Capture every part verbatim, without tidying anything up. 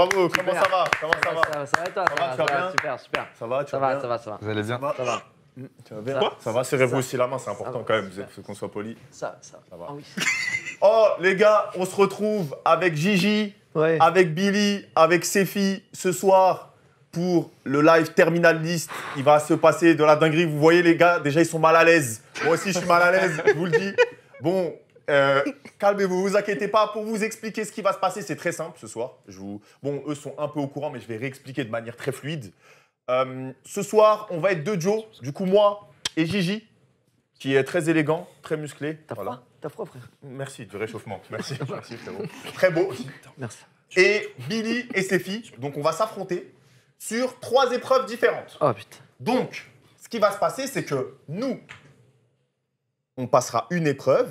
bravo, comment ça va? Comment ça va? Ça va, ça va et toi? Ça va, tu vas bien? Super, super. Ça va, tu Ça vas va, bien? ça va, ça va. Vous allez bien? Ça va. Tu vas bien? Ça va, serrez-vous aussi la main, c'est important quand même, faut qu'on soit poli. Ça, ça. Ça va. Ah oui. Oh, les gars, on se retrouve avec Gigi, Ouais. avec Billy, avec Sefi ce soir pour le live Terminal List. Il va se passer de la dinguerie. Vous voyez, les gars, déjà, ils sont mal à l'aise. Moi aussi, je suis mal à l'aise, je vous le dis. Bon, euh, calmez-vous, vous inquiétez pas. Pour vous expliquer ce qui va se passer, c'est très simple ce soir. Je vous... Bon, eux sont un peu au courant, mais je vais réexpliquer de manière très fluide. Euh, ce soir, on va être deux Joe. Du coup, moi et Gigi, qui est très élégant, très musclé. T'as Voilà. froid? T'as froid, frère? Merci du réchauffement. Merci, merci frérot. Très beau aussi. Merci. Et Billy et Sefi, donc on va s'affronter sur trois épreuves différentes. Oh putain. Donc, ce qui va se passer, c'est que nous, on passera une épreuve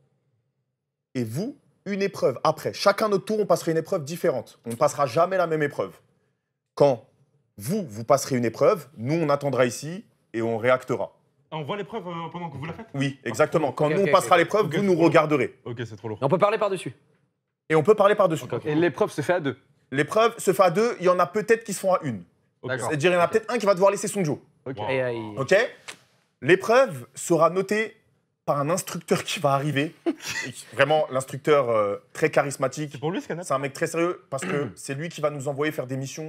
et vous, une épreuve. Après, chacun notre tour, on passera une épreuve différente. On ne passera jamais la même épreuve. Quand vous, vous passerez une épreuve, nous, on attendra ici et on réactera. On voit l'épreuve euh, pendant que vous la faites? Oui, exactement. Quand Ok, nous, ok, on passera ok. l'épreuve, Ok, vous c'est nous trop regarderez. Ok, c'est trop lourd. On peut parler par-dessus. Et on peut parler par-dessus. Ok, ok. Et l'épreuve se fait à deux. L'épreuve se fait à deux, il y en a peut-être qui se font à une. Ok. D'accord. C'est-à-dire, il y en a peut-être un qui va devoir laisser son Joe. Ok. Wow. Et, euh, il- Ok? L'épreuve sera notée par un instructeur qui va arriver. Et qui- Vraiment, l'instructeur euh, très charismatique. C'est pour lui ce canap? C'est un mec très sérieux parce que c'est lui qui va nous envoyer faire des missions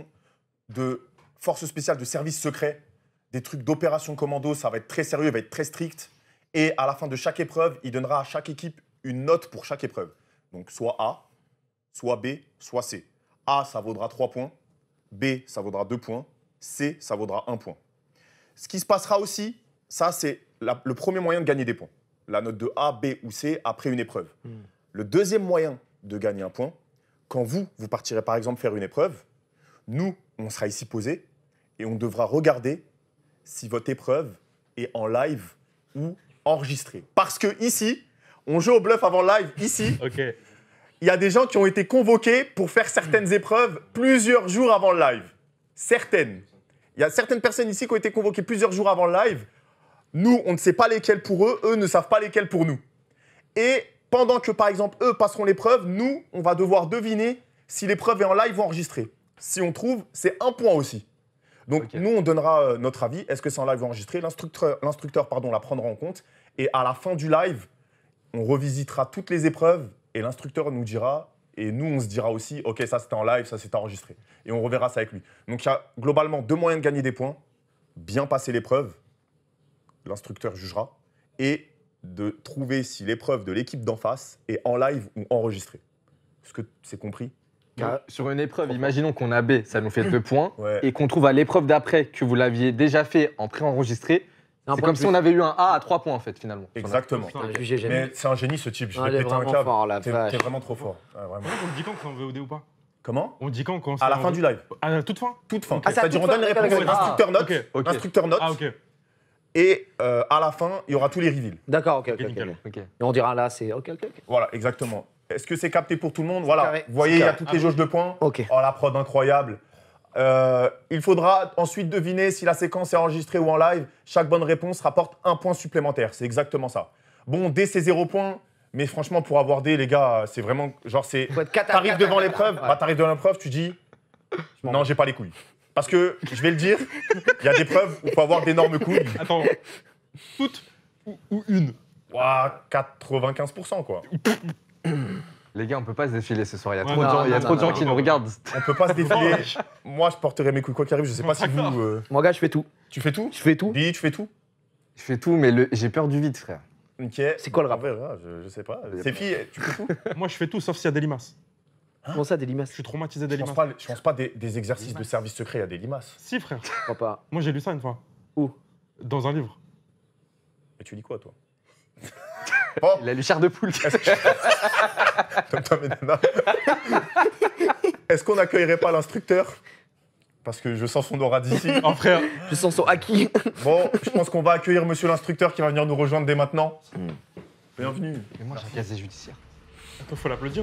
de force spéciale, de service secret, des trucs d'opération commando. Ça va être très sérieux, il va être très strict. Et à la fin de chaque épreuve, il donnera à chaque équipe une note pour chaque épreuve. Donc soit A, soit B, soit C. A, ça vaudra trois points. B, ça vaudra deux points. C, ça vaudra un point. Ce qui se passera aussi, ça, c'est la- le premier moyen de gagner des points. La note de A, B ou C après une épreuve. Hmm. Le deuxième moyen de gagner un point, quand vous, vous partirez par exemple faire une épreuve, nous, on sera ici posés et on devra regarder si votre épreuve est en live ou enregistrée. Parce que ici, on joue au bluff avant live. Ici, Ok. il y a des gens qui ont été convoqués pour faire certaines épreuves plusieurs jours avant le live. Certaines. Il y a certaines personnes ici qui ont été convoquées plusieurs jours avant le live. Nous, on ne sait pas lesquelles pour eux, eux ne savent pas lesquelles pour nous. Et pendant que, par exemple, eux passeront l'épreuve, nous, on va devoir deviner si l'épreuve est en live ou enregistrée. Si on trouve, c'est un point aussi. Donc, Ok. nous, on donnera euh, notre avis. Est-ce que c'est en live ou enregistré? L'instructeur, l'instructeur, pardon, la prendra en compte. Et à la fin du live, on revisitera toutes les épreuves et l'instructeur nous dira, et nous, on se dira aussi, OK, ça c'était en live, ça c'était enregistré. Et on reverra ça avec lui. Donc, il y a globalement deux moyens de gagner des points. Bien passer l'épreuve, l'instructeur jugera, et de trouver si l'épreuve de l'équipe d'en face est en live ou enregistrée. Est-ce que c'est compris? Donc, sur une épreuve, imaginons qu'on a B, ça nous fait deux points, Ouais. et qu'on trouve à l'épreuve d'après que vous l'aviez déjà fait en pré-enregistré, Un c'est point comme de si plus. on avait eu un A à trois points en fait finalement. Exactement. Putain, jugé, j'aime. Mais c'est un génie ce type, je Ah, vais il est péter un vraiment câble. fort, la T'es vache. t'es vraiment trop fort. Ouais, vraiment. On dit quand qu'on fait en V O D ou pas? Comment? On dit quand qu'on À la fin du live. À la toute fin? Toute fin. Ah, c'est à C'est-à-dire, on toute donne les fin, réponses, d'accord, l'instructeur note, ok, ok. l'instructeur note, Ah, ok. et euh, à la fin, il y aura tous les reveals. D'accord, ok, ok. Ok, ok. nickel. Ok. Et on dira là, c'est ok, ok, ok. Voilà, exactement. Est-ce que c'est capté pour tout le monde? Voilà. carré, Vous voyez, c'est il y a carré. toutes les jauges de points. Ok. Oh, la prod incroyable. Euh, il faudra ensuite deviner si la séquence est enregistrée ou en live. Chaque bonne réponse rapporte un point supplémentaire. C'est exactement ça. Bon, D, c'est zéro point. Mais franchement, pour avoir D, les gars, c'est vraiment. Genre, c'est. Faut être cata- T'arrives cata- devant l'épreuve, Ouais. bah, t'arrives devant l'épreuve, tu dis. Non, j'ai pas les couilles. Parce que, je vais le dire, il y a des preuves où il faut avoir d'énormes couilles. Attends. Toutes ou, ou une? Ouah, quatre-vingt-quinze pour cent, quoi. Les gars, on peut pas se défiler ce soir. Il y a Ouais, trop de non, gens, il y a non, trop de non, gens non, qui non. nous regardent. On peut pas se défiler. Moi, je porterai mes couilles quoi qu'il arrive. Je sais pas si vous. euh, Moi, gars, je fais tout. Tu fais tout? Je fais tout. Billy, tu fais tout? Je fais tout, mais le- j'ai peur du vide, frère. Ok. C'est quoi le On rap? verra, je, je sais pas. Sefi, tu fais tout? Moi, je fais tout sauf s'il y a des limaces. Comment ça, des Je limaces? suis traumatisé des Je pense limaces. pas, je pense pas des, des exercices de service secret, il y a des limaces. Si, frère. Je crois pas. Moi, j'ai lu ça une fois. Où? Dans un livre. Et tu lis quoi, toi? Bon, Il a les chairs de poule. Tom Tom et Nana. Est-ce qu'on n'accueillerait pas l'instructeur? Parce que je sens son aura d'ici. Oh, frère. Je sens son acquis. Bon, je pense qu'on va accueillir monsieur l'instructeur qui va venir nous rejoindre dès maintenant. Bienvenue. Mais moi, j'ai un casier judiciaire. Attends, faut l'applaudir.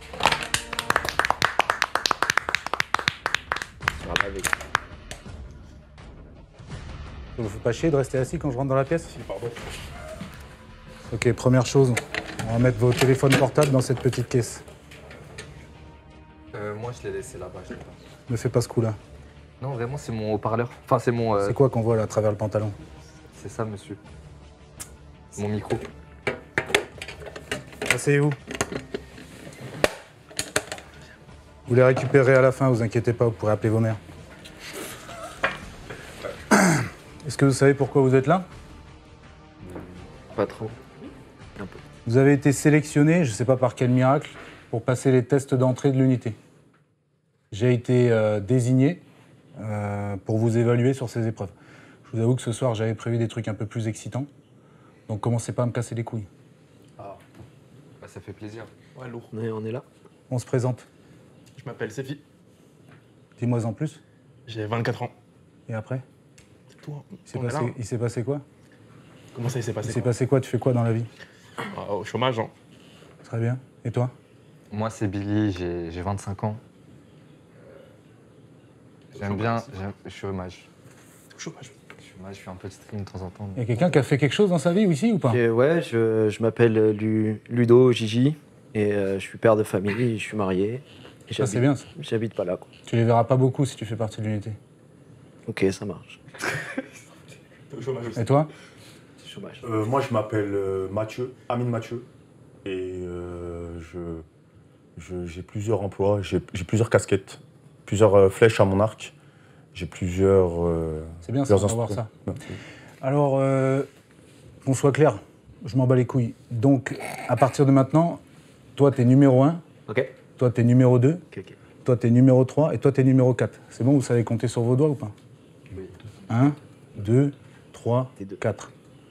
Ça vous fait pas chier de rester assis quand je rentre dans la pièce? Si, pardon. Ok, première chose, on va mettre vos téléphones portables dans cette petite caisse. Euh, moi, je l'ai laissé là-bas, je l'ai pas. Ne fais pas ce coup-là. Non, vraiment, c'est mon haut-parleur. Enfin, c'est mon. euh, C'est quoi qu'on voit là à travers le pantalon? C'est ça, monsieur. Mon micro. Asseyez-vous. Vous les récupérerez à la fin, vous inquiétez pas, vous pourrez appeler vos mères. Est-ce que vous savez pourquoi vous êtes là? Pas trop. Un peu. Vous avez été sélectionné, je ne sais pas par quel miracle, pour passer les tests d'entrée de l'unité. J'ai été euh, désigné euh, pour vous évaluer sur ces épreuves. Je vous avoue que ce soir, j'avais prévu des trucs un peu plus excitants. Donc commencez pas à me casser les couilles. Ah. Bah, ça fait plaisir. Ouais, lourd. On est, on est là. On se présente. Je m'appelle Sefi. Dis-moi en plus. J'ai vingt-quatre ans. Et après? C'est tout. Hein. Il s'est On est passé, là, hein. il s'est passé quoi? Comment ça, il s'est Il passé s'est quoi passé quoi? Tu fais quoi dans la vie? Ah, Au chômage, hein. Très bien. Et toi? Moi, c'est Billy, j'ai j'ai vingt-cinq ans. J'aime bien. j'aime- Je suis hommage. Au chômage. Je suis hommage, je fais un peu de stream de temps en temps. Il y a quelqu'un qui a fait quelque chose dans sa vie ici ou pas? Et ouais, je, je m'appelle euh, Lu- Ludo Gigi et euh, je suis père de famille, je suis marié. Et Ça, c'est j'habite- bien ça. J'habite pas là, quoi. Tu les verras pas beaucoup si tu fais partie de l'unité. Ok, ça marche. Au chômage aussi. Et toi? C'est chômage. Euh, moi, je m'appelle euh, Mathieu, Amine Mathieu. Et euh, je, je- j'ai plusieurs emplois, j'ai j'ai plusieurs casquettes, plusieurs euh, flèches à mon arc. J'ai plusieurs. euh, C'est bien ça, on plusieurs va voir ça. instruments. Alors, euh, qu'on soit clair, je m'en bats les couilles. Donc, à partir de maintenant, toi, t'es numéro un, Ok. toi, t'es numéro deux, Ok, ok. toi, t'es numéro trois et toi, t'es numéro quatre. C'est bon, vous savez compter sur vos doigts ou pas? Oui. un, deux, trois, T'es deux. quatre.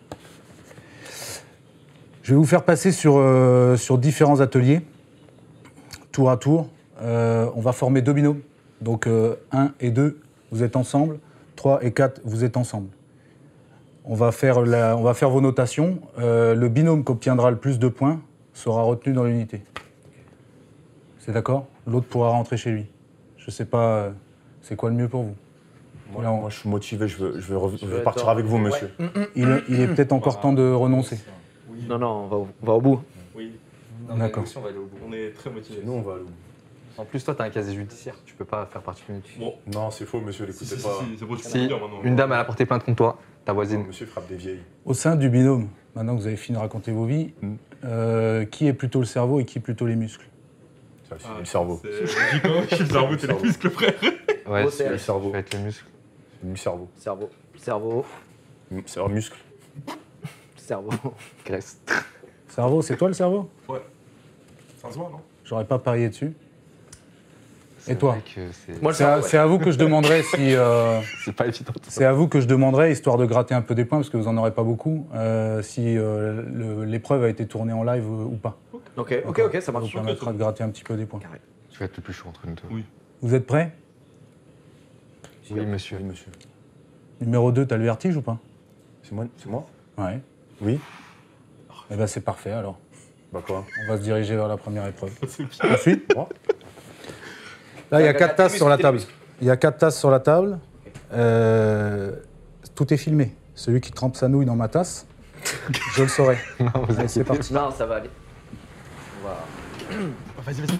Je vais vous faire passer sur, euh, sur différents ateliers, tour à tour. Euh, on va former deux binômes. Donc euh, un et deux, vous êtes ensemble. trois et quatre, vous êtes ensemble. On va faire, la- on va faire vos notations. Euh, le binôme qui obtiendra le plus de points sera retenu dans l'unité. C'est d'accord? L'autre pourra rentrer chez lui. Je sais pas, euh, c'est quoi le mieux pour vous? Moi, Là, on- moi, je suis motivé, je veux, je veux, rev- je veux être partir dans- avec vous, monsieur. Il, il est peut-être encore temps de renoncer. Non, non, on va, au- on va au bout. Oui, Non, mais D'accord. nous aussi, on va aller au bout. on est très motivés. Nous, on va aller où? En plus, toi, t'as un casier judiciaire, tu peux pas faire partie de l'unité. Bon, Non, c'est faux, monsieur, si, l'écoutez si, si, pas. si, c'est bon, tu peux Si, le dire maintenant. une dame, elle a porté plainte contre toi, ta Non, voisine. monsieur frappe des vieilles. Au sein du binôme, maintenant que vous avez fini de raconter vos vies, Mm. euh, qui est plutôt le cerveau et qui est plutôt les muscles? Ça, c'est Ah, le cerveau. C'est logique, hein. Je suis le cerveau, t'es les muscles, frère. Ouais, Gros c'est cerveau. le cerveau. Je vais être le muscle. C'est le cerveau. Cerveau. Cerveau. C'est un muscle. Cerveau. Graisse. Cerveau, c'est toi le cerveau? Ouais. Ça se voit, non? J'aurais pas parié dessus. C'est toi vrai que c'est Moi, le C'est à, cerveau. ouais. c'est à vous que je demanderai si. euh, c'est pas évident. tout ça. c'est à vous que je demanderai, histoire de gratter un peu des points, parce que vous en aurez pas beaucoup, euh, si euh, le- l'épreuve a été tournée en live euh, ou pas. Ok, ok, ok, ça Ça vous marche. permettra de gratter un petit peu des points. Tu vas être le plus chaud entre nous deux. Oui. Vous êtes prêts? Oui, monsieur. Oui, monsieur. Numéro deux, t'as le vertige ou pas? C'est moi, c'est moi? Ouais. Oui. Eh ben c'est parfait alors. Bah quoi? On va se diriger vers la première épreuve. C'est bien. Ensuite, Moi là, il y a T'as quatre la tasses télé, sur la muscle, table. muscle. Il y a quatre tasses sur la table. Euh, tout est filmé. Celui qui trempe sa nouille dans ma tasse, je le saurai. Non, vous Allez, c'est inquiétez parti. Non, ça va aller. On va. Ah, Vas-y, vas-y.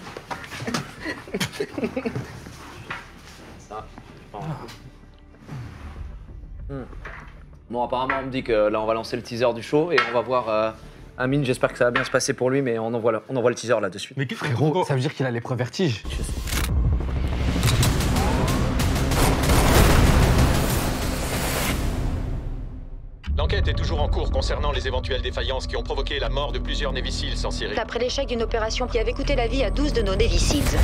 Ça. Hmm. Bon, apparemment, on me dit que là, on va lancer le teaser du show et on va voir euh, Amine. J'espère que ça va bien se passer pour lui, mais on envoie, le- on envoie le teaser là de suite. Mais qu'est-ce que Frérot, ça veut dire qu'il a l'épreuve vertige. L'enquête est toujours en cours concernant les éventuelles défaillances qui ont provoqué la mort de plusieurs Navy Seals en Syrie. Après l'échec d'une opération qui avait coûté la vie à douze de nos Navy Seals.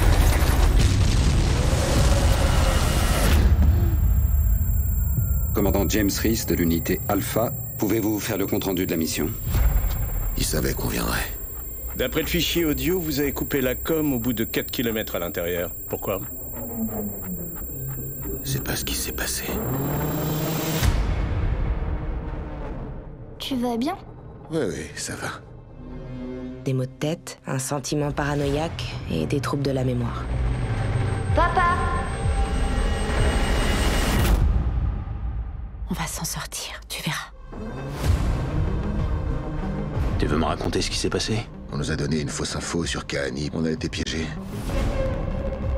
Commandant James Reese de l'unité Alpha, pouvez-vous faire le compte-rendu de la mission? Il savait qu'on viendrait. D'après le fichier audio, vous avez coupé la com au bout de quatre kilomètres à l'intérieur. Pourquoi? C'est pas ce qui s'est passé. Tu vas bien? Oui, oui, ça va. Des maux de tête, un sentiment paranoïaque et des troubles de la mémoire. Papa! On va s'en sortir, tu verras. Tu veux me raconter ce qui s'est passé? On nous a donné une fausse info sur Kahani, on a été piégés.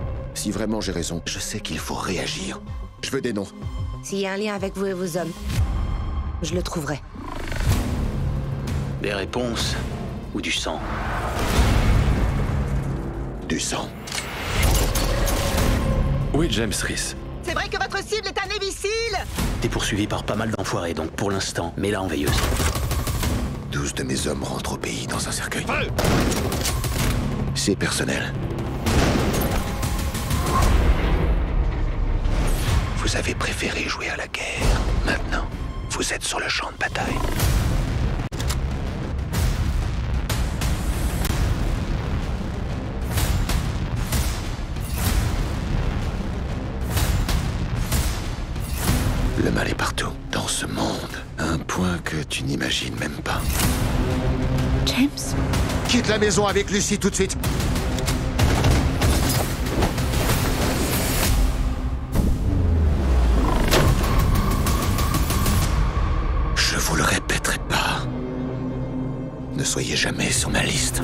Si vraiment j'ai raison, je sais qu'il faut réagir. Je veux des noms. S'il y a un lien avec vous et vos hommes, je le trouverai. Des réponses ou du sang? Du sang. Oui, James Reese. C'est vrai que votre cible est un Navy-Seal? T'es poursuivi par pas mal d'enfoirés, donc pour l'instant, mets-la en veilleuse. Douze de mes hommes rentrent au pays dans un cercueil. C'est personnel. Vous avez préféré jouer à la guerre. Maintenant, vous êtes sur le champ de bataille. Le mal est partout, dans ce monde. À un point que tu n'imagines même pas. James? Quitte la maison avec Lucie tout de suite. Je vous le répéterai pas. Ne soyez jamais sur ma liste.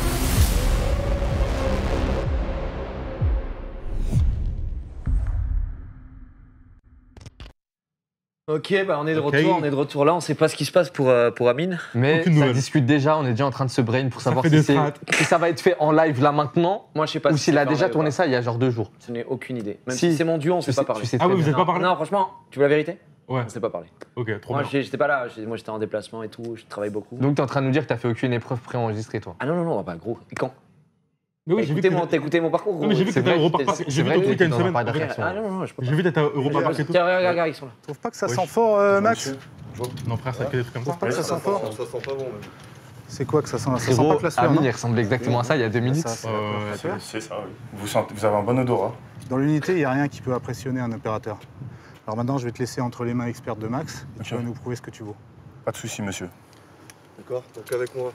Ok, bah on est de Ok. retour, on est de retour là, on sait pas ce qui se passe pour, euh, pour Amine. Mais Aucune ça nouvelle. discute déjà, on est déjà en train de se brain pour Ça savoir fait si, des c'est- strats. si ça va être fait en live là maintenant Moi je sais pas ou si s'il c'est a fait en déjà live tourné ou ça il y a genre deux jours. pas. Je n'ai aucune idée. Même Si. si, c'est mon duo, on Tu sait pas sais- parler. tu sais Ah très oui, vous bien. êtes pas parlé? Non, franchement, tu veux la vérité? Ouais. On sait pas parler. Ok, trop Moi bien. j'ai- j'étais pas là, j'ai- moi j'étais en déplacement et tout, je travaille beaucoup. Donc t'es en train de nous dire que t'as fait aucune épreuve préenregistrée toi. Ah non, non, non, bah gros, et quand? Mais oui, T'as j'ai vu écouté, que mon- t'as- t'as écouté mon parcours gros. Non, mais j'ai vu que C'est t'étais vrai au Europa que Park. t'es- J'ai c'est vu vrai ton que truc il y a une t'es dans semaine. pas Ok. d'attraction. Ah non, non, non, je peux J'ai pas. vu t'étais au Europa Park et tout. Tiens, regarde, regarde, regarde, ils sont là. Tu trouves pas que ça sent fort, euh, Max? Non, frère, ça fait des trucs comme ça. Tu trouves pas que ça sent fort? Ça sent pas bon, même. C'est quoi que ça sent? Ça sent Frérot, pas que la sueur, Amine non? il ressemblait exactement à ça il y a deux minutes. Ça, c'est Ouais, la ouais, sueur. C'est ça, oui. Vous, sentez, vous avez un bon odorat. Dans l'unité, il n'y a rien qui peut impressionner un opérateur. Alors maintenant, je vais te laisser entre les mains expertes de Max et tu Ok. vas nous prouver ce que tu vaux. Pas de souci, monsieur. D'accord? Donc avec moi.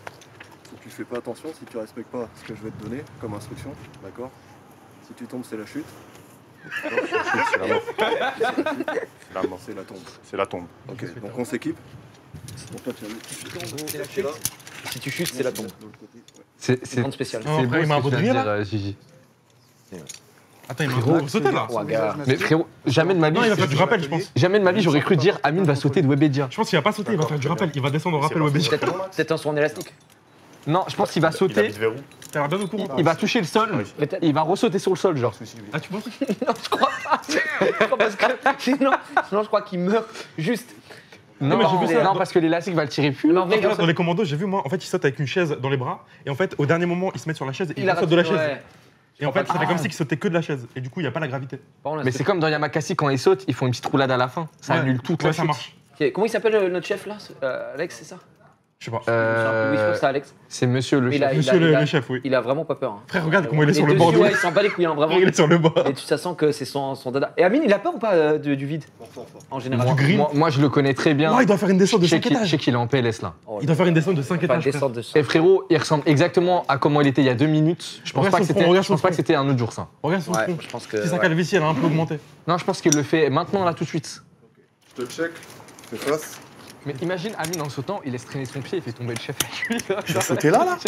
Si tu fais pas attention, si tu respectes pas ce que je vais te donner comme instruction, d'accord? Si tu tombes, c'est la chute. D'accord? C'est la mort. C'est la mort. C'est la tombe. C'est la tombe. Ok, donc on s'équipe. Donc toi, tu as le petit C'est la chute. Si tu chutes, c'est la tombe. C'est C'est c'est- une grande spéciale. Non, c'est frère, beau il m'a ce que tu viens de abandonné, dire, là. euh, Gigi. Attends, il m'a Frérot, trop sauté là. Oh, gars. Mais frérot, jamais de ma vie, Non, il va faire du rappel, je pense. jamais de ma vie j'aurais cru dire Amine va sauter de Webedia. Je pense qu'il va pas sauter, il va faire du rappel. Il va descendre au rappel C'est Webedia. Peut-être peut-être un son élastique. Non, je pense qu'il va Il sauter, habite vers où? T'as l'air bien au courant. il va toucher le sol, Peut-être. il va ressauter sur le sol genre. Ah, tu penses? Non, je crois pas. Parce que sinon, sinon je crois qu'il meurt juste. Non, mais j'ai vu ça. non, parce que l'élastique va le tirer plus. Mais en vrai, Regarde, dans les commandos, j'ai vu moi, en fait, ils sautent avec une chaise dans les bras. Et en fait, au dernier moment, ils se mettent sur la chaise et ils a sautent de la raté- chaise. ouais. Et en fait, ça fait Ah. comme si ils sautaient que de la chaise. Et du coup, il n'y a pas la gravité. Par contre, Mais est-ce c'est que- comme dans Yamakasi quand ils sautent, ils font une petite roulade à la fin. Ça Ouais. annule toute Ouais, la ça chute. marche. Ok, comment il s'appelle euh, notre chef là ce- euh, Alex, c'est ça? Je sais pas. Euh, Oui, je crois que c'est Alex. C'est monsieur le Mais il chef. a- il a- Monsieur le, il a- le chef, oui. Il a vraiment pas peur. hein. Frère, regarde comment il est sur le Et bord dessus, de ouais, l'eau. il s'en bat les couilles, hein, vraiment. Il est sur le bord. Et tu ça sent que c'est son, son dada. Et Amine, il a peur ou pas euh, du, du vide? En général. Moi, Du green. moi- moi, je le connais très bien. Ouais, il doit faire une descente de Je sais cinq qu'il- je étages. sais qu'il est en P L S là. Oh, Il doit faire une descente de cinq pas étages. frère. descendre de Et frérot, il ressemble exactement à comment il était il y a deux minutes. Je pense Regarde pas que son front, c'était regarde je pense son pas que front. c'était un autre jour ça. Regarde son Ouais, front. je pense que. Si sa ouais. calvitie, elle a un peu augmenté. Non, je pense qu'il le fait maintenant là tout de suite. Je te check, fais face. Mais imagine Amine en sautant, il laisse traîner son pied, il fait tomber le chef avec lui. Tu vas sauter là, là?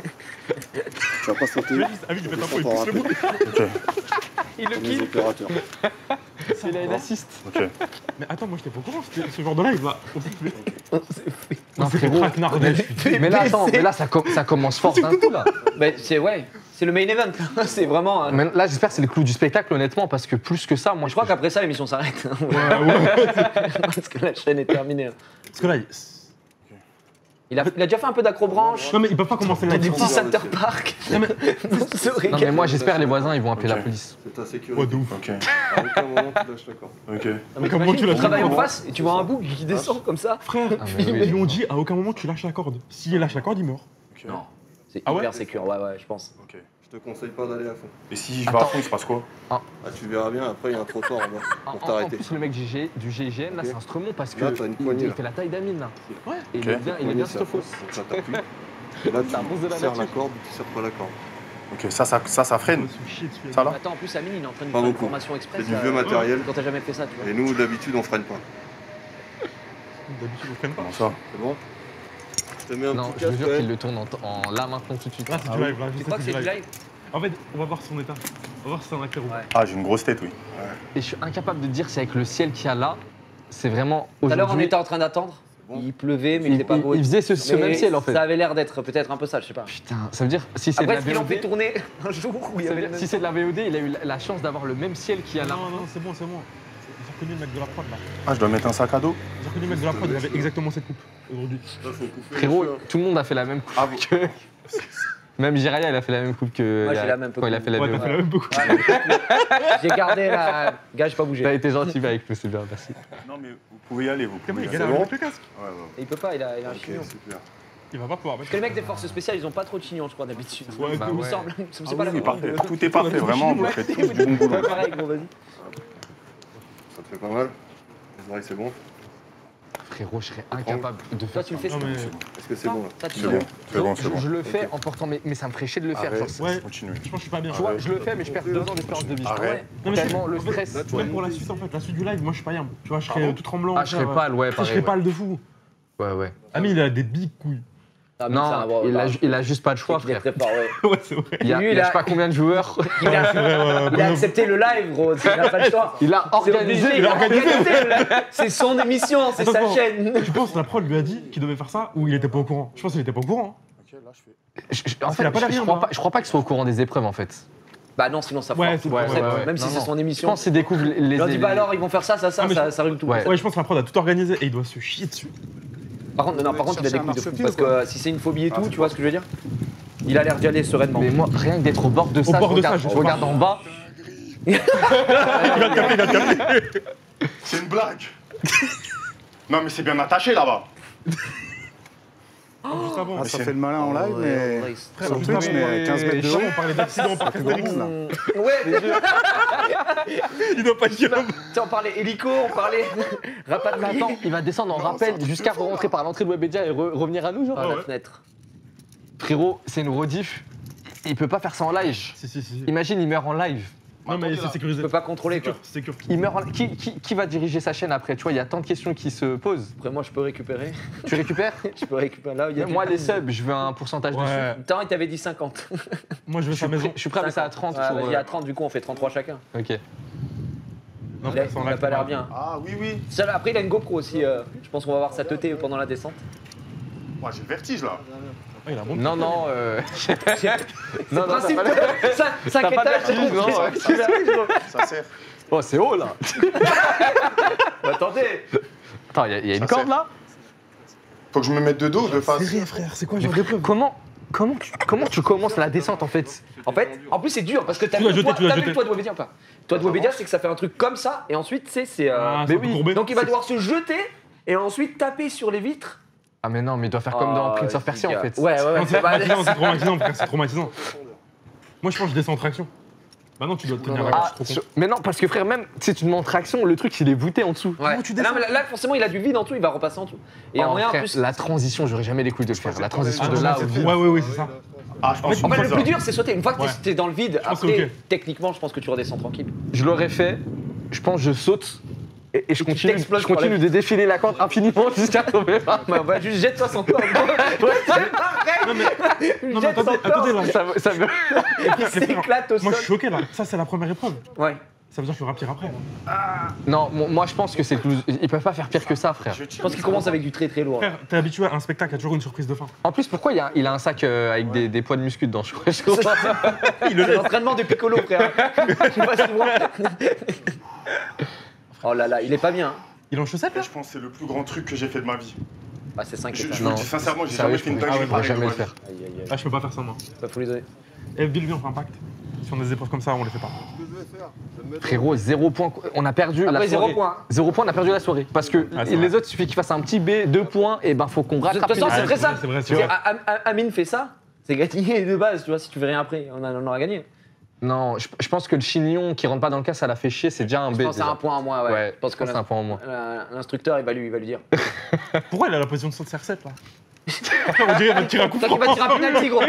Tu vas pas sauter. Ah oui, il fait un peu, il Pour pousse le bout. Ok, Il le les kill, opérateurs. il a une assist. ok. Mais attends, moi, j'étais pas au courant. c'était- Ce genre de live là. Non s'est fait frérot, traquenarder. mais, mais là attends, mais là ça, com- ça commence fort d'un coup là. Bah, c'est ouais, c'est le main event. C'est vraiment. un- Mais là j'espère que c'est le clou du spectacle honnêtement parce que plus que ça, moi Je crois qu'après ça, l'émission s'arrête. Ouais, ouais. Parce que la chaîne est terminée. Parce que là, il- Il a, il a déjà fait un peu d'acrobranche. non, mais ils peuvent pas commencer T'as là. des petits center park. Non, mais C'est horrible. Non mais moi j'espère les voisins ils vont appeler Ok. la police. C'est ta Ouais, sécurité. de ouf. Ok, À aucun moment tu lâches la corde. ok. Mais Comment t'imagines, tu l'as tu travailles fait, en moi face et tu vois un bout qui descend comme ça. Frère, Ah, mais oui. ils lui ont dit à aucun moment tu lâches la corde. S'il lâche la corde, il meurt. Ok. Non, c'est Ah ouais hyper sécure, ouais, ouais, je pense. Ok. Je te conseille pas d'aller à fond. Et si je vais à fond, il se passe quoi? Ah, tu verras bien, après il y a un trottoir en bas En, pour en- en t'arrêter. plus le mec du, G- du G I G N là Ok. c'est un stremon parce que Là, t'as une il, poignée, il là. fait la taille d'Amine là. Ouais. Et il Ok. est bien, il est bien cette fausse. Donc là t'appuies. Là C'est un boss de tu la serres la nature. corde ou tu serres pas la corde. Ok, ça, ça, ça, ça freine. Ça, là? Attends, en plus, Amine, il est en train de Pas faire une beaucoup. formation express. C'est du là, vieux matériel. Quand t'as jamais fait ça, tu vois. Et nous d'habitude on freine pas. D'habitude, on freine pas. Comment ça? C'est bon? Je te mets un Non, petit je vous casque. jure ouais. qu'il le tourne en, en là maintenant tout de suite. Là, c'est Ah du oui. live. Là, Tu je crois sais que c'est du live? En fait, on va voir son état. On va voir si c'est un acteur ou pas. Ah, j'ai une grosse tête, oui. Et je suis incapable de dire si avec le ciel qu'il y a là, c'est vraiment Tout à l'heure, on aujourd'hui- était en train d'attendre. Il pleuvait, mais il Il- était pas beau. il- il faisait ce- ce Mais même ciel, en fait. Ça avait l'air d'être peut-être un peu ça, je sais pas. Putain, ça veut dire si c'est de Après, la est-ce qu'ils l'ont V O fait D. tourner un jour où il y Ça veut avait dire, le même si c'est de la V O D, il a eu la- la chance d'avoir le même ciel qu'il y a là. Non, non, c'est bon, c'est bon. J'ai reconnu le mec de la prod là. Ah, je dois mettre un sac à dos. J'ai reconnu le mec de la prod, il avait exactement cette coupe aujourd'hui. Frérot, tout le monde a fait la même coupe Ah, que. Même Jiraya, il a fait la même coupe que. Moi, il j'ai a- la même quand il a fait la Ouais, V O t'as D. fait la même coupe. J'ai gardé la. Gars, j'ai pas bougé. T'as été gentil avec nous, c'est bien, merci. Non, mais vous pouvez y aller, vous Comment pouvez il y aller. galère avec le casque? Ouais, ouais. Et il peut pas, il a, il a un Ok, chignon. super. Il va pas pouvoir. Parce que les mecs des forces spéciales, ils ont pas trop de chignon, je crois, d'habitude. Ouais, bah il me ouais. semble. C'est Ah pas la oui, même parfait. chose. Tout est parfait, vraiment. Vous faites tous du bon boulot. Ouais, pareil, gros, vas-y. Ça te fait pas mal? Les oreilles, c'est bon? Frérot, je serais incapable de Toi, faire tu le ça. fais, Non, c'est mais- bon. Est-ce que c'est bon là? Ça, tu C'est le bon, fais. c'est bon, c'est Je, bon. je le fais en portant, mais, mais ça me ferait chier de le faire. Arrête. genre, c'est- Ouais, Continue. je pense que je suis pas bien. Tu vois, je le fais, mais je perds deux ans d'espérance de vie. Arrête. Non, mais Tellement le en fait, stress. Même pour la suite, en fait, la suite du live, moi je suis pas yam. Tu vois, je serais Ah bon tout tremblant. Ah, je serais frère. pâle, ouais, Tu sais, Je pareil, serais ouais. pâle de fou. Ouais, ouais. Ami, il a des big couilles. Ah, mais c'est un Non, bon- il a, bah, il a juste pas de choix, il est frère. très fort, ouais. Ouais, c'est vrai. Il y a, Lui, il il y a a- je sais pas combien de joueurs. Il a, C'est vrai, ouais, il ouais. a accepté le live, gros. Il a pas le choix. Il a C'est organisé. obligé, il a organisé. le live. C'est son émission, c'est Attends, sa attends. chaîne. Tu penses que la prod lui a dit qu'il devait faire ça ou il était pas au courant? Je pense qu'il était pas au courant. Ok, là, je fais. Je- je- En qu'il fait, a pas je, l'air je rien, crois moi. pas, je crois pas qu'il soit au courant des épreuves, en fait. Bah non, sinon ça Ouais, fera c'est- tout ouais, le concept, ouais, ouais. même si Non, c'est non. son Je émission. pense qu'il découvre les. Il leur dit les- bah alors ils vont faire ça, ça, ça, Ah, mais ça, je- ça rhume tout. Ouais. Ouais, je pense que la prod a tout organisé et il doit se chier dessus. Par contre, non, par contre, il a des coups de fou marche-pied parce ou que quoi euh, si c'est une phobie et tout, tu vois ce que je veux dire? Il a l'air d'y aller sereinement. Mais moi, rien que d'être au bord de ça, bord je de regarde, ça, je je sais regarde pas. en bas. Il va te capter, il va te capter. C'est une blague. Non, mais c'est bien attaché là-bas. Juste avant. Ah, ça fait le malin en live, mais Frère, sur juste Twitch, avant, mais euh, à quinze mètres de haut. On parlait d'accident au parc Astérix là. Ouais, Il doit pas dire. tu on parlait hélico, on parlait rapatrié. Attends, il va descendre en rappel jusqu'à rentrer par l'entrée de Webedia et re- revenir à nous, genre. Par ouais. la fenêtre. Frérot, c'est une rediff. Il peut pas faire ça en live. Si, si, si. Imagine, il meurt en live. Non, mais c'est Tu sécurisé. peux pas contrôler quoi. C'est sûr. Il meurt en... qui, qui, qui va diriger sa chaîne après? Tu vois, il y a tant de questions qui se posent. Après moi je peux récupérer. Tu récupères? Je peux récupérer là. il y a Moi, du- les subs, je veux un pourcentage dessus. Ouais. Tant il t'avait dit cinquante. Moi, je veux Je suis sa maison. prêt, je suis prêt à mettre ça à trente. Ouais, pour, vas-y, euh, à trente, du coup on fait trente-trois chacun. Ok. Non, Il a, sans il a live, pas l'air pas bien. Ah, oui, oui. Seul- Après il a une GoPro aussi. euh, je pense qu'on va voir sa teuté pendant la descente. Moi, j'ai le vertige là. Ah, il a un bon. Non, non. Euh... non, non, Principe t'as pas- de cinq- cinq t'as pas étages. de vertige, non, c'est- ouais. c'est vertige, gros. Ça sert. Oh, c'est haut là. Attendez. Attends, il y a, il y a une Ça corde sert. là? Faut que je me mette de dos, de face. C'est rien, frère. C'est quoi, genre d'épreuve? Comment, comment, tu, comment tu commences la descente en fait? En fait, en plus c'est dur parce que t'as Tu vu l'as le jeté, poids- tu l'as t'as vu jeté. le toit de Webedia ou pas? Toi de Webedia c'est que ça fait un truc comme ça et ensuite tu sais c'est. euh, Ah, mais c'est un peu oui. courbé. Donc il va devoir se jeter et ensuite taper sur les vitres. Ah, mais non, mais il doit faire comme dans Oh, Prince of Persia en gars. fait. Ouais, ouais, ouais. Non, c'est c'est pas- traumatisant, c'est traumatisant, frère, c'est traumatisant. Moi, je pense que je descends en traction. Bah non, tu dois te tenir là, Ah, je suis trop sur- con. mais non, parce que frère, même si tu demandes traction, le truc il est voûté en dessous. Ouais. tu non, descends mais là, là, forcément il a du vide en dessous, il va repasser en dessous. Et Oh, en rien en frère, plus. la transition, j'aurais jamais les couilles de le faire. La transition Ah, de non, là c'est au fait. vide. Ouais, ouais, ouais, c'est ça. Ah, je pense En qu'on fait, fait le plus ça. dur c'est sauter. Une fois que t'es- Ouais. t'es dans le vide, pense que après, ok. techniquement je pense que tu redescends tranquille. Je l'aurais fait, je pense que je saute et, et je tu continue, t'exploses je pour continue aller- de défiler la corde infiniment jusqu'à tomber par Bah, bah, juste jette-toi son corps. Non, mais, non, mais attendez, attendez là. ça, me- ça me- Et puis s'éclate au sol. Moi, je suis choqué là. Ça, c'est la première épreuve. Ouais. Ça veut dire qu'il y aura pire après. Non, mon- moi je pense que c'est plus. Ils peuvent pas faire pire que ça, frère. Je pense qu'il commence avec du très très lourd. Frère, t'es habitué à un spectacle, il y a toujours une surprise de fin. En plus, pourquoi il, y a, il a un sac euh, avec des, des poids de muscu dedans? Je crois. Je comprends pas. C'est l'entraînement de Piccolo, frère. Je sais pas si vous voyez. Oh là là, il est pas bien. hein. Il est en chaussettes là? Je pense que c'est le plus grand truc que j'ai fait de ma vie. Ah, c'est cinq Je, étages. je vous le Non. dis sincèrement, j'ai Sérieux, jamais fait une je pourrais- dinguerie je pourrais pareille jamais de le ma faire. vie. Aïe, aïe, aïe. Ah, je peux pas faire ça moi. Bah, faut les donner. Et Bill, lui, on fait un pacte. Si on a des épreuves comme ça, on les fait pas. Frérot, zéro point. On a perdu Après, la zéro soirée. point. Zéro point, on a perdu la soirée. Parce que Ah, c'est les vrai. autres, il suffit qu'ils fassent un petit B, deux points, et ben faut qu'on De rattrape. toute façon, les- c'est Ah, très c'est simple. vrai, c'est vrai, c'est Si vrai. Am- Am- Amine fait ça, c'est gagné de base, tu vois. Si tu fais rien après, on, a- on aura gagné. Non, je, je pense que le chignon qui rentre pas dans le cas, ça l'a fait chier, c'est déjà un B. Je pense que c'est déjà. un point en moins, ouais. Ouais, Je pense que c'est un point en moins. la- l'instructeur, il va lui, il va lui dire. Pourquoi il a la position de saut de C R sept là? Après, on dirait qu'il va tirer un coup Toi qui franc. vas tirer un penalty, gros.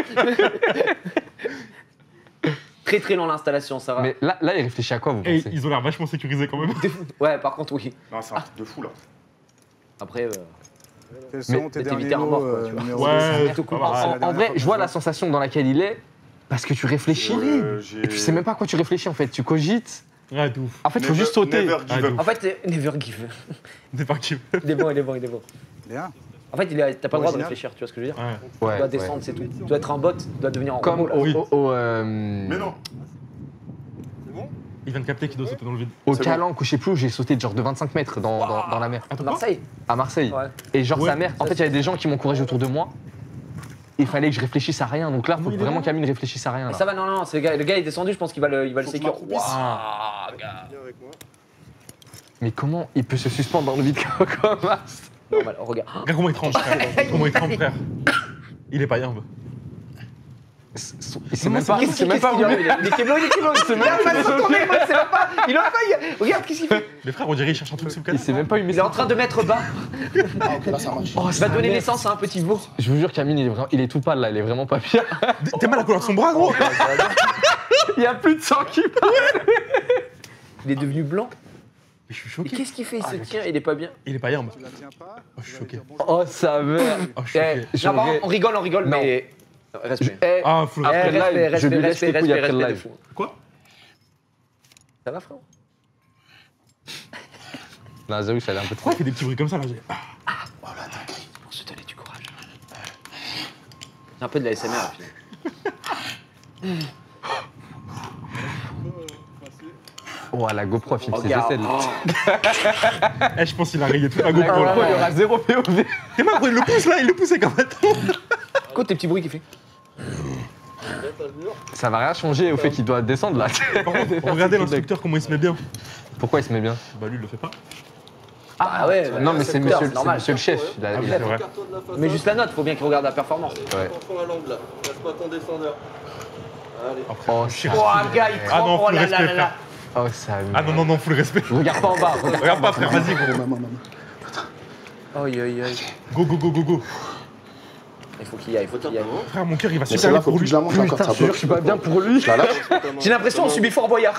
Très très long l'installation, ça va. Mais là, là, il réfléchit à quoi, vous Et pensez? ils ont l'air vachement sécurisés quand même. Ouais, par contre, oui. Non, c'est un truc de fou là. Après, euh, Quels sont tes t'es derniers évité un mots, mort, quoi, euh, tu vois. numéro Ouais, deux? c'est tout cool. voilà. C'est la En, en dernière vrai, fois je vois qu'on la se sensation dans laquelle il est. Parce que tu réfléchis. Ouais, et tu sais même pas à quoi tu réfléchis en fait. Tu cogites. Ouais, de ouf. En fait, il faut Never- juste sauter. never give Ah, up. En fait, never give. Never give Il est bon, il est bon, il est bon. Bien. En fait, il a- t'as pas le droit de Original. réfléchir, tu vois ce que je veux dire? Ouais. Tu Ouais, dois ouais. descendre, c'est tout. Tu dois être un bot, tu dois devenir en Comme robot, là. au. Oui. au- au, euh, Mais non. Il vient de capter qu'il doit sauter dans le vide. Au C'est bon. Calanque, ou je sais plus où j'ai sauté de genre de vingt-cinq mètres dans, dans, dans la mer. À Marseille? À Marseille. Ouais. Et genre Ouais. sa mère, en fait, il y avait des gens qui m'encourageaient autour de moi. Il fallait que je réfléchisse à rien. Donc là, il faut il est vraiment là qu'Amine réfléchisse à rien. Mais Là. ça va, non, non, c'est le gars, le gars est descendu, je pense qu'il va le, il va le Faut que je sécure. m'accroupisse. Waouh, gars. Viens avec moi. Mais comment il peut se suspendre dans le vide comme ça? Normal, regarde. Regarde comment il trempe, frère. Comment il trempe, frère. Il est pas yambe. Il sait même pas, il Qu'est-ce sait même pas où qu'il il fait? est. Il est kéblo, il est kéblo. Il même pas va se retourner, il sait même pas. Il a pas. il- Regarde, qu'est-ce qu'il fait? Mais frère, on dirait qu'il cherche un truc sous le Il cadre. sait même pas où il met Il est en train de mettre bas. Là, ça marche. Oh, Il va donner naissance à un petit veau. Je vous jure qu'Amine, il est vraiment, il est tout pâle là, il est vraiment pas bien. T'es mal à la couleur de son bras, gros. Il y a plus de sang qui coule. Il est devenu blanc. Mais je suis Et choqué. qu'est-ce qu'il fait? Il se tient, il est pas bien. Il est pas yambe. Tu la tiens pas. Oh, je suis choqué. Oh, sa mère. Oh, je suis Eh, choqué. non, par contre, on rigole, on rigole, Non. mais. Respect. Eh, Ah, full Eh, après le respect, live, je respect, lui laisse respect, les couilles respect, après le respect de live. fou. Quoi? Ça va, frérot? Non, j'avoue, ça allait un peu trop. Pourquoi il fait des petits bruits comme ça, là? j'ai- Ah. Pour se donner du courage. C'est un peu de la S M R, puis. Oh, la GoPro filme ses Regarde. aisselles. Oh. Eh, je pense qu'il a rayé toute la La GoPro, GoPro, il y là. aura zéro P O V. T'es mal, gros, il le pousse, là, il le pousse avec un bâton. Écoute tes petits bruits qu'il fait. Ça va rien changer au fait qu'il doit descendre là. Par contre, regardez l'instructeur, comment il se met bien. Pourquoi il se met bien? Bah, lui, il le fait pas. Ah ouais, Non, mais c'est monsieur, c'est normal. monsieur le chef. Il a- Ah oui, il a- c'est vrai. Mais juste la note, faut bien qu'il regarde la performance. Ouais. Attention à l'angle là. Lâche pas ton descendeur. Allez. Oh, Chier. ça- Oh, gars, il Ah non, trempe. Oh full là là respect, là là. frère. Oh, ça. Ah non, non, non, full respect. Regarde pas en bas. Regarde pas, frère, vas-y, gros. Maman, maman. Aïe, aïe, aïe. Go, go, go, go, go. Il faut qu'il y aille, il faut qu'il y aille. Frère, mon cœur, il va Mais super celle-là, vite faut pour plus lui. que je la monte encore. Putain, Ça je te jure, bloque. je suis pas bien pour lui. Je la lâche. J'ai l'impression qu'on subit Fort Boyard.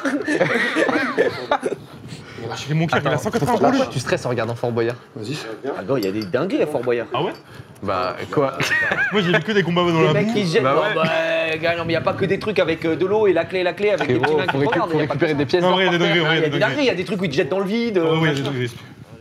Et mon cœur, il a cent quatre-vingts pour lui. Pourquoi tu stresses en regardant Fort Boyard? Vas-y. Ah, gros, il y a des dingueries à Fort Boyard. Ah ouais? Bah, quoi? Moi, j'ai vu que des combats dans Les la mecs boue. qui se jettent. Bah non, ouais. bah, gars, non, mais il n'y a pas que des trucs avec euh, de l'eau et la clé, la clé, avec des petits Frérot, mecs qui faut, te récu- regardent. faut y a pas récupérer que des ça. pièces Non, d'or ouais, il y a par des terre. degrés, Il y a ouais, des des dingueries, il y degrés. a des trucs où ils te jettent dans le vide. Ah euh, ouais, il y a des machin. degrés.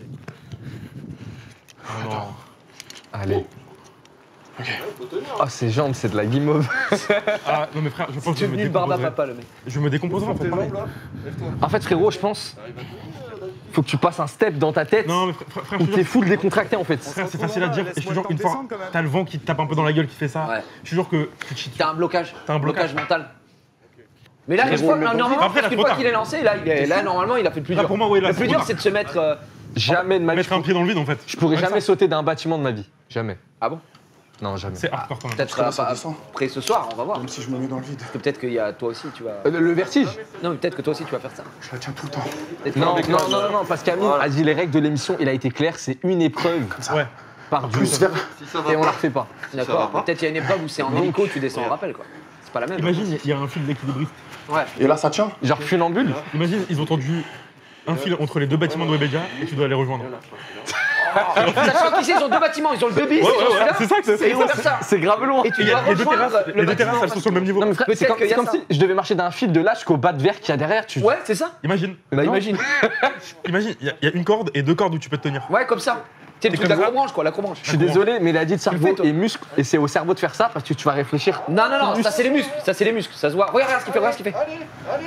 Ah non. Allez. Oh, ses jambes, c'est de la guimauve. Ah non, mais frère, je pense que C'est je me devenu le barda décomposerai. papa, le mec. Je me décomposerai en fait, Tes pareil. jambes là. Lève-toi. En fait, frérot, je pense, faut que tu passes un step dans ta tête Non, mais frère, frère, frère, où je te t'es jure, full décontracté en fait. frère, c'est facile à dire. Et je te jure, une fois, t'as le vent qui te tape un peu dans la gueule qui fait ça. Ouais. Je te jure que tu cheats. T'as un blocage. T'as un blocage. mental. Mais là, Frérot, une fois, le non, bon normalement, Après, parce là, qu'une trop fois tard. qu'il est lancé, là, il est- là, normalement, il a fait le plus Là, dur. pour moi, oui, là, Le c'est plus trop dur, tard. c'est de se mettre. euh, Jamais de ma vie. Mettre un pied dans le vide en fait. Je pourrais Avec jamais ça, sauter d'un bâtiment de ma vie. Jamais. Ah bon? Non, jamais. C'est hardcore quand même. Peut-être Comment ça euh, descend après ce soir, on va voir. Même si je me mets dans le vide. Parce que peut-être qu'il y a toi aussi, tu vas. Euh, Le vertige? Non, mais peut-être que toi aussi, tu vas faire ça. Je la tiens tout le temps. Peut-être Non, avec non, moi, non, je- non, non, parce qu'Amine Voilà. a dit les règles de l'émission, il a été clair, c'est une épreuve Ouais. par jour. Plus vers. Si ça va Et on la pas. refait pas. D'accord. mais Peut-être il y a une épreuve où c'est en hélico, tu descends en rappel, quoi. C'est pas la même. Imagine, il y a un fil d'équilibriste. Ouais. Et là, ça tient. Genre funambule. Imagine, ils ont tendu un fil entre les deux bâtiments de Webedia et tu dois les rejoindre. Sachant qu'ici, ils ont deux bâtiments, ils ont le deux bis, Ouais, ils ont ouais, ouais, celui-là, c'est ça que c'est. et ils vont faire ça. C'est grave loin. Et tu Il y dois a les deux rejoindre terrasses, le les deux bâtiment terrasses, en elles sont face. sur le même niveau. Non mais frère, c'est Peut-être comme, qu'il y c'est a comme ça. si je devais marcher d'un fil de là jusqu'au bas de verre qu'il y a derrière. Tu... Ouais, c'est ça. Imagine, Bah, Non. imagine. imagine, il y, a- il y a une corde et deux cordes où tu peux te tenir. Ouais, comme ça. C'est le Et truc comme ça. d'acrobranche, quoi, l'acrobranche. Je suis désolé, mais il a dit de le fais, cerveau toi. et muscle, et c'est au cerveau de faire ça parce que tu vas réfléchir. Non, non, non, ça c'est les muscles, ça c'est les muscles, ça se voit. Regarde, regarde ce qu'il fait, regarde ce qu'il fait. Allez, allez.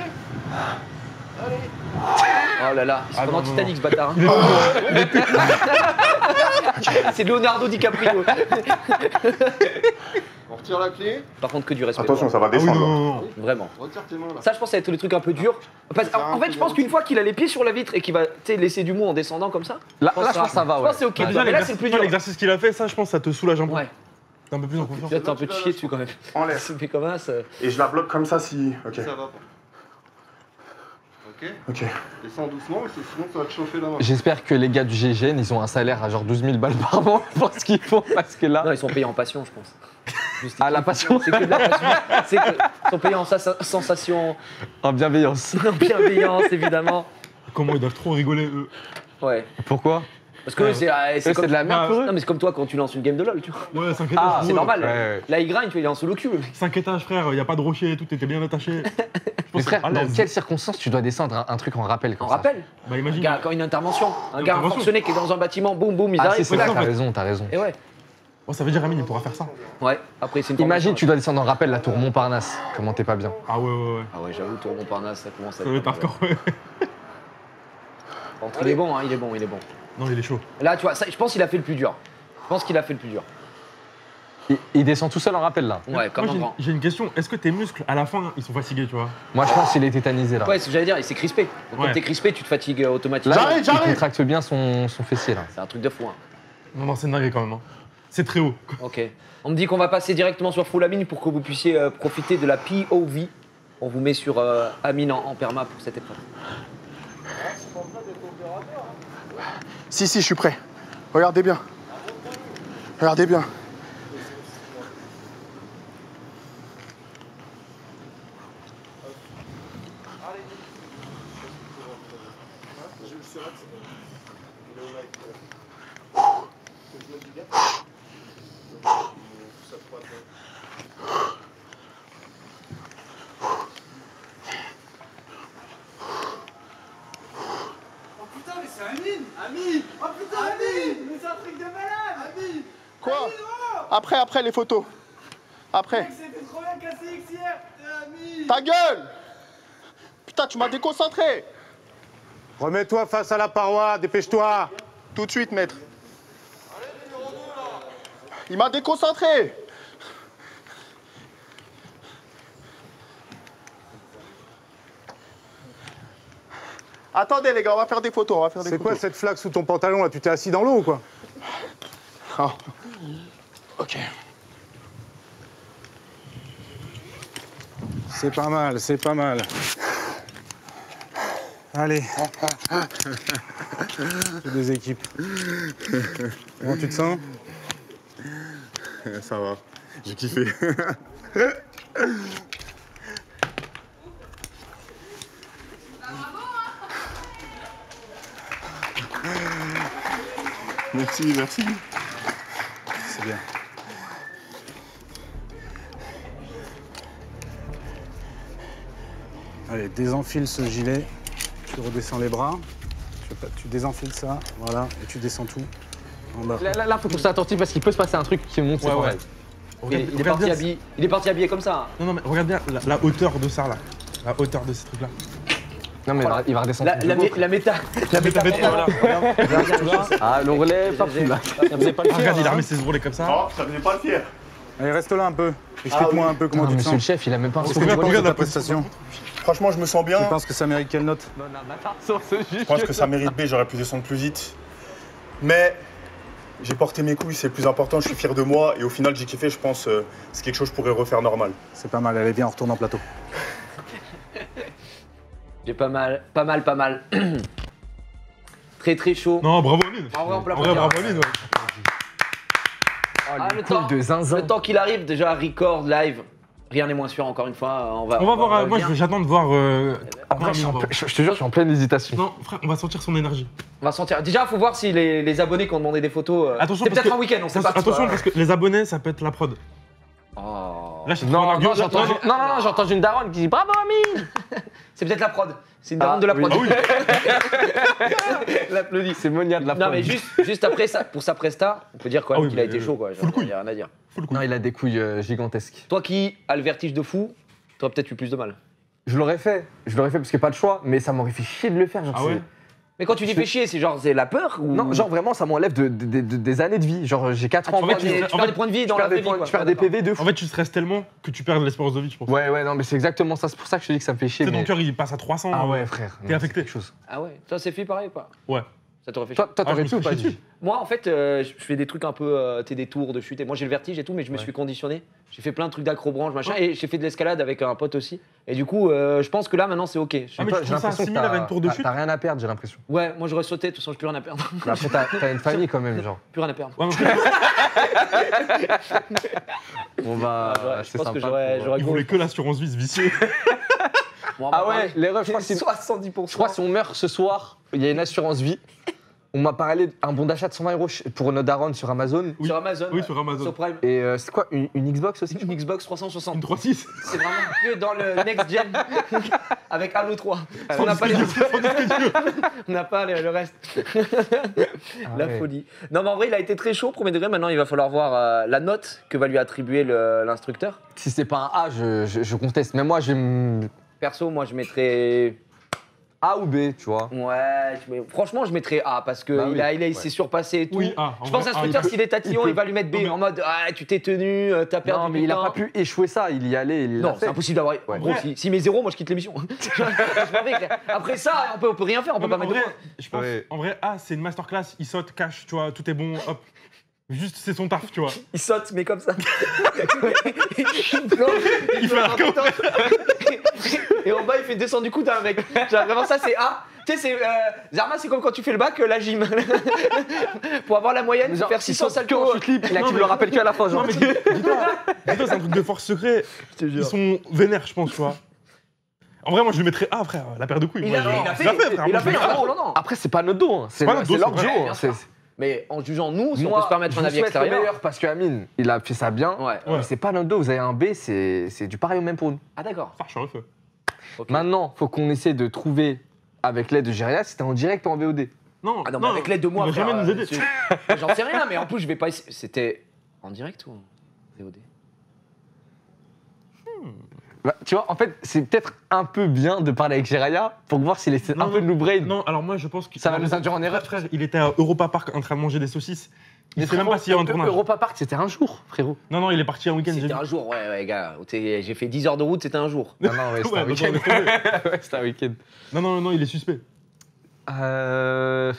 Oh là là, il se Ah, prend non, dans non, Titanic ce bâtard. Il est hein. C'est Leonardo DiCaprio. On retire la clé. Par contre, que du respect. Attention, ça va Ah oui, descendre. non, non, non. Vraiment. Retire tes mains là. Ça, je pense, ça va être les trucs un peu durs. Parce- en, en fait, je pense qu'une fois qu'il a les pieds sur la vitre et qu'il va tu sais, laisser du mou en descendant comme ça. Là, là, je pense que ça va, Je ouais. pense que c'est ok. Bah, déjà, Mais là, c'est le plus dur. l'exercice qu'il a fait, ça, je pense, ça te soulage un peu. Ouais. T'es un peu plus en confiance. Tu vas t'es un peu de chier dessus quand même. Enlève. Si tu fais comme ça, ça- Et je la bloque comme ça si. Ok. Ça va pas. Ok. Ok. Descends doucement, parce que sinon ça va te chauffer la main. J'espère que les gars du G G N, ils ont un salaire à genre douze mille balles par mois pour ce qu'ils font parce que là. Non, ils sont payés en passion, je pense. Juste Ah, la passion. C'est que de la passion. C'est que ils sont payés en sa- sensation, En bienveillance. en bienveillance, évidemment. Comment ils doivent trop rigoler, eux. Ouais. Pourquoi? Parce que Ouais. c'est euh, c'est comme de la merde pour eux. Non, mais c'est comme toi quand tu lances une game de LoL, tu vois. Ouais, cinq étages. Ah, c'est ouais. normal. Ouais, ouais. Là, il grind, tu vois, il est en solo queue. cinq étages, frère, y a pas de rocher et tout, t'étais bien attaché. Je Mais pense frère, à dans l'aise. quelles circonstances tu dois descendre un, un truc en rappel comme On ça rappelle Bah un imagine. gars, quand une intervention, un gars Intervention. forcené qui est dans un bâtiment, boum boum, ils Ah si, arrivent. c'est vrai, clac. t'as raison, t'as raison. Et ouais. Oh, ça veut dire Amine, il pourra faire ça. Ouais, après c'est une Imagine, formation, tu dois descendre en rappel la tour Montparnasse. Comment t'es pas bien? Ah ouais, ouais, ouais. Ah ouais, j'avoue, tour Montparnasse, ça commence à Ça doit être hardcore, ouais. Par contre, il est bon, hein, il est bon, il est bon. Non, il est chaud. Là, tu vois, ça, je pense qu'il a fait le plus dur. Je pense qu'il a fait le plus dur. Il, il descend tout seul en rappel là. Ouais, comme Moi, un j'ai- grand. j'ai une question. Est-ce que tes muscles, à la fin, ils sont fatigués, tu vois? Moi je pense qu'il est tétanisé là. Ouais, c'est ce que j'allais dire, il s'est crispé. Donc Ouais. quand t'es crispé, tu te fatigues euh, automatiquement. Là, J'arrive, il j'arrive. contracte bien son, son fessier là. C'est un truc de fou, hein. Non, non, c'est une dinguerie quand même. Hein. C'est très haut. Ok. On me dit qu'on va passer directement sur Full Amine pour que vous puissiez euh, profiter de la P O V. On vous met sur euh, Amine en, en perma pour cette épreuve. Si, si, je suis prêt. Regardez bien. Regardez bien. Quoi? Après, après les photos. Après. Ta gueule! Putain, tu m'as déconcentré! Remets-toi face à la paroi, dépêche-toi. Tout de suite, maître. Il m'a déconcentré! Attendez les gars, on va faire des photos, on va faire des C'est photos. quoi cette flaque sous ton pantalon là? Tu t'es assis dans l'eau ou quoi? Ah. Ok. C'est pas mal, c'est pas mal. Allez. J'ai des équipes. Comment tu te sens? Ça va, j'ai kiffé. Merci, merci. C'est bien. Allez, désenfile ce gilet. Tu redescends les bras. Tu, tu désenfiles ça, voilà, et tu descends tout en bas. Là, là, là, faut qu'on soit attentif parce qu'il peut se passer un truc qui monte ses Ouais, ouais. oreilles. Il, est- il est parti habillé, il est parti habillé comme ça. hein. Non, non, mais regarde bien la, la hauteur de ça, là. La hauteur de ces trucs-là. Non, mais il va- il va redescendre. La, tout la, le mé- beau, la méta. La méta. Voilà. Ah, le relais, pas fou là. Ça faisait pas le Ah, fier, regarde, il a hein. remis ses ourlets comme ça. Non, ça venait pas le fier. Allez, reste là un peu. Explique-moi un peu comment Non, tu te monsieur le sens. chef, il a même pas un Qu'est-ce second que tu regarde, penses de regarde ta la prestation? Franchement, je me sens bien. Tu penses que ça mérite quelle note? Je pense que ça mérite B, j'aurais pu descendre plus vite. Mais j'ai porté mes couilles, c'est le plus important, je suis fier de moi. Et au final, j'ai kiffé, je pense euh, c'est quelque chose que je pourrais refaire normal. C'est pas mal, allez, viens, on retourne en plateau. J'ai pas mal, pas mal, pas mal. Très très chaud. Non, bravo Amine. En vrai, on peut En vrai, l'applaudir. bravo Amine, ouais. Ah, le coup temps, de zinzin. le temps qu'il arrive, déjà record, live. Rien n'est moins sûr, encore une fois. On va, On va voir, euh, moi revenir. j'attends de voir. euh, En vrai, je, suis en Amine, ple- je- je te jure, je suis en pleine hésitation. Non, frère, on va sentir son énergie. On va sentir. Déjà, faut voir si les, les abonnés qui ont demandé des photos. euh, Attention, c'est parce peut-être que- un week-end, on sait pas. Attention, tu vois. parce que les abonnés, ça peut être la prod. Oh. Là, je Non, non, j'ai entendu, non, non, non, j'ai entendu une daronne qui dit bravo Amine. C'est peut-être la prod. C'est une Ah, daronne de la oui. prod. Ah oui. L'applaudit. C'est Monia de la Non, prod. mais juste, juste après ça, pour sa presta, on peut dire quand même Ah oui, qu'il a mais, été euh, chaud, quoi. full Il n'y a rien à dire. Non, il a des couilles euh, gigantesques. Toi qui as le vertige de fou, t'aurais peut-être eu plus de mal. Je l'aurais fait, je l'aurais fait parce que pas de choix, mais ça m'aurait fait chier de le faire. Genre, Ah c'est- ouais. Mais quand tu dis Je- fais chier, c'est genre c'est la peur ou Non, genre vraiment, ça m'enlève de, de- de- de- des années de vie. Genre, j'ai quatre ans. tu en perds fait, des, je- tu en perds fait, des points de vie je dans perds la des vraie vie, points- quoi. je perds des P V de fou. En fait, tu stresses tellement que tu perds de l'espérance de vie, je pense. Ouais, ouais, non, mais c'est exactement ça. C'est pour ça que je te dis que ça me fait chier. Tu sais, ton mais- cœur, il passe à trois cents. Ah euh, ouais, frère. T'es non, affecté. c'est quelque chose. Ah ouais, toi c'est fait pareil ou pas? Ouais. Ça t'aurait fait Toi, chier. toi, Ah, je t'aurais me pu ou suis pas chié dit Moi en fait, euh, je fais des trucs un peu, euh, t'es des tours de chute. Et moi j'ai le vertige et tout, mais je me suis conditionné. J'ai fait plein de trucs d'acrobranche, machin, et j'ai fait de l'escalade avec un pote aussi. Et du coup, euh, je pense que là maintenant c'est ok. Je- Ah, mais Toi, tu j'ai trouves ça l'impression que similaire à une tour de t'as- chute? T'as rien à perdre, j'ai l'impression. Ouais, moi j'aurais sauté, de toute façon j'ai plus rien à perdre. Mais après, t'as t'as une famille quand même, genre. Plus rien à perdre. Ouais, mais On va. Ah, ouais, je c'est pense que sympa j'aurais- pour- j'aurais il voulait que l'assurance vie se vicier. Bon, on va Ah ouais, parler. les refs, je crois que c'est- soixante-dix pour cent. Je crois que si on meurt ce soir, il y a une assurance vie. On m'a parlé d'un bon d'achat de cent vingt euros pour notre daronne sur Amazon. Oui. Sur Amazon. Oui, ouais. sur Amazon. Sur Prime. Et euh, c'est quoi, une, une Xbox aussi? Une Xbox trois cent soixante. Une trois six. C'est vraiment que dans le next gen avec Halo trois. On n'a pas, les... On n'a pas le, le reste. Ah la ouais. folie. Non, mais en vrai, il a été très chaud, premier degré. Maintenant, il va falloir voir euh, la note que va lui attribuer le- l'instructeur. Si c'est pas un A, je, je, je conteste. Mais moi, je vais me- Perso, moi, je mettrais. A ou B, tu vois. Ouais, je mets- franchement, je mettrais A parce qu'il Bah oui, a, il, a- il ouais. s'est surpassé et tout. Oui, A, en je pense vrai, à A, l'instructeur, il peut- s'il est tatillon, il il, peut- va lui mettre B Non, mais- en mode ah, tu t'es tenu, euh, t'as perdu Non, mais du il a temps. pas pu échouer ça. Il y allait. Il l'a Non, fait. c'est impossible d'avoir. En Ouais. gros, si- s'il met zéro, moi je quitte l'émission. Je m'en vais. Après ça, on peut, on peut rien faire, on Non, peut mais pas en mettre de vrai, points. je pense, Ouais. en vrai, ah, c'est une masterclass, il saute, cache, tu vois, tout est bon, hop. Juste, c'est son taf, tu vois. Il saute, mais comme ça. il plonge, il fait la plonge en temps. Et en bas, il fait descendre du coup d'un mec. Genre, vraiment, ça, c'est A. Tu sais, c'est. Euh, Zarma, c'est comme quand tu fais le bac, euh, la gym. Pour avoir la moyenne, faut Genre, faire il six cents saute que saltos. en chute libre. Il a Non, tu mais- me le rappelles que à la fin, genre. Non, mais dis- dis-toi, dis-toi, c'est un truc de force secret. Ils sont vénères, je pense, tu vois. En vrai, moi, je le mettrais A, frère, la paire de couilles. Il Moi, a- je- il a je fait- l'ai frère. il Moi, a je fait l'ai un fait. gros- non, non. Après, c'est pas notre dos. hein. C'est pas le- notre dos, c'est leur c'est duo. vrai, hein. bien C'est- sûr. Mais en jugeant nous, si on Moi, peut se permettre je un vous avis souhaite le extérieur. meilleur parce que Amine, il a fait ça bien. Ouais. Mais c'est pas notre dos. Vous avez un B, c'est c'est du pareil au même pour nous. Ah, d'accord. Farce sur le feu. Ok. Maintenant, faut qu'on essaie de trouver avec l'aide de Géria si c'était en direct ou en V O D. Non, Ah non, mais avec l'aide de moi, il va frère, jamais nous euh, aider. c'est- J'en sais rien, mais en plus, je vais pas essayer. C'était en direct ou en V O D? Bah, tu vois, en fait, c'est peut-être un peu bien de parler avec Géria pour voir s'il essaie Non, un peu de nous brain. Non, alors moi, je pense que Ça va nous induire en erreur. Frère, il était à Europa Park en train de manger des saucisses. Il Mais sait même frérot, pas s'il y a un euh, tournage. Europa Park, c'était un jour, frérot. Non, non, il est parti un week-end. j'ai C'était vu. un jour, ouais, ouais, gars. T'es- J'ai fait dix heures de route, c'était un jour. Non, non, ouais, c'était Ouais, un bah, week-end. laisse tomber. Ouais, c'était un week-end. Non, non, non, il est suspect. Euh...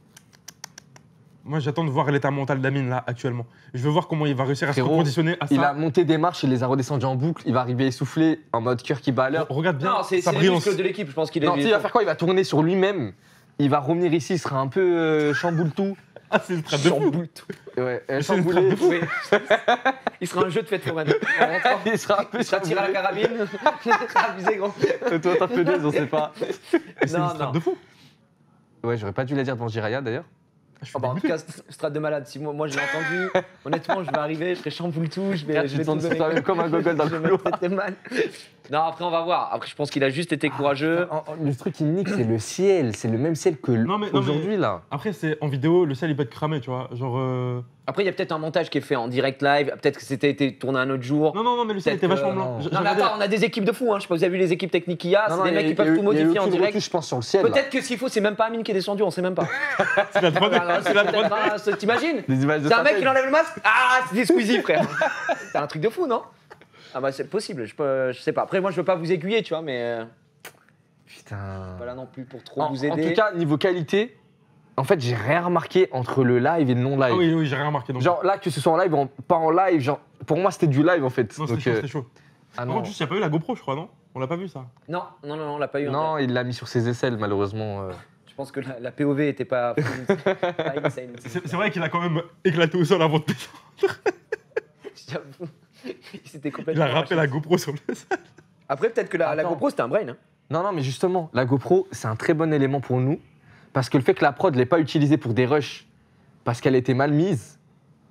Moi, j'attends de voir l'état mental d'Amine là actuellement. Je veux voir comment il va réussir à se Frérot, reconditionner à ça. Il a monté des marches, il les a redescendues en boucle, il va arriver essoufflé, en mode cœur qui bat à l'heure. Regarde bien Non, c'est sa c'est les brillance. muscles de l'équipe, je pense qu'il est. Non, tu sais, il va faire quoi? Il va tourner sur lui-même, il va revenir ici, il sera un peu euh, chamboule tout. Ah, c'est une trappe de fou. Chamboule tout. Ouais, euh, Mais c'est une chamboulé. trappe de fou. Oui. Il sera un jeu de fête foraine. En rentrant, Il sera un peu il sera tiré à la chamboulé. carabine. Il sera abusé, gros. Toi, t'as fait deux, on sait pas. Mais C'est une Non, trappe non. de fou. Ouais, j'aurais pas dû la dire devant Jiraya d'ailleurs. Je suis Ah bah, en tout dégoûté. cas, strat de malade. Si moi, moi je l'ai entendu, honnêtement, je vais arriver, je serai chamboule tout, je vais, Regarde, je tu vais te sens tout sur donner. toi-même comme un gogol dans Je le vais me couloir. traiter mal. Non, après, on va voir. Après, je pense qu'il a juste été courageux. En- en- Le truc qui me nique, c'est le ciel, c'est le même ciel que Non, mais- non, mais- aujourd'hui là. Après, c'est en vidéo, le ciel il peut être cramé, tu vois. Genre. euh, Après, il y a peut-être un montage qui est fait en direct live. Peut-être que c'était été tourné un autre jour. Non, non, non, mais le ciel Peut-être était vachement que- blanc. non. J'ai- Non, mais regardé- attends, on a des équipes de fous. Hein. Je sais pas, vous avez vu les équipes techniques qu'il y a. Non, C'est non, des il y a- mecs qui il y a peuvent eu- tout il y a eu modifier en aucune direct. retouche, je pense, sur le ciel. là. Peut-être que s'il faut, c'est même pas Amine qui est descendu, on sait même pas. C'est la trois D. Alors, C'est la c'est trois D. peut-être un- c'est- T'imagines? Des images de C'est un sa mec, tête. il enlève le masque. Ah, c'était Squeezie, frère. C'est un truc de fou, non? Ah bah c'est possible, je, peux, je sais pas. Après, moi, je veux pas vous aiguiller, tu vois, mais euh, Putain. pas là non plus pour trop En, vous en aider. tout cas, niveau qualité, en fait, j'ai rien remarqué entre le live et le non-live. Ah oui, oui, j'ai rien remarqué. Donc. Genre là, que ce soit en live ou en- pas en live, genre, pour moi, c'était du live en fait. Non, Donc, c'était chaud, euh, c'était chaud. ah Par non. contre, juste, il n'y a pas eu la GoPro, je crois, non? On l'a pas vu ça. Non, non, non, non, on l'a pas eu. en Non, tête. il l'a mis sur ses aisselles, malheureusement. euh. Je pense que la, la P O V était pas. pas insane. C'est c'est vrai qu'il a quand même éclaté au sol avant de descendre. J'avoue. Il s'était Il complètement. a râpé la GoPro sur le sol. Après, peut-être que la, la Attends. GoPro c'était un brain. Hein. Non, non, mais justement, la GoPro, c'est un très bon élément pour nous. Parce que le fait que la prod ne l'ait pas utilisée pour des rushs, parce qu'elle était mal mise,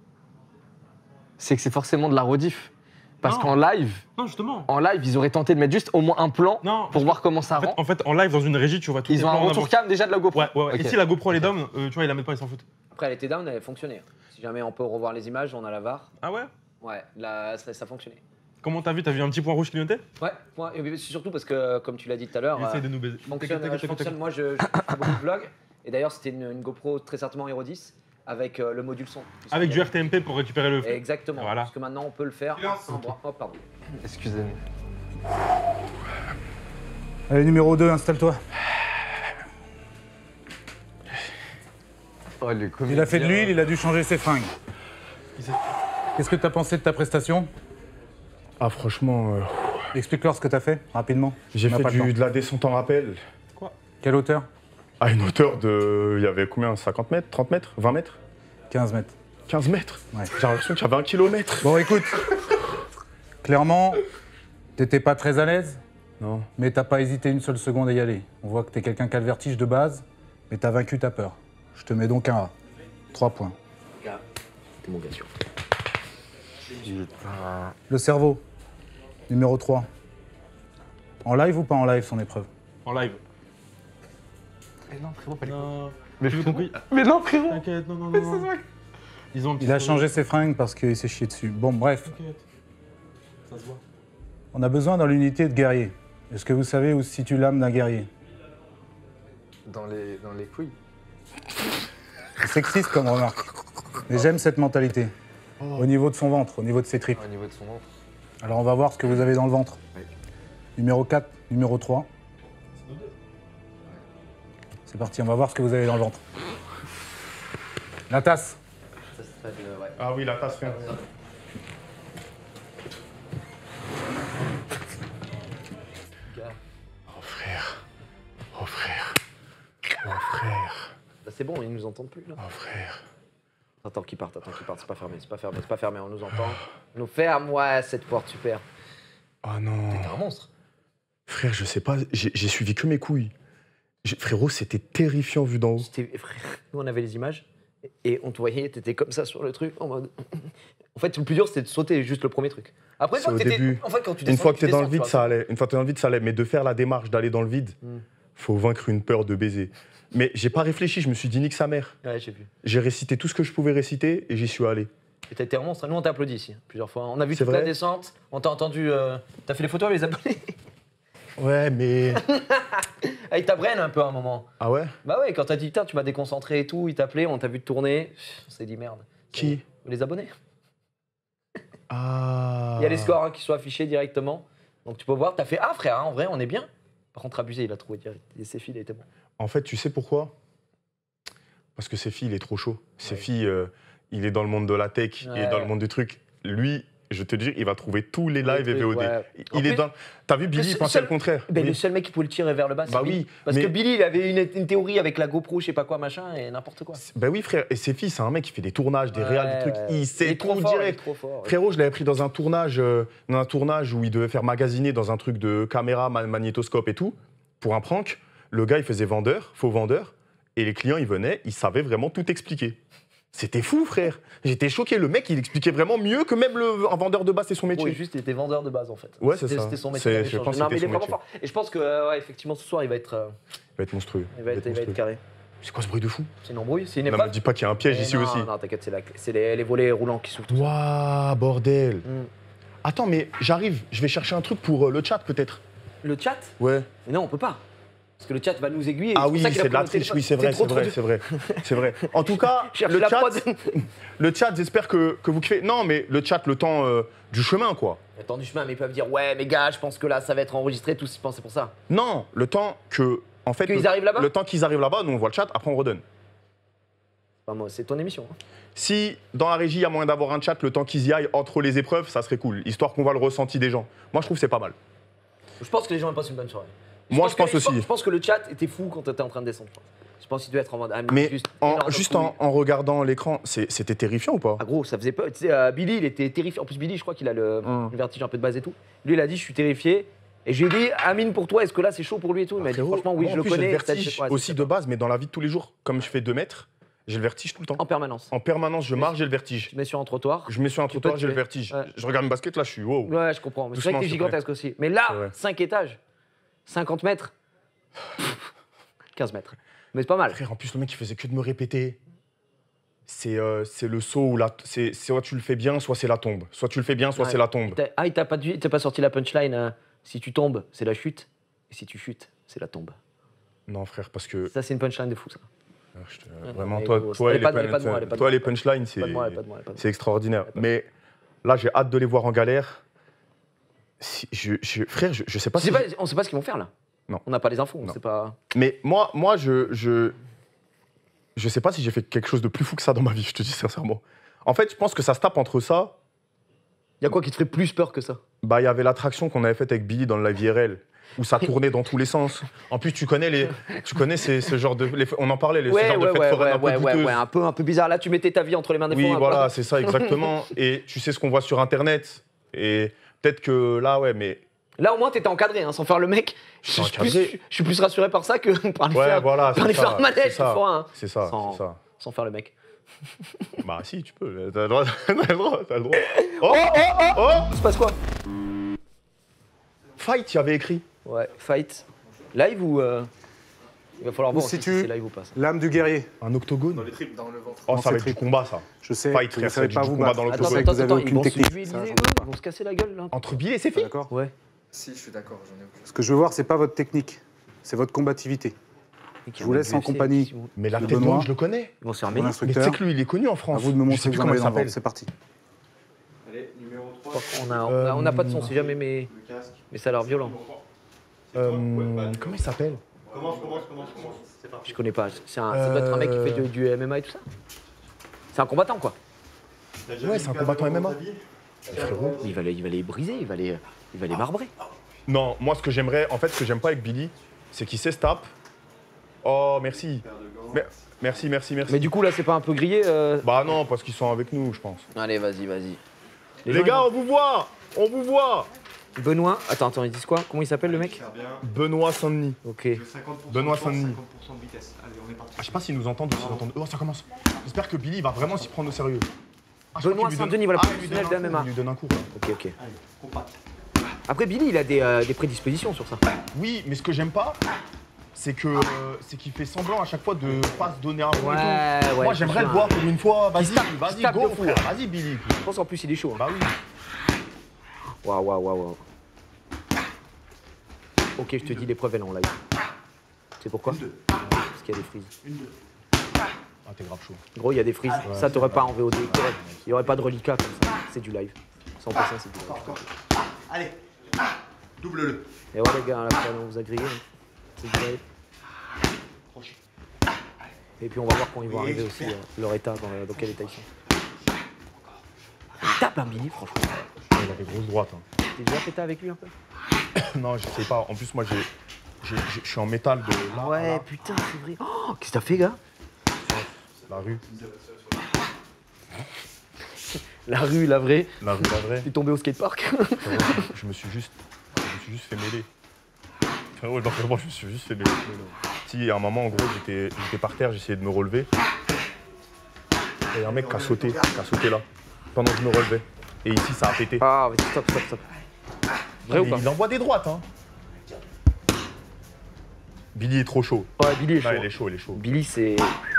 c'est que c'est forcément de la rediff. Parce Non. qu'en live, Non, justement. en live, ils auraient tenté de mettre juste au moins un plan Non, pour parce voir comment ça En fait, rend. en fait, en live, dans une régie, tu vois tout. Ils ont un retour cam déjà de la GoPro. Ouais, ouais, ouais. Ok. Et si la GoPro elle est down, euh, tu vois, ils la mettent pas, ils s'en foutent. Après, elle était down, elle avait fonctionné. Si jamais on peut revoir les images, on a la V A R. Ah ouais? Ouais, là, ça, ça fonctionnait. Comment t'as vu? T'as vu un petit point rouge clignoter? Ouais, ouais, et c'est surtout parce que, comme tu l'as dit tout à l'heure, Il essaye euh, de nous baiser. je fonctionne, T'inquiète, je t'inquiète, fonctionne- t'inquiète. moi je, je fais beaucoup de vlogs. Et d'ailleurs, c'était une, une GoPro très certainement Hero dix avec euh, le module son. Avec du R T M P pour récupérer le flux. Exactement. Voilà. Parce que maintenant, on peut le faire en bras. Oh, pardon. Excusez-moi. Allez, numéro deux, installe-toi. Oh, le Il a fait de l'huile, il a dû changer ses fringues. Il s'est- Qu'est-ce que tu as pensé de ta prestation? Ah, franchement, euh, Explique-leur ce que tu as fait, rapidement. j'ai On n'a fait pas le du- temps. de la descente en rappel Quelle hauteur? à une hauteur de. Il y avait combien? cinquante mètres? trente mètres? vingt mètres? quinze mètres. quinze mètres? Ouais. J'ai l'impression qu'il y avait un kilomètre. Bon, écoute, clairement, t'étais pas très à l'aise, Non. mais t'as pas hésité une seule seconde à y aller. On voit que t'es quelqu'un qui a le vertige de base, mais t'as vaincu ta peur. Je te mets donc un A. trois points. Gars, t'es mon gars sûr. Le cerveau, numéro trois. En live ou pas en live son épreuve? En live. Mais non, frérot, pas les Non. Mais, Tu veux compris mais non, frérot. T'inquiète, non, non, non. non. Ils ont un petit Il a sourire. changé ses fringues parce qu'il s'est chié dessus. Bon, bref. T'inquiète. Ça se voit. On a besoin dans l'unité de guerrier. Est-ce que vous savez où se situe l'âme d'un guerrier? Dans les, dans les couilles. C'est sexiste comme remarque. Mais j'aime cette mentalité. Au niveau de son ventre, au niveau de ses tripes. Au niveau de son ventre. Alors on va voir ce que vous avez dans le ventre. Oui. Numéro quatre, numéro trois. C'est parti, on va voir ce que vous avez dans le ventre. La tasse. Ça serait de, ouais. Ah oui, la tasse, frère. Oh frère. Oh frère. Oh frère. Là, c'est bon, ils nous entendent plus là. Oh frère. Attends qu'ils partent, attends qu'ils partent, c'est pas fermé, c'est pas fermé, c'est pas fermé, on nous entend. On nous ferme, ouais, cette porte, super. Oh non. T'es un monstre. Frère, je sais pas, j'ai j'ai suivi que mes couilles. J'ai- Frérot, c'était terrifiant vu d'en haut. C'était- frère, nous on avait les images et on te voyait, t'étais comme ça sur le truc en mode. En fait, le plus dur c'était de sauter juste le premier truc. Après, une C'est fois au que t'étais- début. en fait, quand tu Une descends, fois que tu t'es dans le descends, vide, tu ça vois. allait. Une fois que t'es dans le vide, ça allait. Mais de faire la démarche d'aller dans le vide, Hmm. faut vaincre une peur de baiser. Mais j'ai pas réfléchi, je me suis dit nique sa mère. Ouais, j'ai vu. J'ai récité tout ce que je pouvais réciter et j'y suis allé. Et t'as été un monstre. Nous on t'a applaudi ici, plusieurs fois. On a vu C'est toute la vrai descente, on t'a entendu. euh, T'as fait les photos avec les abonnés. Ouais, mais. Avec ta brain un peu à un moment. Ah ouais? Bah ouais, quand t'as dit putain, tu m'as déconcentré et tout, il t'appelait, on t'a vu te tourner. On s'est dit merde. Qui? Les abonnés. Ah. Il y a les scores hein, qui sont affichés directement. Donc tu peux voir, t'as fait ah frère, hein, en vrai on est bien. Par contre abusé, il a trouvé direct. Et ses filles, il était bon. En fait, tu sais pourquoi? Parce que ses filles, il est trop chaud. Ses filles, euh, il est dans le monde de la tech, il est Ouais. dans le monde du truc. Lui, je te dis, il va trouver tous les lives et trucs, V O D. ouais. Il En est plus, dans. T'as vu Billy, il le pensait seul- le contraire. Ben, Oui. Le seul mec qui pouvait le tirer vers le bas, c'est Bah Billy. oui, Parce mais- que Billy, il avait une, une théorie avec la GoPro, je sais pas quoi, machin, et n'importe quoi. Ben oui, frère. Et ses filles, c'est un mec qui fait des tournages, des Ouais, réals, des trucs. ouais. Il Il sait est trop tout fort, il est direct. trop fort, ouais. Frérot, je l'avais pris dans un tournage, euh, dans un tournage où il devait faire magasiner dans un truc de caméra, ma- magnétoscope et tout, pour un prank. Le gars, il faisait vendeur, faux vendeur, et les clients, ils venaient, ils savaient vraiment tout expliquer. C'était fou, frère. J'étais choqué. Le mec, il expliquait vraiment mieux que même le, un vendeur de base, c'est son métier. Oui, juste, il était vendeur de base en fait. Ouais, c'est C'était- ça. C'était son métier. C'est- il avait je changé. pense que Non, c'était mais il est son vraiment métier. fort. Et je pense que, euh, ouais, effectivement, ce soir, il va être, euh, Il va être monstrueux. il va être, il va être monstrueux. carré. C'est quoi ce bruit de fou? C'est une embrouille, c'est une Non, épreuve. me dis pas qu'il y a un piège Mais ici non, aussi. Non, t'inquiète, c'est la- c'est les, les volets roulants qui s'ouvrent. Waouh, bordel. Mm. Attends, mais j'arrive. Je vais chercher un truc pour euh, le chat, peut-être. Le chat? Ouais. Mais non, on peut pas. Parce que le chat va nous aiguiller. Ah pour oui, ça qu'il a c'est de la pris le triche, téléphone. oui, c'est vrai, trop, c'est vrai, trop c'est vrai, c'est vrai. En tout cas, Cherche le la chat, prod. le chat, j'espère que, que vous kiffez. Non, mais le chat, le temps euh, du chemin, quoi. Le temps du chemin, mais ils peuvent dire ouais, mais gars, je pense que là, ça va être enregistré, tous ils pensaient pour ça. Non, le temps que, en fait, Qu'ils le, arrivent là-bas le temps qu'ils arrivent là-bas, nous on voit le chat, après on redonne. Enfin, moi, c'est ton émission. hein. Si dans la régie il y a moyen d'avoir un chat, le temps qu'ils y aillent entre les épreuves, ça serait cool, histoire qu'on voit le ressenti des gens. Moi, je trouve que c'est pas mal. Je pense que les gens ils passent une bonne soirée. Moi, je pense que les- aussi. Je pense que le chat était fou quand t'étais en train de descendre. Je pense qu'il devait être en mode. ah, Mais juste, en- énorme juste couille. en, en regardant l'écran, c'est- c'était terrifiant ou pas? Ah gros, ça faisait peur. Tu sais, euh, Billy, il était terrifié. En plus, Billy, je crois qu'il a le, Hum. le vertige un peu de base et tout. Lui, il a dit, je suis terrifié. Et je lui ai dit, Amine, pour toi, est-ce que là, c'est chaud pour lui et tout Il m'a dit, Frérot, franchement, oui, moi, en je le plus, j'ai connais. le vertige c'est- ouais, c'est aussi ça. de base, mais dans la vie de tous les jours, comme je fais deux mètres, j'ai le vertige tout le temps. En permanence. En permanence, je marche, j'ai le vertige. Je me mets sur un trottoir. Je me mets sur un Tu peux trottoir, te j'ai le tuer. vertige. Ouais. Je regarde mes baskets, là, je suis wow. Ouais, je comprends. Mais c'est vrai Doucement, que t'es s'il te plaît. gigantesque aussi. Mais C'est là, vrai. cinq étages, cinquante mètres, quinze mètres. Mais c'est pas mal. Frère, en plus, le mec, il faisait que de me répéter. C'est euh, c'est le saut ou la. c'est- Soit tu le fais bien, soit c'est la tombe. Soit tu le fais bien, soit Ouais. c'est la tombe. T'as- Ah, il t'a pas, dit- il t'a pas sorti la punchline. euh, si tu tombes, c'est la chute. Et si tu chutes, c'est la tombe. Non, frère, parce que. Ça, c'est une punchline de fou, ça. Ah, je te- Ouais, Vraiment, mais toi, gros, toi, elle et est pas les, de- elle est pas de pun- moi, elle est pas de toi, moi. les punchlines, c'est Pas de moi, elle est pas de moi, elle est pas de moi. c'est extraordinaire. Mais là, j'ai hâte de les voir en galère. Si- je, je- frère, je, je sais pas Je si. sais pas, on sait pas ce qu'ils vont faire là. Non. On n'a pas les infos, on Non. sait pas. Mais moi, moi je, je. Je sais pas si j'ai fait quelque chose de plus fou que ça dans ma vie, je te dis sincèrement. En fait, je pense que ça se tape entre ça. Il y a quoi qui te ferait plus peur que ça? Bah, il y avait l'attraction qu'on avait faite avec Billy dans le live I R L, où ça tournait dans tous les sens. En plus, tu connais les, tu connais ces, ce genre de, les- on en parlait, les, ce Ouais, genre ouais, de fêtes ouais, foraines ouais, un peu ouais, ouais, douteuses. ouais, un peu, un peu bizarre. Là, tu mettais ta vie entre les mains des Oui, fonds. voilà, c'est ça exactement. Et tu sais ce qu'on voit sur Internet. Et peut-être que là, ouais, mais Là, au moins, t'étais encadré, hein, sans faire le mec. Je suis, plus, je suis plus rassuré par ça que par les ouais, faire, voilà, par les ça, faire manège. C'est ça, hein, c'est ça, sans, c'est ça. Sans faire le mec. Bah si, tu peux. T'as le droit, t'as le droit, t'as le droit. Oh, oh, oh, oh, Il se passe quoi? Fight, il y avait écrit. Ouais, fight. Live ou... Euh... Il va falloir voir si c'est live ou pas. L'âme du guerrier. Un octogone. Dans les tripes, dans le ventre. Oh, ça va être du combat, ça. Je sais. Fight, frère, ça va être du combat dans Attends, l'octogone. attends, Vous avez attends, ils aucune vont se technique. dueliser, Ça, eux, j'entends ils vont se casser la gueule, là. Entre Billy et ses filles? D'accord. Ouais. Si, je suis d'accord, j'en ai aucune. Ce que je veux voir, c'est pas votre technique, c'est votre combativité. Je vous laisse en compagnie. Mais la de tête Benoît, je le connais. Ils vont se mon fermer. Mais tu instructeur. sais que lui, il est connu en France. À vous de me Je montrer sais plus vous en comment il allez dans le s'appelle. ventre, c'est parti. Allez, numéro trois. On a, on a, on a pas de son, si jamais, mais, mais ça a l'air violent. Euh, comment il s'appelle? Commence, commence, commence, commence. C'est parti. Je connais pas. C'est un, ça doit être un mec qui fait du, du M M A et tout ça. C'est un combattant, quoi. Ouais, c'est un combattant M M A. Il va les, il va les briser, il va les, il va les marbrer. Non, moi, ce que j'aimerais, en fait, ce que j'aime pas avec Billy, c'est qu'il s'estape. Oh, merci. Mais- merci, merci, merci. Mais du coup, là, c'est pas un peu grillé euh... Bah non, parce qu'ils sont avec nous, je pense. Allez, vas-y, vas-y. Les, gens, gars, ils on vous voit. On vous voit. Benoît, attends, attends, ils disent quoi? Comment il s'appelle le mec? Benoît Saint-Denis. Ok. Benoît Saint-Denis. cinquante pour cent de vitesse. Allez, on est parti. Ah, je sais pas s'ils nous entendent ou s'ils entendent. Oh, ça commence. J'espère que Billy va vraiment s'y prendre au sérieux. Ah, je crois Benoît qu'il lui donne- Saint-Denis, voilà, Ah, il lui professionnel donne un de M M A. coup, Il lui donne un coup. quoi. Ok, ok. Allez, compact. Après, Billy, il a des, euh, des prédispositions sur ça. Oui, mais ce que j'aime pas, c'est que euh, c'est qu'il fait semblant à chaque fois de pas se donner un fond Ouais, et tout. ouais, Moi, j'aimerais c'est le ça. voir pour une fois. Vas-y, Il se tape- il vas-y, se tape go, de fou, frère. là. Vas-y, Billy. Je pense en plus, il est chaud. Hein. Bah oui. Waouh, waouh, waouh, waouh. Ok, je te dis, l'épreuve, elle est en live. C'est pourquoi? Parce qu'il y a des frises. Une, deux. Ah, t'es grave chaud. Gros, il y a des frises. Ça, t'aurais pas en V O D. Il y aurait pas de reliquat comme ça. C'est du live. cent pour cent, c'est du live. Allez. Double-le. Et ouais, les gars, là, on vous a grillé. hein. C'est du live. Et puis, on va voir quand ils vont arriver aussi, euh, leur état, dans, dans quel état ils sont. Il tape un Billy, franchement. Il a des grosses droites. Hein. T'es déjà pété avec lui un peu? Non, je sais pas. En plus, moi, j'ai, j'ai- j'ai- je suis en métal de là. à Ouais, là. putain, c'est vrai. Oh, qu'est-ce que t'as fait, gars? La rue. La rue, la vraie. La rue, la vraie. T'es tombé au skatepark. Frérot, je me suis juste, je me suis juste fait mêler. Frérot, genre, vraiment, je me suis juste fait mêler. Si, à un moment, en gros, j'étais, j'étais par terre, j'essayais de me relever. Et un mec qui a sauté, qui a sauté là, pendant que je me relevais. Et ici, ça a pété. Ah, vas-y, stop, stop, stop. Vrai Mais ou pas? il envoie des droites, hein. Billy est trop chaud. Ouais, Billy est chaud. Ah, il est chaud, il est chaud. Billy, c'est.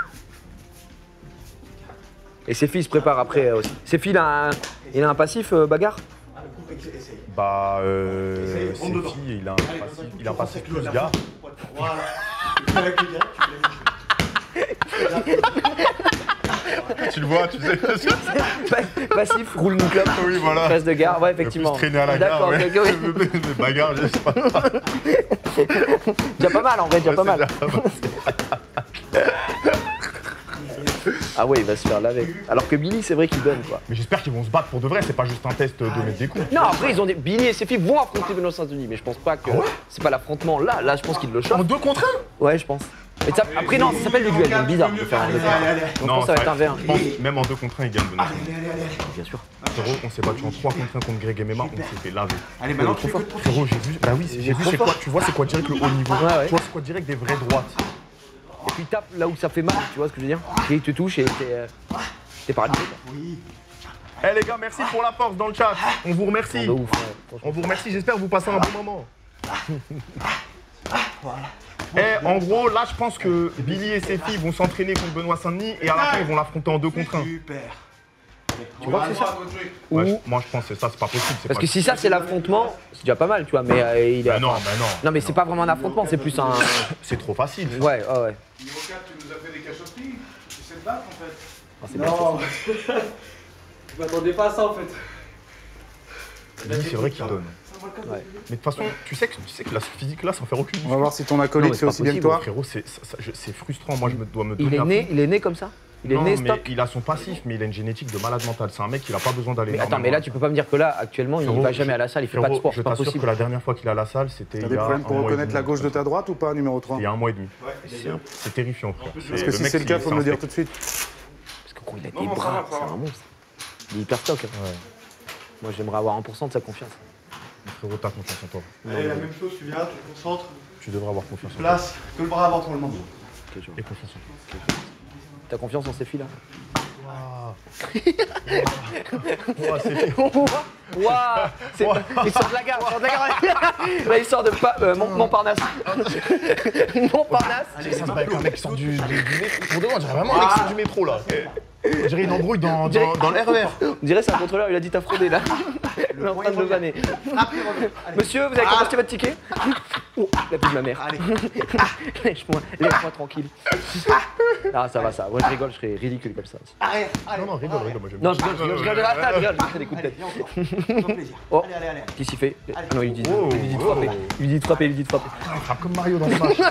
Et ses filles se préparent après euh, aussi. Ses filles, il a un, il a un passif euh, bagarre? Bah, euh, ses filles, il a un passif, il a un passif plus gars. Voilà. Tu fais la queue direct, Tu le vois, tu sais. Passif, roule une clope. Oui, voilà. Place de gare, ouais, effectivement. Plus traîner à la gare. D'accord, Ouais. ok, oui. Mais bagarre, je sais pas. Déjà pas mal en vrai, déjà pas mal. Ah ouais, il va se faire laver. Alors que Billy, c'est vrai qu'il donne quoi. Mais j'espère qu'ils vont se battre pour de vrai, c'est pas juste un test de mettre des coups. Non, après, ils ont des... Billy et ses filles vont affronter Benoît Saint-Denis, mais je pense pas que. Ah ouais c'est pas l'affrontement là. Là, je pense qu'ils le chopent. En deux contre un? Ouais, je pense. Mais ça- après, non, ça s'appelle le duel, donc bizarre de faire un deux contre un. Donc, je pense que ça va être un V un. Je pense que même en deux contre un, il gagne Benoît. Bien sûr. Frérot, on s'est battu en trois contre un contre Greg M M A, on s'est fait laver. Allez, maintenant, tu fais que de Frérot, j'ai vu, bah oui, j'ai vu, c'est quoi, tu vois, c'est quoi direct le haut niveau. Ouais, ouais. Tu vois, c'est quoi direct des vraies droites. Et puis, il tape là où ça fait mal, tu vois ce que je veux dire? Et il te touche et t'es. euh, T'es paralysé. quoi. Oui. Eh les gars, merci pour la force dans le chat. On vous remercie. De ouf, ouais. On vous remercie, j'espère que vous passez un bon moment. Eh, en gros, là, je pense que Billy et ses filles vont s'entraîner contre Benoît Saint-Denis et à la fin, ils vont l'affronter en deux contre un. Super. Tu vois que c'est ça? Ouais, Ou- je- moi, je pense que ça, c'est pas possible. c'est Parce pas- que si ça c'est l'affrontement, c'est déjà pas mal, tu vois, mais euh, il est. Bah non, bah non. Non, mais c'est pas vraiment un affrontement, c'est plus un. C'est trop facile. Ouais, ouais, ouais. Niveau quatre, tu nous as fait des cachotteries. Tu sais te battre en fait. Ah, c'est bien, Non, je m'attendais pas à ça en fait. Billy, c'est vrai qu'il donne. Ouais. Mais de toute façon, tu sais que, tu sais que la physique là, ça en fait aucune. On va voir si ton acolyte Non, mais fait c'est aussi pas bien que possible, toi. Frérot, c'est ça- ça- je- c'est frustrant. Moi, je me dois me Il donner est à né, fond. il est né comme ça? Il est Non, né mais stock? il a son passif, mais il a une génétique de malade mental. C'est un mec qui n'a pas besoin d'aller. Mais attends, énormément. mais là tu peux pas me dire que là, actuellement, il Frérot, va jamais je- à la salle, il fait pas de frérot, sport, Je c'est pas t'assure possible. que la dernière fois qu'il est à la salle, c'était il T'as y des a problèmes un pour mois et reconnaître demi. la gauche de ta droite ou pas, numéro trois? Il y a un mois et demi. Ouais, C'est- C'est terrifiant, frère. Parce que si c'est le cas, faut me le dire tout de suite. Parce que gros, il a Non, des non, ça bras, va, ça c'est va. un monstre. Il est hyper stock. hein. Ouais. Moi, j'aimerais avoir un pour cent de sa confiance. Frérot, t'as confiance en toi. Allez, la même chose, tu viens, tu te concentres. Tu devrais avoir confiance en toi. Place, que le bras avant ton le membre. Et confiance en toi. T'as confiance en ces filles là? Waouh. Waouh, c'est Waouh, c'est il sort de la gare, il sort de la gare. Là, il sort de pas euh, Mont- Montparnasse. Montparnasse. Ça me paraît qu'un mec qui sort du, du, du métro. Pour de vrai, on dirait vraiment un mec qui sort du métro là. On dirait une embrouille dans, dans, dans l'R E R. On dirait c'est un contrôleur, il a dit t'as fraudé là. Il est en train de le vanner. Monsieur, vous avez contesté votre ticket? Oh, la pute de ma mère. Lâche-moi, laisse-moi tranquille. Ah, ça va, ça. Moi, je rigole, je serais ridicule comme ça. Allez, Non, non, rigole, rigole, moi j'aime Non, je rigole, je rigole, je rigole, je rigole, je rigole, je fais des coups de tête. Oh, allez, allez, allez. qui s'y fait? Ah non, il lui dit, Oh, il lui dit de oh. frapper. Il lui dit de frapper, il lui dit de frapper. Il frappe comme Mario dans le match.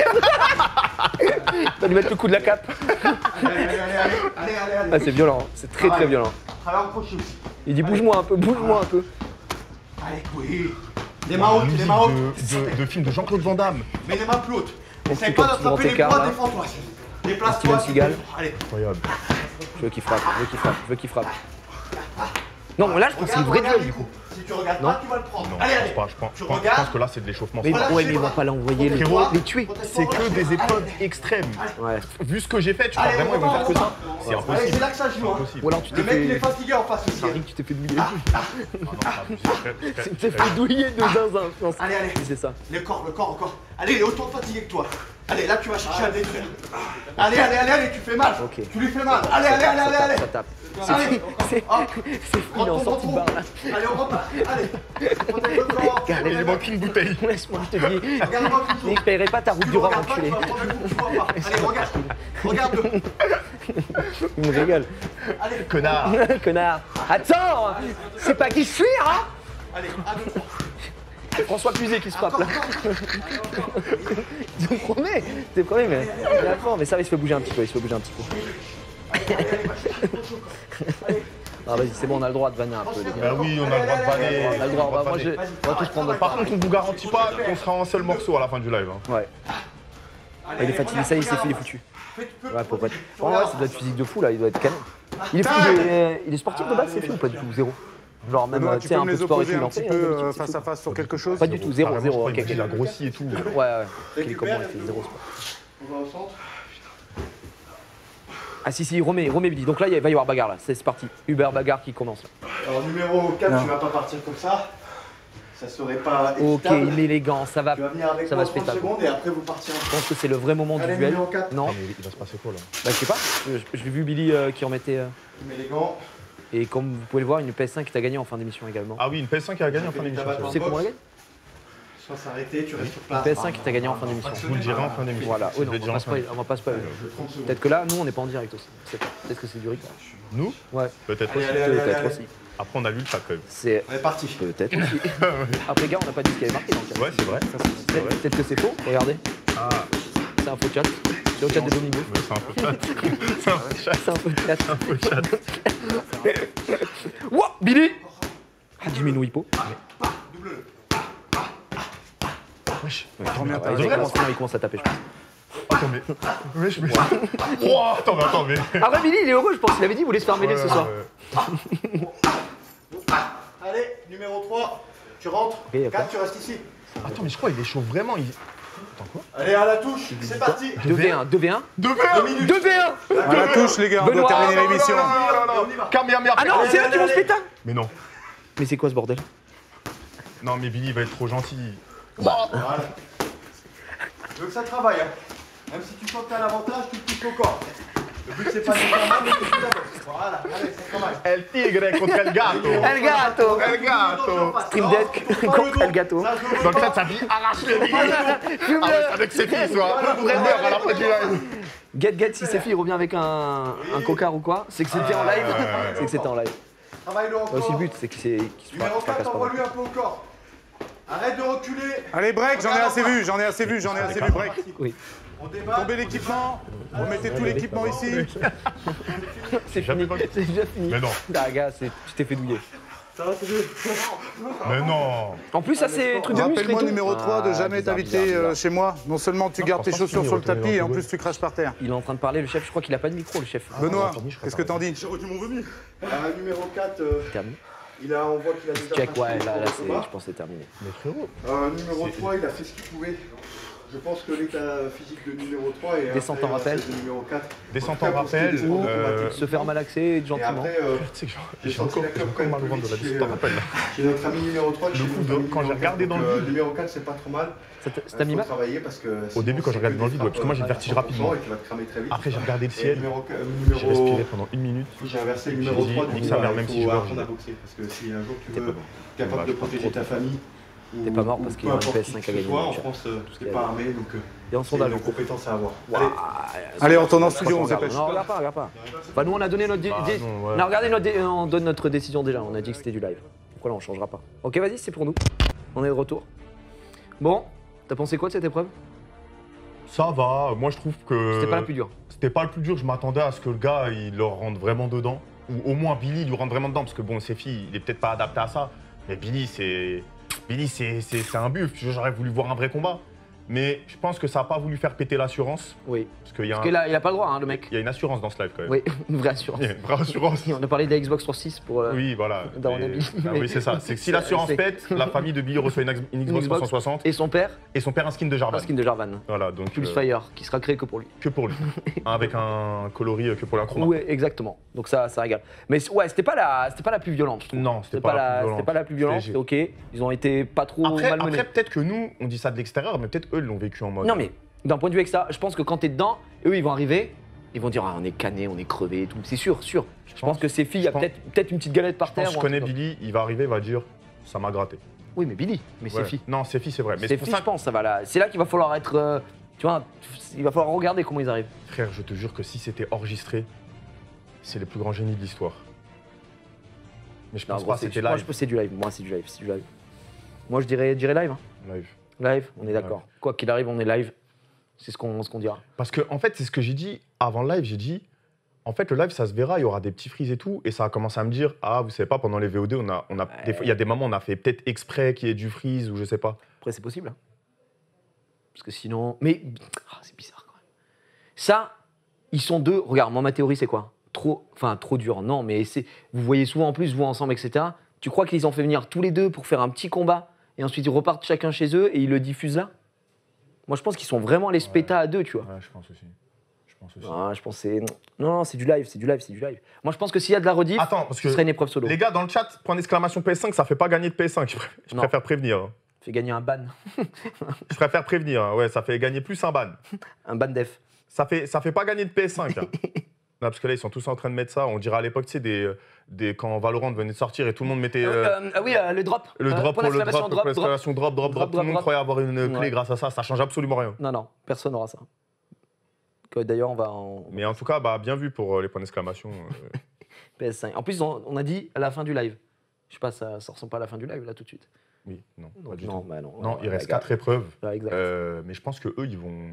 Il va lui mettre le coup de la cape. Allez, allez, allez, allez, allez, allez. Ah, c'est violent, hein. C'est très très violent. Alors, crochet aussi. Il dit bouge-moi un peu, bouge-moi un peu. Allez, oui. Les mains hautes, les mains hautes. De, de, de film de Jean-Claude Van Damme. Mais les mains plus hautes. On Essaye fait pas comme d'attraper Steven les Tecar, poids, là. défends-toi. Steven Déplace-toi. Seagal. Allez. Incroyable. Je veux qu'il frappe, je veux qu'il frappe, je veux qu'il frappe. Non, là, je pense que c'est une vraie duel du coup. Si tu regardes Non. pas, tu vas le prendre. Non, Allez, je allez. pense pas. Je pense, Tu je pense- je regardes. pense que là, c'est de l'échauffement. Mais Voilà, ouais, mais chez ils vont moi. pas l'envoyer, les, Frérot, les tuer. C'est que des épreuves extrêmes. Ouais. Vu ce que j'ai fait, tu crois Allez, vraiment on ils vont va, faire on que va. ça? C'est Allez, impossible. c'est là que ça joue. hein. Impossible. Ou alors tu Le t'es mec, il est fait. fatigué en face aussi. C'est un ring, tu t'es fait douiller. Ah non, ça, c'est- c'est- Tu t'es fait douiller de zinzin, je pense. Allez, allez. C'est ça. Le corps, le corps encore. Allez, il est autant fatigué que toi. Allez, là, tu vas chercher à le détruire. Allez, allez, allez, allez, tu fais mal. Ok. Tu lui fais mal. Allez, allez, allez, allez, allez. Ça tape. Allez. C'est Hop. c'est fou, il est en sortie de barre là. Allez, on repart. Allez. Protège le corps. Regarde, Il manque une bouteille. laisse-moi, je te dis. Regarde-moi toujours. Ne paierai pas ta route Tu du le roi, regardes pas, tu enculé. vas prendre un coup, tu vois pas. Allez, regarde. Regarde-le. Il me régale. Allez. Connard. Connard. Attends, c'est pas qui je suis, hein? Allez, à deux. C'est François Cluzet qui se frappe là. Je te promets, je te promets, mais il est fort, mais ça, il se fait bouger un petit peu, il se fait bouger un petit peu. Ah vas-y, c'est bon, on a le droit de vanner un peu. Les gars. Bah oui, on a le droit de vanner. On a le droit, on va, moi, je, on va tous prendre notre Par part. contre, on vous garantit pas qu'on sera un seul morceau à la fin du live. hein. Ouais. Ah, il est fatigué, ça y est, c'est fait, il est foutu. Ouais, faut pas être. Oh, ouais, ça doit être physique de fou là, il doit être canon. Il est, fou, il est, il est sportif de base, c'est fait ou pas du tout? Zéro. Genre même, Benoît, tu tu sais, peux un me peu de les sport et opposer tout, il un en petit fait, peu il en fait euh, un petit face peu. à face sur quelque chose? Pas du tout, zéro, Carrément, zéro. je crois Ok, qu'il a grossi et tout. Ouais, ouais. Il est comme moi, il fait zéro sport. On va au centre. Ah si, si, remets, remets Billy. Donc là, il va y avoir bagarre là, c'est c'est parti. Uber bagarre qui commence là. Alors, numéro quatre, Non. tu vas pas partir comme ça. Ça serait pas Ok, équitable. il met les gants, ça va, Tu vas venir avec ça moi va se trente péter. secondes et après vous partirez. Je pense que c'est le vrai moment Allez, du duel. numéro quatre. Non, Mais il va se passer quoi là? bah je sais pas. Je, je l'ai vu Billy euh, qui en mettait. euh, Tu mets les gants. Et comme vous pouvez le voir, une P S cinq qui t'a gagné en fin d'émission également. Ah oui, une P S cinq qui a gagné en fin d'émission. Tu sais comment on l'a gagné? Soit s'arrêter, tu restes sur Une place. P S cinq qui t'a gagné en fin d'émission. Je vous le dirai en fin d'émission. Voilà, Je oui, le non, on dirai va en pas fin spoiler, on va pas spoiler. Peut-être que là, nous, on n'est pas en direct aussi. Je sais pas. Peut-être que c'est du rythme. Nous? Ouais. Peut-être Allez, aussi. allez, allez, Peut-être allez. aussi. Après, on a vu le chat quand même. C'est On est parti. peut-être aussi. Après, gars, on n'a pas dit ce qu'il y avait marqué dans le chat. Ouais, c'est vrai. C'est vrai. Peut-être que c'est faux. Regardez. Ah, C'est un faux chat. C'est au chat de Domingo. mais c'est un peu chat. C'est un peu chat. C'est un faux chat. C'est un peu chat. Wouah, Billy Ah, Jimmy Hippo. Wesh. Combien t'as Il raison. commence, non, il commence à taper, je pense. Attends, mais. Wesh, mais. Oh, attends, mais attends, mais. Ah ouais, Billy, il est heureux, je pense. Il avait dit qu'il voulait se faire mêler ce Ouais, soir. ouais. Allez, numéro trois, tu rentres. Ok, d'accord. quatre, tu restes ici. Attends, mais je crois qu'il est chaud vraiment. Il... Attends, quoi? Allez, à la touche, c'est parti. deux v un, deux v un. deux v un. deux v un. À la touche, les gars, on doit Benoît. terminer l'émission. Kamehameha. Ah non, c'est eux qui vont se péter. Mais non. Mais c'est quoi ce bordel? Non, mais Billy il va être trop gentil. Voilà. Je veux que ça travaille. Hein. Même si tu sens que t'as l'avantage, tu te touches au corps. Le but, c'est pas de faire mal, mais c'est tout d'abord. Voilà, allez, ça travaille. El tigre contre el gato. El gato. El gato. Stream Deck contre El Gato. Dans le chat, ça dit arrache les billes. Ah ouais, avec ses filles, soit. Vrai meurt à la fin du live. Get Get, si Sefi revient avec un, un cocard ou quoi, c'est que c'était en live. C'est que c'était en live. Travaille-le encore. C'est aussi le but, c'est qu'il s'est- qu'il se Numéro fracasse quatre, pas. envoie-lui un peu au corps. Arrête de reculer. Allez, break, j'en ai assez vu, j'en ai assez vu, j'en ai assez vu, break. Oui. On débat. Tombez l'équipement, remettez tout l'équipement ici. C'est fini. C'est déjà fini. Mais non. Ah, gars, c'est- tu t'es fait douiller. Ça va, c'est deux. Mais non. En plus, ça, c'est truc de muscle et Rappelle-moi tout. numéro trois de Ah, jamais bizarre, t'inviter bizarre, euh, bizarre. chez moi. Non seulement tu gardes tes franchement, chaussures c'est sur le fini, tapis et en ouais. plus tu craches par terre. Il est en train de parler, le chef. Je crois qu'il a pas de micro, le chef. Benoît, entendu, je crois qu'est-ce que pas. t'en dis? J'ai retenu mon vomi. Euh, numéro quatre, euh, Terminé. Il a, on voit qu'il a déjà Check, pratiqué ouais, le là, là, combat. c'est- je pense que c'est terminé. Mais frérot. Euh, numéro trois, il a fait ce qu'il pouvait. Je pense que l'état physique de numéro trois est Descente en inférieur à rappel. celle de numéro quatre. Descente En en tout cas, pour ce qui est rappel, des secondes euh, automatiques. Se faire malaxer Et gentiment. après, euh, Tu sais que j'ai j'ai senti encore, la j'ai clope encore quand même mal au plus ventre de la vite descente chez, en rappel là. chez notre ami numéro trois. Le chez coup notre de- ami quand j'ai numéro regardé quatre, dans le donc, euh, vide. numéro quatre, c'est pas trop mal. Ça t'a- ça Il t'a mis faut mal travailler parce que Au sinon, début, quand c'est j'ai regardé que dans le des vide, ouais, parce que moi, j'ai frappes, vertige euh, rapidement. et qui va te cramer très vite. Après, j'ai regardé le Et ciel. numéro qu- J'ai numéro- respiré pendant une minute. J'ai inversé le J'ai numéro dit, trois, nique donc sa voilà, mère, même il si je faut meurs, apprendre je à boxer. Parce que si un jour tu T'es veux pas mort. être capable Bah, de je prends protéger trop. ta famille, ou T'es pas mort ou parce qu'il peu y a un importe P S qui cinq que à ce gagner, soit, mon en cher. France, euh, Tout ce t'es qu'il y pas a. armé, donc euh, Et en c'est sondage, une en cours. compétence à avoir. Ouah, Allez. Allez, on tourne en Pas studio, on trop se dépêche. grave. Non, regarde pas, regarde pas. Enfin, nous, on a donné notre. dé- Bah, dé- non, ouais. on a regardé notre. dé- On donne notre décision déjà. On a dit que c'était du live. Pourquoi là, on changera pas. Ok, vas-y, c'est pour nous. On est de retour. Bon, t'as pensé quoi de cette épreuve? Ça va, moi je trouve que. C'était pas la plus dure. C'était pas le plus dur, je m'attendais à ce que le gars il leur rentre vraiment dedans. Ou au moins Billy lui rentre vraiment dedans, parce que bon, ses filles, il est peut-être pas adapté à ça. Mais Billy, c'est. Billy, c'est c'est- c'est un buff. J'aurais voulu voir un vrai combat. Mais je pense que ça a pas voulu faire péter l'assurance. Oui. Parce qu'il y a Parce un- qu'il a, il a pas le droit, hein, le mec. il y a une assurance dans ce live quand même. Oui, une vraie assurance. Il y a une vraie assurance. On a parlé de la Xbox trois six pour. euh, Oui, voilà. dans mon Et- avis. Ah oui, c'est ça. C'est que si l'assurance C'est- pète, la famille de Billy reçoit une, ex- une Xbox, Xbox. trois cent soixante. Et son père, Et son père un skin de Jarvan. un skin de Jarvan. Voilà, donc. Pulse euh, Fire, qui sera créé que pour lui. Que pour lui. Avec un coloris euh, que pour la chroma. Ouais, exactement. Donc ça, ça régale. Mais c- ouais, c'était pas la, c'était pas la plus violente. je trouve. Non, c'était pas, la plus violente. C'était pas la plus violente. C'était- C'était ok. Ils ont été pas trop Après, malmenés. après peut-être que nous, on dit ça de l'extérieur, mais peut-être eux l'ont vécu en mode. Non mais d'un point de vue extra, je pense que quand t'es dedans, eux ils vont arriver, ils vont dire ah, on est cané, on est crevé et tout. C'est sûr, sûr. Je pense que ces filles, il y a pense- peut-être peut-être une petite galette par Je terre. pense que ou je un connais truc comme Billy, il va arriver, il va dire ça m'a gratté. ça. Oui, mais Billy, mais Ouais. ces filles. Non, ses filles, c'est vrai. Mais Ces c'est pour filles, ça je pense, ça va là. C'est là qu'il va falloir être. euh, tu vois, il va falloir regarder comment ils arrivent. que, frère, je te jure que si c'était enregistré, c'est les plus grands génies de l'histoire. Mais je Non, pense gros, pas c'est- c'était moi, live. je pense que c'est du live. Moi, c'est du live. C'est du live. Moi, je dirais, je dirais live. hein. Live. Live, on est d'accord. Quoi qu'il arrive, on est live. C'est ce qu'on ce qu'on dira. Parce que, en fait, c'est ce que j'ai dit avant le live. J'ai dit, en fait, le live, ça se verra, il y aura des petits frises et tout. Et ça a commencé à me dire, ah, vous savez pas, pendant les V O D, on a, on a, des fois- il y a des moments, on a fait peut-être exprès qu'il y ait du freeze ou je sais pas. Après, c'est possible. hein. Parce que sinon. Mais. ah, c'est bizarre quand même. Ça, ils sont deux. Regarde, moi, ma théorie, c'est quoi? Trop. Enfin, trop dur. Non, mais c'est. Vous voyez souvent en plus, vous ensemble, et cetera. Tu crois qu'ils ont fait venir tous les deux pour faire un petit combat et ensuite ils repartent chacun chez eux et ils le diffusent là? Moi, je pense qu'ils sont vraiment les spétas à deux, tu vois. Ouais, je pense aussi. Je pense aussi. Ah, je pense que c'est. Non, non, c'est du live, c'est du live, c'est du live. Moi, je pense que s'il y a de la rediff, Attends, parce que ce serait une épreuve solo. les gars dans le chat, point d'exclamation P S cinq, ça fait pas gagner de P S cinq. Je, pr- je Non. préfère prévenir. hein. Fait gagner un ban. Je préfère prévenir. hein. Ouais, ça fait gagner plus un ban. un ban def. Ça fait, ça fait pas gagner de P S cinq. hein. Non, parce que là, ils sont tous en train de mettre ça. On dirait à l'époque, tu sais, des, des, quand Valorant venait de sortir et tout le monde mettait. euh, Euh, ah oui, euh, le drop. Le Euh, drop point pour le d'exclamation, drop, point d'exclamation, drop, drop, drop, Drop, Tout le monde drop, croyait avoir une clé Ouais. grâce à ça. Ça change absolument rien. Non, non, personne n'aura ça. Que D'ailleurs, on va en Mais en tout cas, bah, bien vu pour euh, les points d'exclamation. euh. P S cinq. En plus, on, on a dit à la fin du live. Je sais pas, ça, ça ressemble pas à la fin du live là tout de suite. Oui, non, pas Donc, du non, tout. bah non. Non, Ouais, il reste ouais, quatre gars. épreuves. Ouais, exact. Euh, mais je pense que eux, ils vont.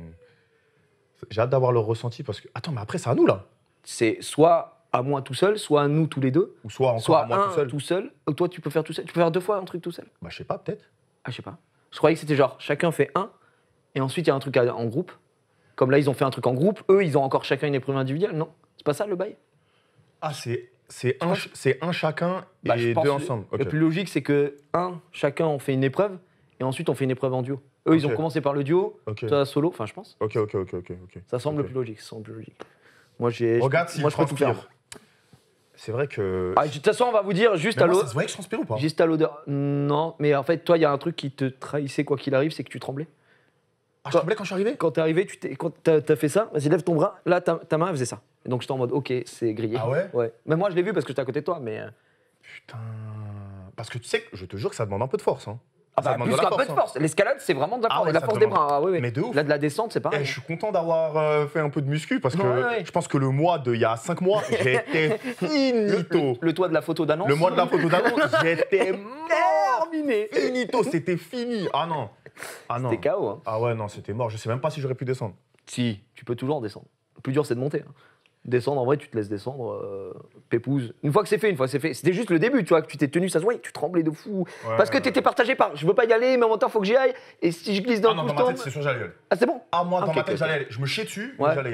J'ai hâte d'avoir leur ressenti parce que. Attends, mais après, c'est à nous là. C'est soit à moi tout seul, soit à nous tous les deux. Ou soit encore soit à moi un tout seul. tout seul. Ou toi, tu peux faire tout seul. Tu peux faire deux fois un truc tout seul. Bah, je sais pas, peut-être. Ah, je sais pas. Je croyais que c'était genre chacun fait un et ensuite il y a un truc à- en groupe. Comme là, ils ont fait un truc en groupe. Eux, ils ont encore chacun une épreuve individuelle. Non, c'est pas ça le bail. Ah, c'est c'est un, ch- c'est un chacun Bah, je et pense deux que ensemble. Le Ok. plus logique, c'est que un, chacun on fait une épreuve et ensuite on fait une épreuve en duo. Eux, ils Ok. ont commencé par le duo, Ok. toi solo. Enfin, je pense. Ok, ok, ok, ok. ok. Ça semble Ok. le plus logique. Ça semble le plus logique. Moi, j'ai. Regarde je- s'il moi, je peux tout transpire. faire. C'est à que. Ah, de toute façon, on va vous dire juste Mais à moi, l'eau. ça se voyait que je transpire ou pas Juste à l'odeur. Non, mais en fait, toi, il y a un truc qui te trahissait quoi qu'il arrive, c'est que tu tremblais. Ah, je tremblais quand je suis arrivé Quand t'es arrivé, tu t'es, quand t'as, t'as fait ça, vas-y, lève ton bras. Là, ta, ta main, elle faisait ça. Et donc, j'étais en mode, ok, c'est grillé. Ah ouais Ouais. Mais moi, je l'ai vu parce que j'étais à côté de toi, mais. euh, Putain. Parce que tu sais que je te jure que ça demande un peu de force. Hein. Ah Ça bah, demande plus de la qu'un peu de hein. force. L'escalade, c'est vraiment de la Ah force, ouais, de la ça force des demande- bras. Ah, oui, oui. Mais de ouf. Là, de la descente, c'est Eh, pareil. je suis content d'avoir euh, fait un peu de muscu parce que Ouais, ouais. je pense que le mois de il y a cinq mois, j'étais finito. Le toit de la photo d'annonce. Le mois de la photo d'annonce, j'étais mort. Terminé. Finito, c'était fini. Ah non. Ah non. C'était K O. Hein. Ah ouais, non, c'était mort. Je sais même pas si j'aurais pu descendre. Si, tu peux toujours descendre. Le plus dur, c'est de monter. hein. Descendre, en vrai, tu te laisses descendre, euh, pépouze. Une fois que c'est fait, une fois que c'est fait. C'était juste le début, tu vois, que tu t'es tenu, ça se voyait, tu tremblais de fou. Ouais, Parce que ouais. t'étais partagé par je veux pas y aller, mais en même temps, faut que j'y aille. Et si je glisse d'un Ah non, coup, dans je ma tombe. tête, c'est sûr, j'allais y aller. Ah, c'est bon. Ah, moi, dans Ok, ma tête, ok, j'allais y ok. aller. Je me chiais dessus, Ouais. mais j'allais y aller.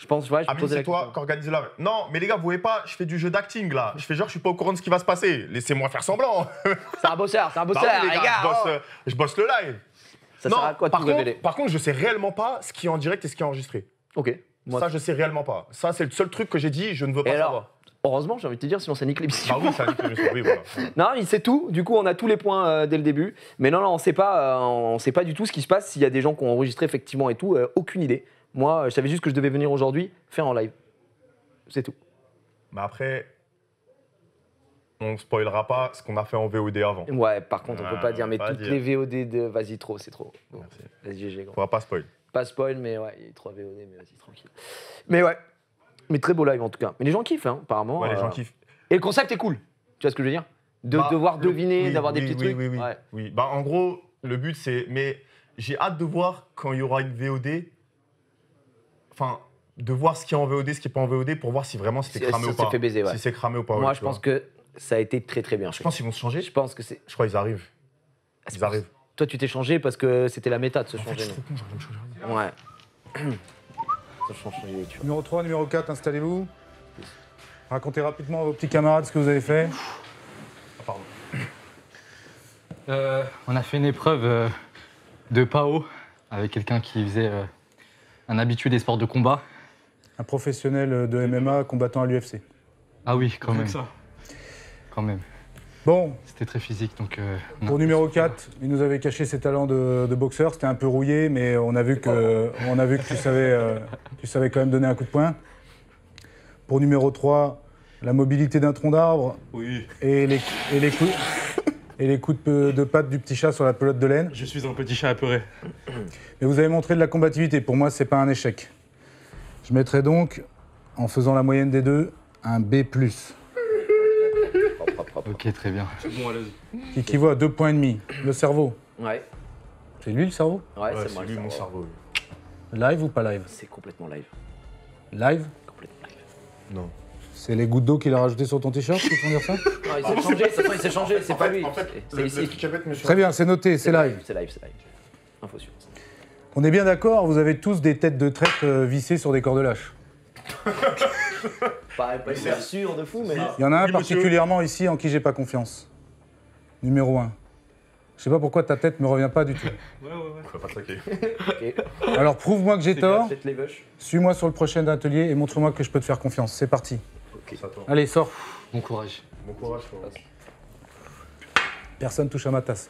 Je pense, ouais, je Amine, c'est toi qui organise là. Non, mais les gars, vous voyez pas, je fais du jeu d'acting là. Je fais genre, je suis pas au courant de ce qui va se passer. Laissez-moi faire semblant. C'est un bosseur, c'est un bosseur, bah oui, les les gars. gars. Je bosse, oh. euh, je bosse le live. Ça non, sert à quoi de par tout contre, révéler? par contre, je sais réellement pas ce qui est en direct et ce qui est enregistré. Ok. Moi, ça, je sais réellement pas. Ça, c'est le seul truc que j'ai dit, je ne veux pas et alors, savoir. Heureusement, j'ai envie de te dire, sinon ça nique l'émission. Bah oui, ça nique l'émission, oui, voilà. Non, il sait tout. Du coup, on a tous les points euh, dès le début. Mais non, non, on sait pas, euh, on sait pas du tout ce qui se passe. S'il y a des gens qui ont enregistré effectivement et tout, euh, aucune idée. Moi, je savais juste que je devais venir aujourd'hui faire en live. C'est tout. Mais après, on spoilera pas ce qu'on a fait en V O D avant. Ouais, par contre, on Ah, peut pas dire, mais pas toutes dire. les V O D de. Vas-y, trop, c'est trop. Bon, vas-y, G G. On va pas spoil. Pas spoil, mais ouais, il y a trois V O D, mais vas-y, tranquille. Mais ouais, mais très beau live en tout cas. Mais les gens kiffent, hein, apparemment. Ouais, les gens euh, kiffent. Et le concept est cool. Tu vois ce que je veux dire? De Bah, devoir le- deviner, oui, d'avoir des oui, petits oui, trucs. Oui, oui, Ouais. oui. Bah, en gros, le but, c'est. Mais j'ai hâte de voir quand il y aura une V O D. Enfin, de voir ce qui est en V O D, ce qui est pas en V O D, pour voir si vraiment c'était Si- cramé si ou ça s'est pas. fait baiser, ouais. Si c'est cramé ou pas. Moi, ouais, je tu pense vois. que ça a été très très bien. Je pense qu'ils vont se changer. Je pense que c'est. Je crois qu'ils arrivent. c'est Ils pour- arrivent. Toi, tu t'es changé parce que c'était la méta de se En fait, changer. je suis trop con, j'ai rien de changer. Ouais. Ça change, tu vois. Numéro trois, numéro quatre, installez-vous. Racontez rapidement à vos petits camarades ce que vous avez fait. Ah, pardon. Euh, on a fait une épreuve euh, de P A O avec quelqu'un qui faisait euh, un habitué des sports de combat. Un professionnel de M M A combattant à l'U F C. Ah oui, quand Rien même. que ça. Quand même. Bon, C'était très physique, donc... euh, on a- pour numéro quatre, il nous avait caché ses talents de, de boxeur. C'était un peu rouillé, mais on a vu que, on a vu que tu, savais, euh, tu savais quand même donner un coup de poing. Pour numéro trois, la mobilité d'un tronc d'arbre Oui. et les, et les coups, et les coups de, de patte du petit chat sur la pelote de laine. Je suis un petit chat apeuré. Mais vous avez montré de la combativité. Pour moi, c'est pas un échec. Je mettrai donc, en faisant la moyenne des deux, un B plus, Ok, très bien. C'est bon, à l'aise. qui équivaut à deux points et demi. Le cerveau. Ouais. C'est lui le cerveau? Ouais, Ouais, c'est c'est moi. lui le mon cerveau. cerveau. Live ou pas live? C'est complètement live. Live? Complètement live. Non. C'est les gouttes d'eau qu'il a rajoutées sur ton t-shirt qui font dire ça? Non, il s'est changé, ça il s'est changé, c'est En pas fait- lui. En fait, C'est- le, c'est le ici. truc avec monsieur. Très bien, c'est noté, c'est live. C'est live, c'est live. Info sûre. On est bien d'accord, vous avez tous des têtes de traite euh, vissées sur des cordes lâches. Pas, pas hyper sûr de fou, mais. Il y en a un Oui, monsieur. particulièrement ici en qui j'ai pas confiance. Numéro un. Je sais pas pourquoi ta tête me revient pas du tout. Ouais, ouais, ouais. Faut pas traquer. Ok. Alors prouve-moi que j'ai tort, Faites les bush. suis-moi sur le prochain atelier et montre-moi que je peux te faire confiance. C'est parti. Ok. C'est à toi. Allez, sors. Bon courage. Bon courage, frérot. Personne touche à ma tasse.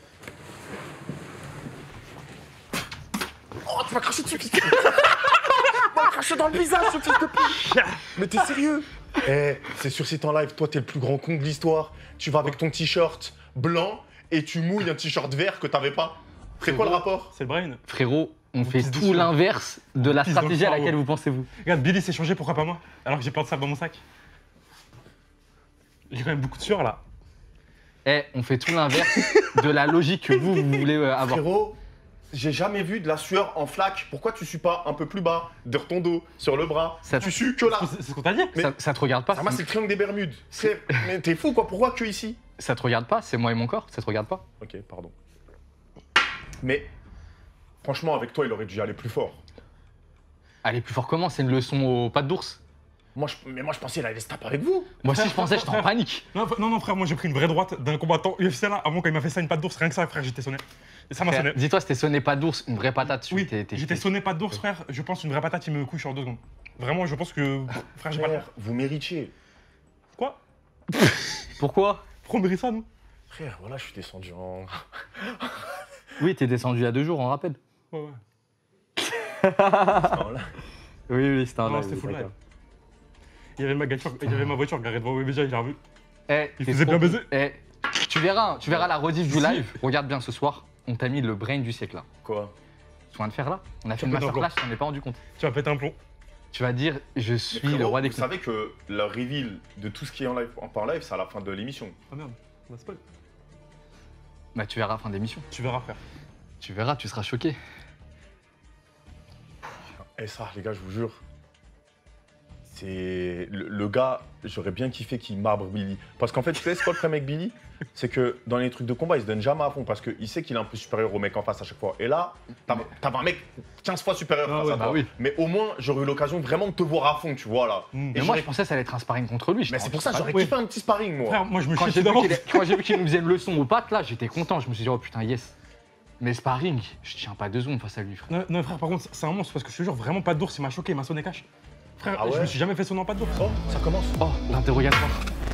Oh, tu m'as craché dessus, fils de pute. Tu m'as craché dans le visage, ce fils de pute. Mais t'es sérieux? Eh, c'est sur site en live, toi t'es le plus grand con de l'histoire. Tu vas avec ton t-shirt blanc et tu mouilles un t-shirt vert que t'avais pas. C'est quoi le rapport? C'est le brain. Frérot, on Mon fait fils de tout chien. l'inverse de la Fils dans le stratégie à cerveau. laquelle vous pensez-vous. Regarde, Billy s'est changé, pourquoi pas moi? Alors que j'ai plein de sable dans mon sac. J'ai quand même beaucoup de sueur là. Eh, on fait tout l'inverse de la logique que vous, vous voulez euh, avoir. Frérot, j'ai jamais vu de la sueur en flaque. Pourquoi tu sues pas un peu plus bas, sur ton dos, sur le bras? Ça- Tu sues que là. C'est ce qu'on t'a dit? Mais- Ça, ça te regarde pas Ah, moi, c'est le triangle des Bermudes. C'est- Mais t'es fou, quoi. Pourquoi que ici? Ça te regarde pas, c'est moi et mon corps, ça te regarde pas. Ok, pardon. Mais franchement, avec toi, il aurait dû y aller plus fort. Allez, plus fort comment? C'est une leçon aux pattes d'ours. Moi, je... Mais moi, je pensais qu'il allait se taper avec vous. Moi aussi, Frère, je pensais, frère, j'étais en frère. panique. Non, f- non, non, frère, moi j'ai pris une vraie droite d'un combattant U F C là. Avant, quand il m'a fait ça, une patte d'ours, rien que ça, frère, j'étais sonné. Et ça m'a Frère, sonné. Dis-toi, c'était sonné pas d'ours, une vraie patate. tu- Oui, t'es- t'es- j'étais t'es- sonné patte d'ours, frère. Je pense une vraie patate, il me couche en deux secondes. Vraiment, je pense que. Frère, j'ai pas le Frère, vous méritiez. Quoi? Pourquoi? Pourquoi on mérite ça, nous? Frère, voilà, je suis descendu en. Oui, t'es descendu il y a deux jours, on rappelle. Ouais, ouais. en live. Oui, oui, c'était un Non, live, c'était full d'accord. live. Il y avait ma voiture, il y avait ma voiture garée devant Webedia, il a revu. Eh, Il t'es faisait trop- bien baiser. Eh, tu verras, tu verras la rediff du live. Regarde bien ce soir, on t'a mis le brain du siècle là. Quoi? Tu viens de faire là. On a fait Tu une vas péter un masterclass, on n'est pas rendu compte. Tu vas péter un plomb. Tu vas dire, je Mais suis frérot, le roi des vous clowns. savez que le reveal de tout ce qui est en live, en pas en live, c'est à la fin de l'émission. Ah merde, on a spoil. Bah, tu verras fin d'émission. Tu verras, frère. Tu verras, tu seras choqué. Et ça, les gars, je vous jure, C'est le, le gars, j'aurais bien kiffé qu'il marbre Billy. Parce qu'en fait, tu sais, c'est quoi le problème avec Billy? C'est que dans les trucs de combat, il se donne jamais à fond parce qu'il sait qu'il est un peu supérieur au mec en face à chaque fois. Et là, t'avais un mec quinze fois supérieur ah face ouais, à toi. bah oui. Mais au moins, j'aurais eu l'occasion vraiment de te voir à fond, tu vois là. Mmh. Et, et moi, je pensais que ça allait être un sparring contre lui. Mais c'est pour ça que j'aurais kiffé un petit sparring, moi. Frère, moi, je me quand suis j'ai vu qu'il quand j'ai vu qu'il nous faisait une leçon aux pattes, là, j'étais content. Je me suis dit, oh putain, yes. Mais sparring, je tiens pas deux secondes face à lui, frère. Non, non frère, par contre, c'est un monstre parce que je te jure, vraiment pas d'ours, il m'a choqué, il m'a sonné cash. Frère, ah ouais. je me suis jamais fait sonner en pas d'ours. Oh, ça commence. Oh, l'interrogatoire.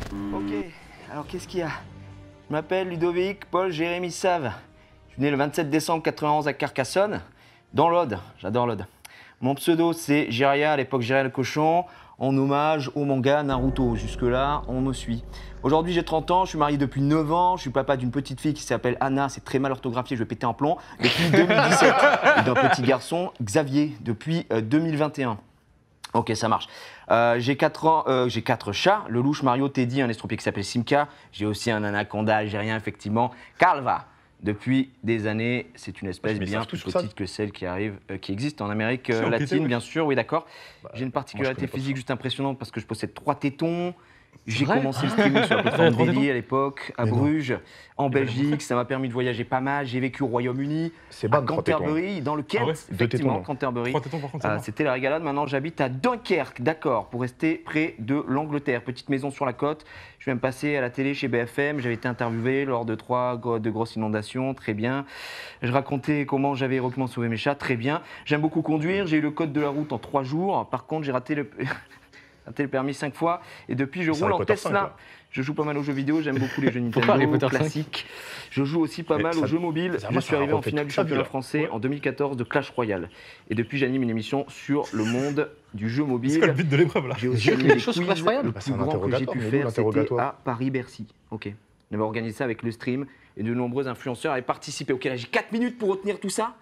Ok, alors qu'est-ce qu'il y a? Je m'appelle Ludovic Paul Jérémy Save. Je suis né le vingt-sept décembre quatre-vingt-onze à Carcassonne, dans l'Aude. J'adore l'Aude. Mon pseudo, c'est Jiraya, à l'époque Jiraya le cochon, en hommage au manga Naruto. Jusque-là, on me suit. Aujourd'hui, j'ai trente ans, je suis marié depuis neuf ans, je suis papa d'une petite fille qui s'appelle Anna, c'est très mal orthographié, je vais péter un plomb, depuis deux mille dix-sept, et d'un petit garçon, Xavier, depuis euh, deux mille vingt et un. Ok, ça marche. Euh, j'ai quatre ans, euh, j'ai quatre chats, le louche, Mario, Teddy, un estropié qui s'appelle Simka. J'ai aussi un anaconda algérien, effectivement, Calva. Depuis des années, c'est une espèce bien plus petite que celle qui arrive, euh, qui existe en Amérique euh, latine, pété, bien sûr, oui, d'accord. Bah, j'ai une particularité physique juste impressionnante parce que je possède trois tétons. J'ai commencé le streaming sur la plateforme Daily à l'époque, à Bruges, en Belgique. Ça m'a permis de voyager pas mal. J'ai vécu au Royaume-Uni, à Canterbury, dans le Kent, ah ouais, effectivement, Canterbury. Euh, C'était la régalade. Maintenant, j'habite à Dunkerque, d'accord, pour rester près de l'Angleterre. Petite maison sur la côte. Je vais me passer à la télé chez B F M. J'avais été interviewé lors de trois de grosses inondations, très bien. Je racontais comment j'avais héroïquement sauvé mes chats, très bien. J'aime beaucoup conduire. J'ai eu le code de la route en trois jours. Par contre, j'ai raté le... le permis cinq fois et depuis je roule en Tesla. Je joue pas mal aux jeux vidéo, j'aime beaucoup les jeux Nintendo classiques. Je joue aussi pas mal aux jeux mobiles. Je suis arrivé en finale du championnat français en deux mille quatorze de Clash Royale. Et depuis j'anime une émission sur le monde du jeu mobile. C'est quoi le but de l'épreuve là? J'ai aussi animé des quiz. Le plus grand que j'ai pu faire c'était à Paris-Bercy. Ok. On avait organisé ça avec le stream et de nombreux influenceurs avaient participé. Ok, là j'ai quatre minutes pour retenir tout ça.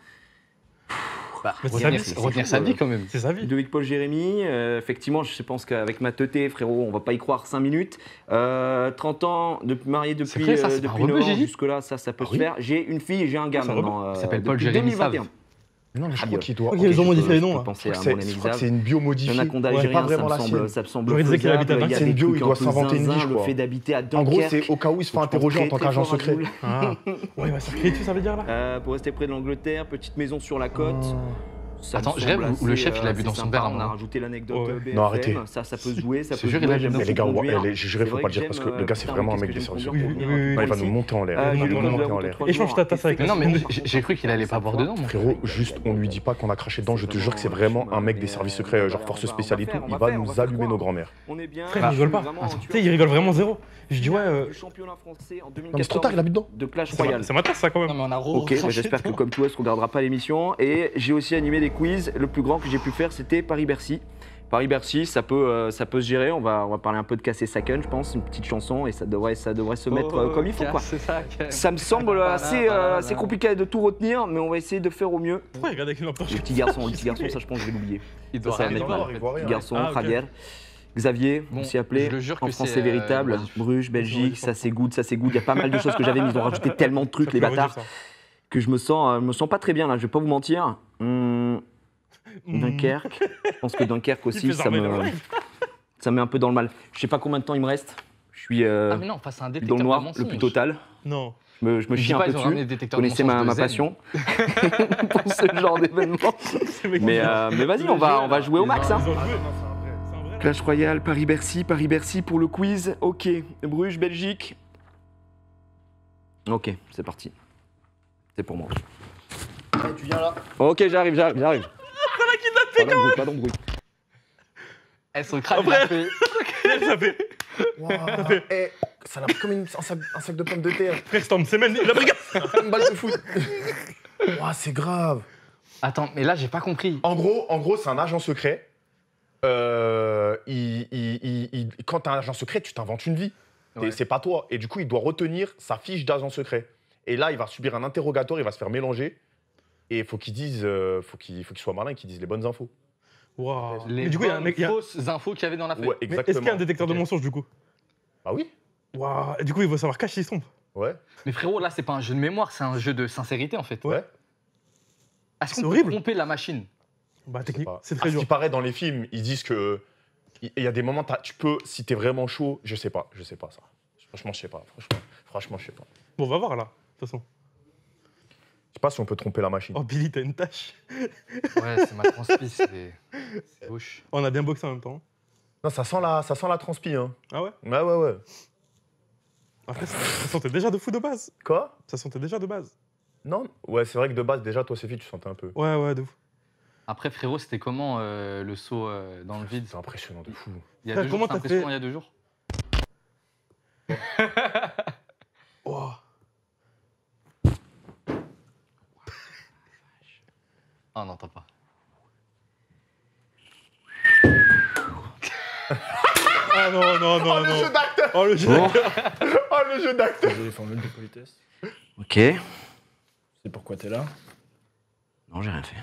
Bah, retenir, retenir sa vie quand même. C'est sa vie. Ludovic Paul Jérémy, euh, effectivement, je pense qu'avec ma teuté, frérot, on va pas y croire cinq minutes. Euh, trente ans, de, marié depuis, vrai, ça, euh, depuis neuf ans, jusque-là, ça, ça peut ah, se oui. faire. J'ai une fille et j'ai un gars ça maintenant. Euh, il s'appelle Paul Jérémy Save. Non, mais je crois qu'il doit. Okay, ils ont modifié les noms là. Je crois que c'est une bio modifiée. Anaconda algérien, ça me semble, ça me semble faisable. C'est une bio, il doit s'inventer une vie, je crois. Le fait d'habiter à Dunkerque. En gros, c'est au cas où il se fait interroger en tant qu'agent secret. Ouais, bah ça crée tout, ça veut dire là. Pour rester près de l'Angleterre, petite maison sur la côte. Ça Attends, je rêve où le chef il a vu dans son père. On a rajouté l'anecdote ouais. B F M. Non, arrêtez. Ça, ça peut se jouer, ça peut se jouer. Mais les gars, ouais, je jurais, faut pas le dire parce que le gars, c'est vraiment un mec des services. Il va nous monter en l'air. Il va nous monter en l'air. Et je pense que ta tasse avec. Non, mais j'ai cru qu'il allait pas boire dedans. Frérot, juste, on lui dit pas qu'on a craché dedans. Je te jure que c'est vraiment un mec des services secrets, genre force spéciale et tout. Il va nous allumer nos grands-mères. Frère, il rigole pas. Tu sais, il rigole vraiment zéro. Je dis ouais. Non, mais c'est trop tard, il habite dedans. De Clash Royale. Ça m'intéresse ça quand même. Ok, j'espère que comme toi, tu regarderas pas l'émission. Et j'ai aussi animé des quiz. Le plus grand que j'ai pu faire, c'était Paris-Bercy. Paris-Bercy, ça peut, euh, ça peut se gérer. On va, on va parler un peu de Casser Saken, je pense, une petite chanson, et ça devrait, ça devrait se mettre euh, comme il faut, quoi. Ça me semble assez, euh, assez compliqué de tout retenir, mais on va essayer de faire au mieux. Pourquoi il regarde avec une lampe torche? Le petit garçon, le petit garçon, ça, je pense, que je vais l'oublier. Il doit ça, rien voir. Le petit garçon, ah, okay. Javier. Xavier, bon, on s'y appelait, en français véritable, euh, Bruges, Belgique, ça c'est good, ça c'est good. Il y a pas mal de choses que j'avais mis, ils ont rajouté tellement de trucs, les bâtards, que je me sens, euh, me sens pas très bien là, je vais pas vous mentir. Hum, Dunkerque, je pense que Dunkerque aussi, ça me, ça met un peu dans le mal. Je sais pas combien de temps il me reste, je suis euh, ah, mais non, face à un dans le noir, le plus total. Non. Je me, je me chie un peu dessus, vous connaissez ma, ma passion pour ce genre d'événement. Mais, euh, mais vas-y, on va, on va jouer au max. Hein. Clash Royale, Paris-Bercy, Paris-Bercy pour le quiz. Ok, Bruges, Belgique. Ok, c'est parti. C'est pour moi. Ouais, tu viens là. Ok, j'arrive, j'arrive, j'arrive. C'est là qui l'a fait quand même. Pas d'embrouille. Elle se crâne, il a fait. Ça fait. Wow. Eh, ça a l'air comme une, un, sac, un sac de pommes de terre. Frère, c'est une semaine, il a pris une balle de foot. Wow, c'est grave. Attends, mais là, j'ai pas compris. En gros, en gros, c'est un agent secret. Euh, il, il, il, il, quand t'es un agent secret, tu t'inventes une vie. Ouais. C'est pas toi. Et du coup, il doit retenir sa fiche d'agent secret. Et là, il va subir un interrogatoire, il va se faire mélanger. Et il faut qu'il dise, euh, faut qu'il faut qu'il soit malin et qu'il dise les bonnes infos. Wow. Les mais du coup, il y a un mec, fausses y a... infos qu'il y avait dans la feuille. Ouais, exactement. Est-ce qu'il y a un détecteur okay. de mensonges du coup? Bah oui. Wow. Et du coup, il va savoir cacher s'il se trompe. Ouais. Mais frérot, là, c'est pas un jeu de mémoire, c'est un jeu de sincérité en fait. Ouais. Est-ce qu'on peut tromper la machine? Bah technique, c'est très ah, dur. Ce qui paraît dans les films, ils disent que il y a des moments, tu peux, si t'es vraiment chaud, je sais pas, je sais pas ça. Franchement, je sais pas. Franchement, franchement, je sais pas. Bon, on va voir là, de toute façon. Je sais pas si on peut tromper la machine. Oh, Billy, t'as une tâche. Ouais, c'est ma transpi, c'est gauche. On a bien boxé en même temps. Non, ça sent la, ça sent la transpi, hein. Ah ouais? Ouais, ouais, ouais. Après, ça, ça sentait déjà de fou de base. Quoi? Ça sentait déjà de base. Non? Ouais, c'est vrai que de base, déjà, toi, Sophie, tu sentais un peu. Ouais, ouais, de fou. Après, frérot, c'était comment euh, le saut euh, dans le vide? C'est impressionnant de fou. Il y a Frère, deux comment jours, t'as c'est fait impressionnant il y a deux jours. Oh. Ah, on n'entend pas. Ah non, non, non, oh, non. le jeu d'acteur. Oh, le jeu Bon. d'acteur. Oh, le jeu d'acteur. J'ai des formules de politesse. Ok. C'est pourquoi t'es là? Non, j'ai rien fait.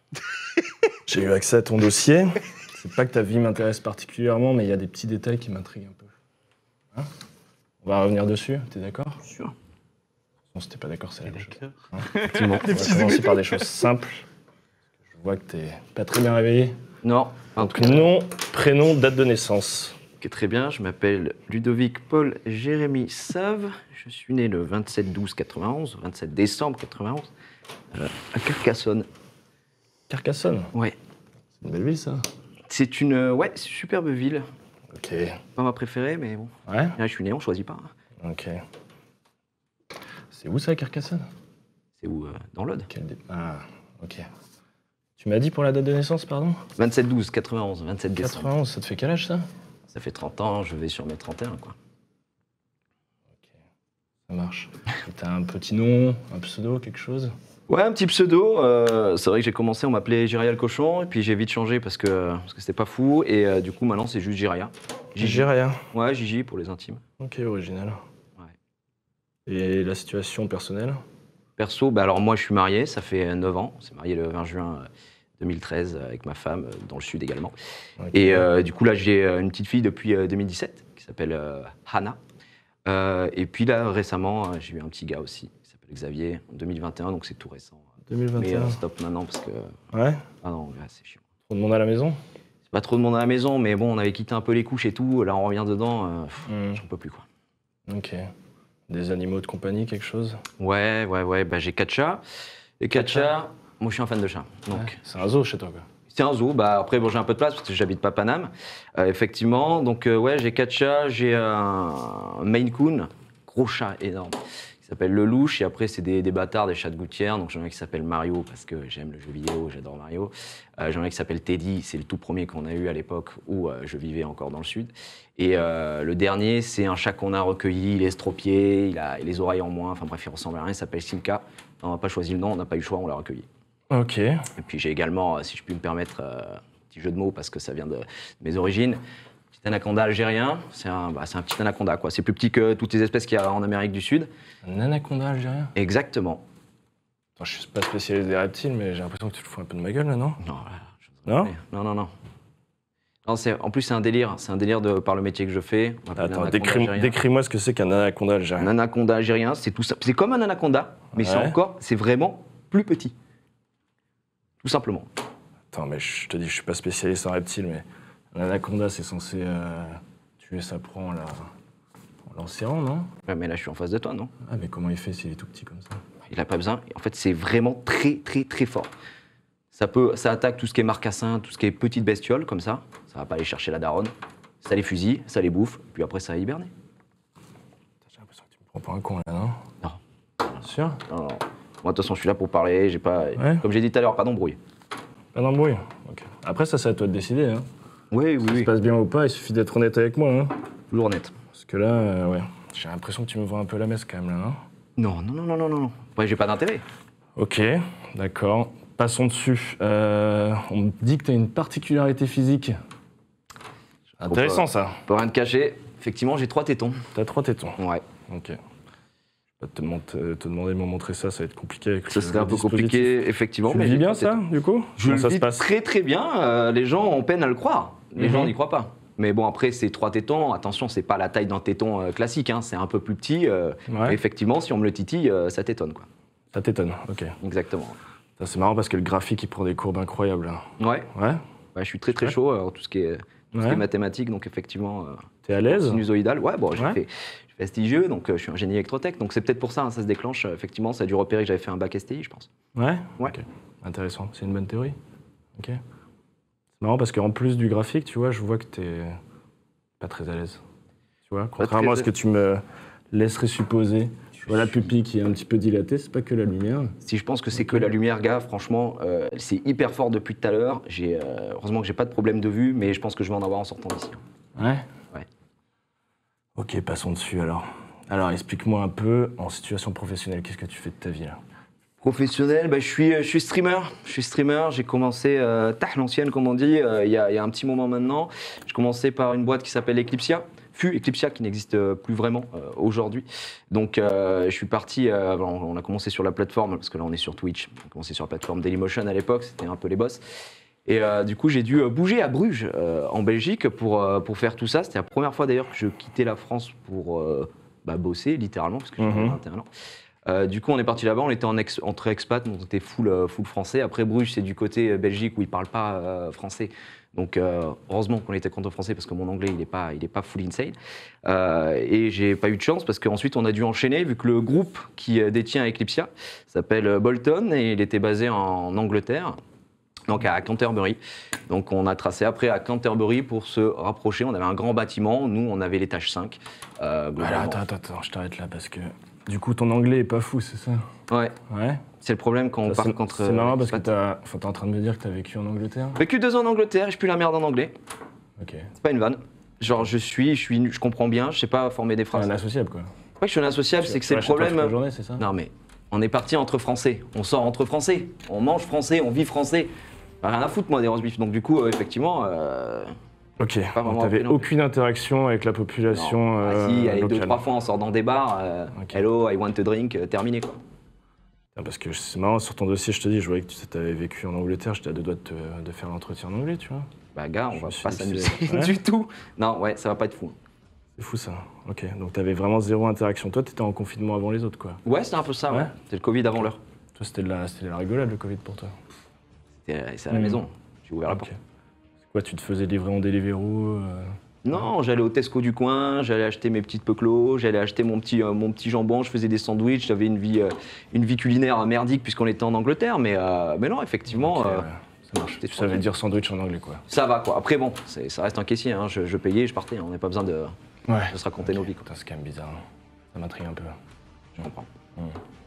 J'ai eu accès à ton dossier. C'est pas que ta vie m'intéresse particulièrement, mais il y a des petits détails qui m'intriguent un peu. Hein? On va revenir dessus, t'es d'accord? Sûr. Bon, si t'es pas d'accord, c'est la même chose. Hein, effectivement. On va commencer par des choses simples. Je vois que t'es pas très bien réveillé. Non. Donc nom, prénom, date de naissance. Ok, très bien, je m'appelle Ludovic Paul Jérémy Save. Je suis né le vingt-sept douze quatre-vingt-onze, vingt-sept décembre quatre-vingt-onze, euh, à Carcassonne. Carcassonne? Ouais. C'est une belle ville, ça? C'est une, euh, ouais, c'est une superbe ville. Ok. Pas ma préférée, mais bon. Ouais? Là, je suis né, on choisit pas. Ok. C'est où ça, Carcassonne? C'est où euh, dans l'Aude. Quel dé... Ah, ok. Tu m'as dit pour la date de naissance, pardon? vingt-sept douze quatre-vingt-onze, vingt-sept décembre. quatre-vingt-onze, ça te fait quel âge, ça? Ça fait trente ans, je vais sur mes trente et un, quoi. Ok, ça marche. T'as un petit nom, un pseudo, quelque chose? Ouais, un petit pseudo. Euh, c'est vrai que j'ai commencé, on m'appelait Jiraya le cochon, et puis j'ai vite changé parce que parce que c'était pas fou, et euh, du coup maintenant c'est juste Jiraya. Jiraya? Ouais, Gigi pour les intimes. Ok, original. Ouais. Et la situation personnelle? Perso, bah alors moi je suis marié, ça fait neuf ans. On s'est marié le vingt juin deux mille treize avec ma femme, dans le sud également. Okay. Et euh, du coup là j'ai une petite fille depuis deux mille dix-sept qui s'appelle euh, Hannah. Euh, et puis là récemment j'ai eu un petit gars aussi. Xavier, en deux mille vingt et un, donc c'est tout récent. deux mille vingt et un. Mais euh, stop maintenant parce que... Ouais? Ah non, là, c'est chiant. Trop de monde à la maison? C'est pas trop de monde à la maison, mais bon, on avait quitté un peu les couches et tout, là on revient dedans, euh, pff, mmh. j'en peux plus quoi. Ok. Des animaux de compagnie, quelque chose? Ouais, ouais, ouais, bah j'ai quatre chats. Et quatre chats, moi je suis un fan de chats. Donc... Ouais, c'est un zoo chez toi quoi? C'est un zoo, bah après bon, j'ai un peu de place parce que j'habite pas Paname, euh, effectivement. Donc euh, ouais, j'ai quatre chats, j'ai un Maine Coon, gros chat énorme. Il s'appelle Le Louche, et après c'est des, des bâtards, des chats de gouttière. Donc j'en ai un qui s'appelle Mario parce que j'aime le jeu vidéo, j'adore Mario. Euh, j'en ai un qui s'appelle Teddy, c'est le tout premier qu'on a eu à l'époque où euh, je vivais encore dans le sud. Et euh, le dernier, c'est un chat qu'on a recueilli, il est estropié, il a les oreilles en moins, enfin bref, il ressemble à rien, il s'appelle Silka. On n'a pas choisi le nom, on n'a pas eu le choix, on l'a recueilli. Ok. Et puis j'ai également, si je puis me permettre, euh, un petit jeu de mots parce que ça vient de, de mes origines. Petit anaconda algérien, c'est un, bah, un petit anaconda quoi. C'est plus petit que toutes les espèces qu'il y a en Amérique du Sud. Un anaconda algérien? Exactement. Attends, je suis pas spécialisé des reptiles, mais j'ai l'impression que tu te fous un peu de ma gueule là, non? Non, je non, non, non, non. Non, en plus c'est un délire, c'est un délire de, par le métier que je fais. Attends, décris-moi décris ce que c'est qu'un anaconda algérien. Un anaconda algérien, c'est tout ça. C'est comme un anaconda, mais ouais. c'est encore, c'est vraiment plus petit. Tout simplement. Attends, mais je te dis, je suis pas spécialiste en reptiles, mais un anaconda, c'est censé euh, tuer sa proie en la... en l'enserrant, non? Ouais, mais là, je suis en face de toi, non? Ah, mais comment il fait s'il est tout petit comme ça? Il a pas besoin. En fait, c'est vraiment très, très, très fort. Ça, peut, ça attaque tout ce qui est marcassin, tout ce qui est petite bestiole, comme ça. Ça va pas aller chercher la daronne. Ça les fusille, ça les bouffe, puis après, ça va hiberner. J'ai l'impression que tu me prends pour un con, là, non? Non. Bien sûr? Non, non. Moi, de toute façon, je suis là pour parler. J'ai pas... Ouais. Comme j'ai dit tout à l'heure, pas d'embrouille. Pas d'embrouille? Ok. Après, ça, c'est à toi de décider, hein. Oui, oui, si oui. ça se passe bien ou pas, il suffit d'être honnête avec moi, hein. Toujours honnête. Parce que là, euh, ouais, j'ai l'impression que tu me vends un peu la messe quand même, là, non? Non, non, non, non, non, non. Ouais, j'ai pas d'intérêt. Ok, d'accord. Passons dessus. Euh, on me dit que tu as une particularité physique. Intéressant, ça. Pour rien te cacher, effectivement, j'ai trois tétons. T'as trois tétons? Ouais. Ok. Je vais te, te, te demander de me montrer ça, ça va être compliqué avec Ça serait un peu compliqué, effectivement. Tu le vis bien, ça, du coup? Je le ça vis se passe très très bien. Euh, les gens ont peine à le croire. Les Mm-hmm. gens n'y croient pas. Mais bon, après, ces trois tétons, attention, c'est pas la taille d'un téton euh, classique, hein, c'est un peu plus petit. Euh, ouais. Effectivement, si on me le titille, euh, ça t'étonne, quoi. Ça t'étonne, ok. Exactement. C'est marrant parce que le graphique, il prend des courbes incroyables. Ouais. Ouais. Ouais, je suis très très chaud, alors tout ce qui est tout ce qui Ouais. est mathématiques, donc effectivement. euh, T'es à l'aise? Sinusoïdal, ouais, bon, j'ai Ouais. fait. Je suis fastidieux, donc euh, je suis un génie électrotech, donc c'est peut-être pour ça, hein, ça se déclenche. euh, Effectivement, ça a dû repérer que j'avais fait un bac S T I, je pense. Ouais. Ouais. Ok. Intéressant. C'est une bonne théorie. Ok. C'est marrant parce qu'en plus du graphique, tu vois, je vois que t'es pas très à l'aise. Tu vois, contrairement à ce que tu me laisserais supposer. Tu vois la pupille qui est un petit peu dilatée, c'est pas que la lumière. Si je pense que c'est que la lumière, gars, franchement, euh, c'est hyper fort depuis tout à l'heure. J'ai, euh, heureusement que j'ai pas de problème de vue, mais je pense que je vais en avoir en sortant d'ici. Ouais. Ouais. Ok, passons dessus alors. Alors, explique-moi un peu, en situation professionnelle, qu'est-ce que tu fais de ta vie là? Professionnel, bah, je, suis, je suis streamer. Je suis streamer. J'ai commencé, euh, tah, l'ancienne, comme on dit, euh, il y, a, il y a un petit moment maintenant. J'ai commencé par une boîte qui s'appelle Eclipsia. Fut Eclipsia, qui n'existe plus vraiment euh, aujourd'hui. Donc, euh, je suis parti. Euh, on a commencé sur la plateforme, parce que là, on est sur Twitch. On a commencé sur la plateforme Dailymotion à l'époque. C'était un peu les boss. Et euh, du coup, j'ai dû bouger à Bruges, euh, en Belgique, pour, euh, pour faire tout ça. C'était la première fois d'ailleurs que je quittais la France pour euh, bah, bosser, littéralement, parce que j'avais Mhm. vingt et un ans. Euh, du coup, on est parti là-bas, on était en ex, entre expat, donc on était full, euh, full français. Après, Bruges, c'est du côté euh, Belgique où ils ne parlent pas euh, français. Donc, euh, heureusement qu'on était contre français parce que mon anglais, il n'est pas, il est pas full insane. Euh, et j'ai pas eu de chance parce qu'ensuite, on a dû enchaîner, vu que le groupe qui euh, détient Eclipsia s'appelle euh, Bolton et il était basé en Angleterre. Donc à Canterbury. Donc on a tracé après à Canterbury pour se rapprocher. On avait un grand bâtiment, nous on avait l'étage cinq. Euh, Voilà, attends, attends, attends, je t'arrête là parce que du coup ton anglais est pas fou, c'est ça? Ouais. Ouais. C'est le problème quand on Ça, part c'est- contre. C'est marrant parce que t'as. Enfin, t'es en train de me dire que t'as vécu en Angleterre? J'ai vécu deux ans en Angleterre, je plus la merde en anglais. Ok. C'est pas une vanne. Genre je suis, je suis, je comprends bien, je sais pas former des phrases. Un associable quoi. C'est pas que je suis un associable, Tu- c'est que tu c'est le vas chez toi problème. toute la journée, c'est ça? Non mais on est parti entre Français, on sort entre Français, on mange français, on vit français. Rien à foutre moi des roast beef. Donc du coup euh, effectivement. euh, Ok. pas vraiment Donc t'avais appris non plus. aucune interaction avec la population Non. Ah, euh, si, allez, deux, locale. trois fois on sort dans des bars, euh, hello, I want a drink, euh, terminé quoi. Ah, parce que c'est marrant, sur ton dossier, je te dis, je voyais que tu avais vécu en Angleterre, j'étais à deux doigts de, te- de faire l'entretien en anglais, tu vois. Bah gars, on Je va me suis pas dit que s'amuser c'est- Ouais. du tout. Non, ouais, ça va pas être fou. C'est fou ça. Ok, donc t'avais vraiment zéro interaction. Toi, t'étais en confinement avant les autres, quoi. Ouais, c'était un peu ça, ouais. Ouais. C'était le Covid avant l'heure. Toi, c'était de la, c'était de la rigolade, le Covid pour toi. C'était- C'est à la Mhm. maison. J'ai ouvert la Ok. porte. C'est quoi, tu te faisais livrer en Deliveroo euh, Non, j'allais au Tesco du coin, j'allais acheter mes petites peclos, j'allais acheter mon petit, euh, mon petit jambon, je faisais des sandwichs, j'avais une vie, euh, une vie culinaire merdique puisqu'on était en Angleterre, mais, euh, mais non, effectivement. Ok, euh, ouais. Ça marche. c'était Tu savais tranquille. dire sandwich en anglais, quoi. Ça va quoi. Après, bon, c'est- ça reste un caissier, hein. je, je payais, je partais, hein. On n'a pas besoin de, Ouais. de se raconter nos vies. Quoi. Putain, c'est quand même bizarre. hein. Ça m'intrigue un peu. Je comprends. Hmm.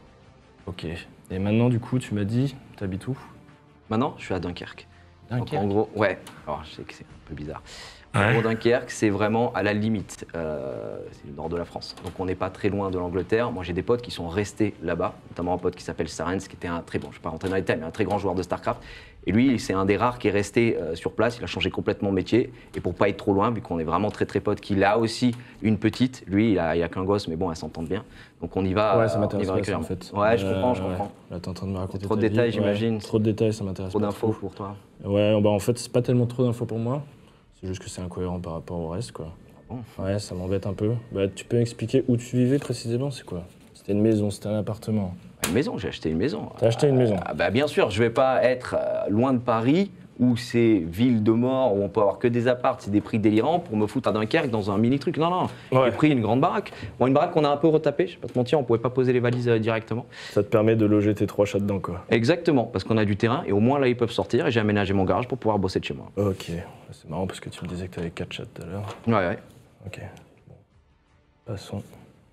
Ok. Et maintenant, du coup, tu m'as dit, t'habites où? Maintenant, je suis à Dunkerque. Donc, Dunkerque. en gros, ouais, alors je sais que c'est un peu bizarre. En Ouais. gros, Dunkerque, c'est vraiment à la limite. Euh, c'est le nord de la France. Donc on n'est pas très loin de l'Angleterre. Moi, j'ai des potes qui sont restés là-bas, notamment un pote qui s'appelle Sarens, qui était un très bon, je ne vais pas rentrer dans les détails, mais un très grand joueur de StarCraft. Et lui, c'est un des rares qui est resté euh, sur place. Il a changé complètement de métier. Et pour pas être trop loin, vu qu'on est vraiment très très potes, qu'il a aussi une petite. Lui, il a, il a qu'un gosse, mais bon, elles s'entendent bien. Donc on y va. Ouais, ça euh, on y m'intéresse va pas, ça, régulièrement. en fait. Ouais, je Euh, comprends, je ouais. comprends. Là, t'es en train de me raconter Trop de ta détails, vie. j'imagine. Ouais, trop de détails, ça m'intéresse Trop pas d'infos pour toi. Ouais, bah en fait, c'est pas tellement trop d'infos pour moi. C'est juste que c'est incohérent par rapport au reste, quoi. Ouais, ça m'embête un peu. Bah, tu peux m'expliquer où tu vivais précisément, c'est quoi? C'était une maison, c'était un appartement. Une maison, j'ai acheté une maison. T'as acheté une maison? Ah bah bien sûr, je vais pas être euh, loin de Paris où c'est ville de mort, où on peut avoir que des apparts, c'est des prix délirants pour me foutre à Dunkerque dans un mini truc. Non, non, Ouais. j'ai pris une grande baraque. Bon, une baraque qu'on a un peu retapée, je vais pas te mentir, on pouvait pas poser les valises euh, directement. Ça te permet de loger tes trois chats dedans, quoi. Exactement, parce qu'on a du terrain et au moins là ils peuvent sortir et j'ai aménagé mon garage pour pouvoir bosser de chez moi. Ok. C'est marrant parce que tu me disais que t'avais quatre chats tout à l'heure. Ouais, ouais. Ok. Bon. Passons.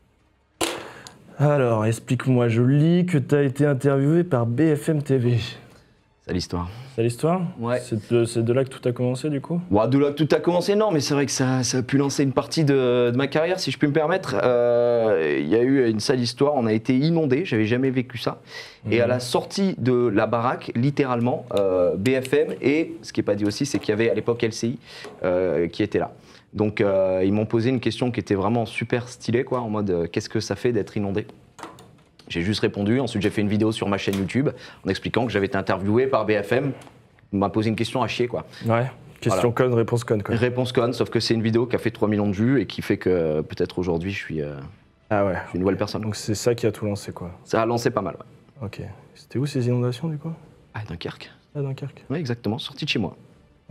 Alors, explique-moi, je lis que t'as été interviewé par B F M T V. C'est l'histoire. C'est l'histoire? Ouais. C'est de, c'est de là que tout a commencé, du coup? Bon, de là que tout a commencé, non, mais c'est vrai que ça, ça a pu lancer une partie de, de ma carrière, si je puis me permettre. Euh, Il y a eu une sale histoire, on a été inondés, j'avais jamais vécu ça. Et à la sortie de la baraque, littéralement, euh, B F M et, ce qui n'est pas dit aussi, c'est qu'il y avait à l'époque L C I euh, qui était là. Donc euh, ils m'ont posé une question qui était vraiment super stylée, quoi, en mode euh, qu'est-ce que ça fait d'être inondé? J'ai juste répondu, ensuite j'ai fait une vidéo sur ma chaîne YouTube en expliquant que j'avais été interviewé par B F M. Il m'a posé une question à chier, quoi. Ouais. Question Voilà. conne, réponse conne, quoi. Réponse conne, sauf que c'est une vidéo qui a fait trois millions de vues et qui fait que peut-être aujourd'hui je suis, euh, Ah ouais. je suis une nouvelle personne. Donc c'est ça qui a tout lancé, quoi. Ça a lancé pas mal, ouais. Ok. C'était où ces inondations, du coup? Ah, Dunkerque. À Dunkerque. Oui, exactement, sorti de chez moi. Ok.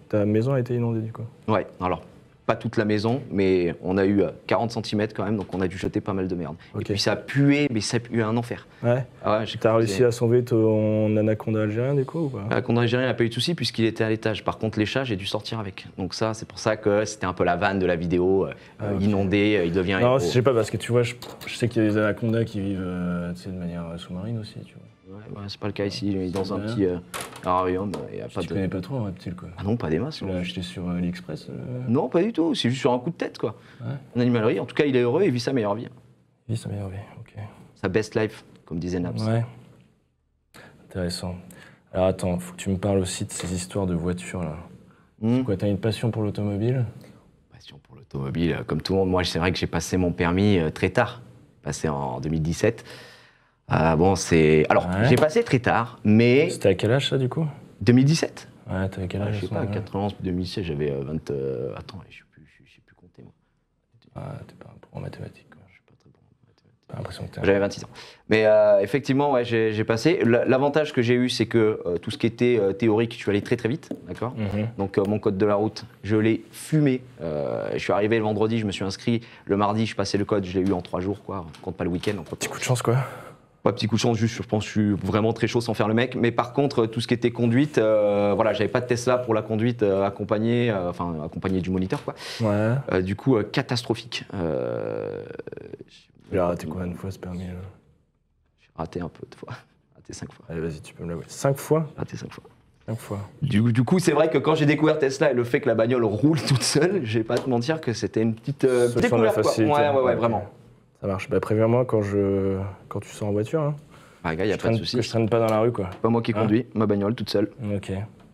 Ta maison a été inondée du coup? Ouais, alors pas toute la maison, mais on a eu quarante centimètres quand même, donc on a dû jeter pas mal de merde. Okay. Et puis ça a pué, mais ça a pué un enfer. Ouais, ah ouais. T'as réussi à sauver ton anaconda algérien du coup ou pas? L'anaconda algérien n'a pas eu de soucis puisqu'il était à l'étage. Par contre, les chats, j'ai dû sortir avec. Donc ça, c'est pour ça que c'était un peu la vanne de la vidéo. Euh, ah, okay. Inondé, il devient Non, héros. je sais pas, parce que tu vois, je, je sais qu'il y a des anacondas qui vivent euh, de manière sous-marine aussi, tu vois. Ouais, ouais, c'est pas le cas ici, il est dans un petit euh, aquarium. Et y a pas tu de... connais pas trop un reptile quoi? Ah non, pas des masses. Tu l'as acheté sur euh, AliExpress euh... Non, pas du tout, c'est juste sur un coup de tête quoi. Ouais. En animalerie, en tout cas, il est heureux et vit sa meilleure vie. Il vit sa meilleure vie, ok. Sa best life, comme disait Naps. Ouais. Intéressant. Alors attends, faut que tu me parles aussi de ces histoires de voitures là. Mmh. Quoi, t'as une passion pour l'automobile? Passion pour l'automobile, comme tout le monde. Moi, c'est vrai que j'ai passé mon permis euh, très tard, passé en deux mille dix-sept. Euh, bon, c'est. Alors, ouais. J'ai passé très tard, mais. C'était à quel âge ça du coup? deux mille dix-sept. Ouais, t'avais quel âge? Ouais, je sais pas, quatre-vingt-onze, deux mille seize, j'avais euh, vingt. Euh... Attends, je sais plus, je sais plus compter moi. Ah, t'es pas un pro en mathématiques quoi. Je suis pas très bon en mathématiques. J'ai l'impression que t'es. J'avais vingt-six ans. Mais euh, effectivement, ouais, j'ai passé. L'avantage que j'ai eu, c'est que euh, tout ce qui était euh, théorique, je suis allé très très vite, d'accord. Mm-hmm. Donc euh, mon code de la route, je l'ai fumé. Euh, je suis arrivé le vendredi, je me suis inscrit. Le mardi, je passais le code, je l'ai eu en trois jours, quoi. On compte pas le week-end. Petit coup de chance, quoi. Ouais, petit coup de chance, juste, je pense que je suis vraiment très chaud sans faire le mec. Mais par contre, tout ce qui était conduite, euh, voilà, j'avais pas de Tesla pour la conduite euh, accompagnée, euh, enfin accompagnée du moniteur, quoi. Ouais. Euh, du coup, euh, catastrophique. Euh, j'ai raté combien de fois ce permis là? J'ai raté un peu de fois. Raté cinq fois. Allez, vas-y, tu peux me l'avouer. Cinq fois? Raté cinq fois. Cinq fois. Du, du coup, c'est vrai que quand j'ai découvert Tesla et le fait que la bagnole roule toute seule, je vais pas te mentir que c'était une petite euh, découverte, quoi. Ouais, ouais, ouais, vraiment. Ça marche. Bah, préviens-moi quand, je... quand tu sors en voiture. Hein. Ah, gars, y a je pas traîne, de soucis. Que je traîne pas dans la rue, quoi. Pas moi qui hein? conduis, ma bagnole toute seule. Ok.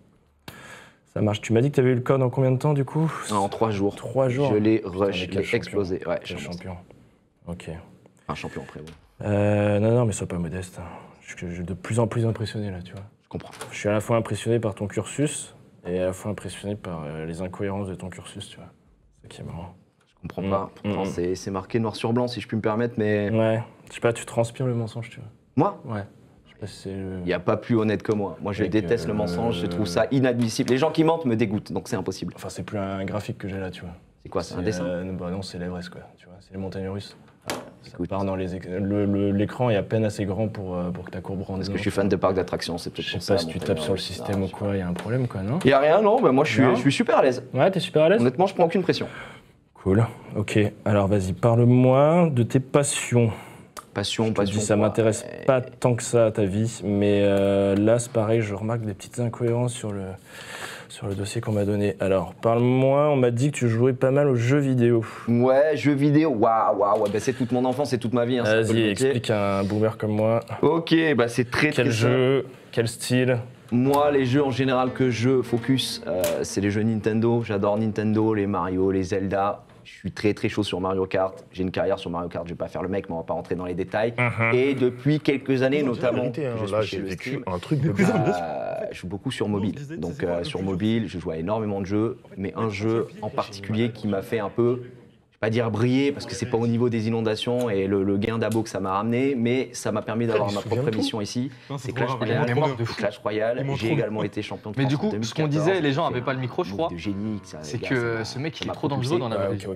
Ça marche. Tu m'as dit que tu avais eu le code en combien de temps, du coup? Non, en trois jours. Trois jours. Je l'ai rush, je l'ai explosé. Ouais, quel champion. Ok. Un champion après, bon. Euh, non, non, mais sois pas modeste. Je suis de plus en plus impressionné, là, tu vois. Je comprends. Je suis à la fois impressionné par ton cursus et à la fois impressionné par euh, les incohérences de ton cursus, tu vois. C'est ça qui est marrant. Je comprends pas. Pourtant, mmh. c'est marqué noir sur blanc, si je puis me permettre, mais... Ouais. Je sais pas, tu transpires le mensonge, tu vois. Moi? Ouais. Je sais pas si c'est le... Il n'y a pas plus honnête que moi. Moi, je déteste euh... le mensonge, je trouve ça inadmissible. Les gens qui mentent me dégoûtent, donc c'est impossible. Enfin, c'est plus un graphique que j'ai là, tu vois. C'est quoi, c'est un dessin? euh, bah Non, c'est l'Everest, quoi. Tu vois, c'est les montagnes russes. Ah, ça part dans les... L'écran est à peine assez grand pour, euh, pour que ta courbe rende. Parce que je suis fan de parcs d'attractions, c'est peut-être pour ça. Je sais pas si tu tapes sur le système ou quoi, il y a un problème, quoi, non? Il y a rien, non. Bah, moi, je suis, je suis super à l'aise. Ouais, t'es super à l'aise? Honnêtement, je prends aucune pression. Cool. Ok. Alors, vas-y, parle-moi de tes passions. Passion, je passion. Dis, ça m'intéresse ouais. pas tant que ça, ta vie, mais euh, là, c'est pareil, je remarque des petites incohérences sur le, sur le dossier qu'on m'a donné. Alors, parle-moi, on m'a dit que tu jouais pas mal aux jeux vidéo. Ouais, jeux vidéo, waouh, waouh, bah, c'est toute mon enfance, c'est toute ma vie. Hein, vas-y, explique à un boomer comme moi. Ok, bah c'est très Quel très jeu, quel style? Moi, les jeux en général que je focus, euh, c'est les jeux Nintendo. J'adore Nintendo, les Mario, les Zelda. Je suis très très chaud sur Mario Kart. J'ai une carrière sur Mario Kart, je vais pas faire le mec, mais on va pas rentrer dans les détails. Uh-huh. Et depuis quelques années, notamment, vérité, hein, là, j'ai vécu un truc de plus. Euh, je joue beaucoup sur mobile. Donc euh, sur mobile, je joue à énormément de jeux, mais un jeu en particulier qui m'a fait un peu, je vais pas dire briller, parce que c'est pas au niveau des inondations et le, le gain d'abo que ça m'a ramené, mais ça m'a permis d'avoir ma propre émission ici. C'est Clash Royale. Clash Royale. J'ai également été champion de France. Mais du coup, ce qu'on disait, les gens avaient pas le micro, je crois. De génie. C'est que ce mec, il est trop dangereux dans la vie.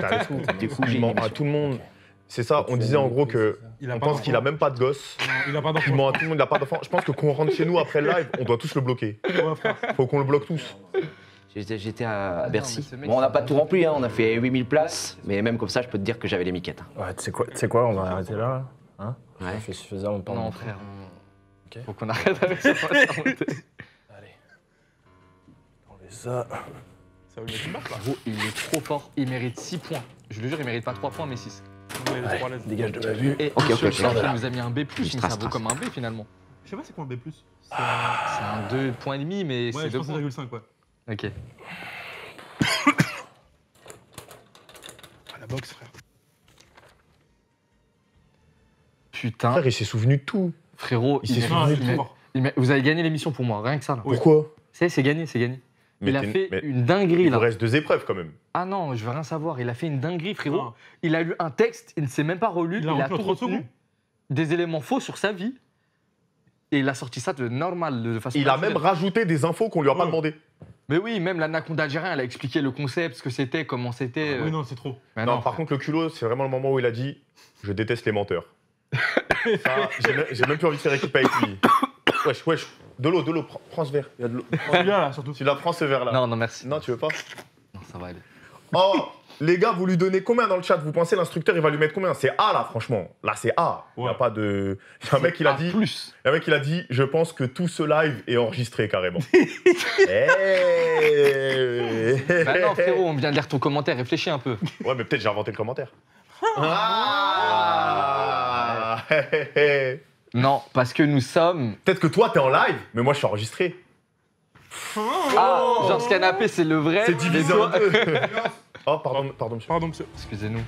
Du coup, à tout le monde. C'est ça, on disait en gros que on pense qu'il a même pas de gosse. Il a pas d'enfant. Il ment à tout le monde, il a pas d'enfant. Je pense que quand on rentre chez nous après le live, on doit tous le bloquer. Faut qu'on le bloque tous. J'étais à Bercy. Bon, on n'a pas tout rempli, hein. On a fait huit mille places, mais même comme ça, je peux te dire que j'avais les miquettes. Ouais, tu sais quoi, tu sais quoi, on va arrêter là. Hein ouais. Ça fait suffisamment de Non, frère. Okay. Faut qu'on arrête avec ça. Allez. Enlevez ça. Ça veut dire qu'il marque là. Gros, il est trop fort. Il mérite six points. Je le jure, il mérite pas trois points, mais six. Allez, dégage de ma vue. Et ok, ok, ok. Il nous a mis un B plus, mais ça vaut comme un B finalement. Je sais pas c'est quoi un B plus. C'est un deux points et demi, mais c'est deux points. Ouais, je pense cinq, ouais. Ok. Ah, la boxe, frère. Putain. Frère, il s'est souvenu de tout. Frérot, il, il s'est souvenu de tout. Il vous avez gagné l'émission pour moi, rien que ça. Là. Pourquoi? C'est c'est gagné, c'est gagné. Mais il a fait une dinguerie il là. Il reste deux épreuves quand même. Ah non, je veux rien savoir. Il a fait une dinguerie, frérot. Ah. Il a lu un texte, il ne s'est même pas relu. Il a, il a tout retenu. Des éléments faux sur sa vie. Et il a sorti ça de normal, de façon Il naturelle. a même rajouté des infos qu'on lui a ouais. pas demandé. Mais oui, même l'anaconda algérien, elle a expliqué le concept, ce que c'était, comment c'était. Ah, oui, non, c'est trop. Non, non, par contre, le culot, c'est vraiment le moment où il a dit « Je déteste les menteurs ». Ça, j'ai même plus envie de faire équipe avec lui. Wesh, wesh, de l'eau, de l'eau, prends, prends ce verre. Il y a de l'eau. Celui-là, là, surtout. Tu la prends ce verre-là. Non, non, merci. Non, tu veux pas? Non, ça va aller. Oh, les gars, vous lui donnez combien dans le chat? Vous pensez l'instructeur, il va lui mettre combien? C'est A, là, franchement. Là, c'est A. Il ouais. n'y a pas de... Il y a un mec, il a dit... Plus. Il y a un mec, il a dit, je pense que tout ce live est enregistré, carrément. hey bah non, frérot, on vient de lire ton commentaire, réfléchis un peu. Ouais, mais peut-être j'ai inventé le commentaire. Ah, ah Non, parce que nous sommes... Peut-être que toi, t'es en live, mais moi, je suis enregistré. Ah, genre ce canapé, c'est le vrai. C'est divisé en deux. Oh, pardon, pardon, monsieur. Pardon, monsieur. Excusez-nous.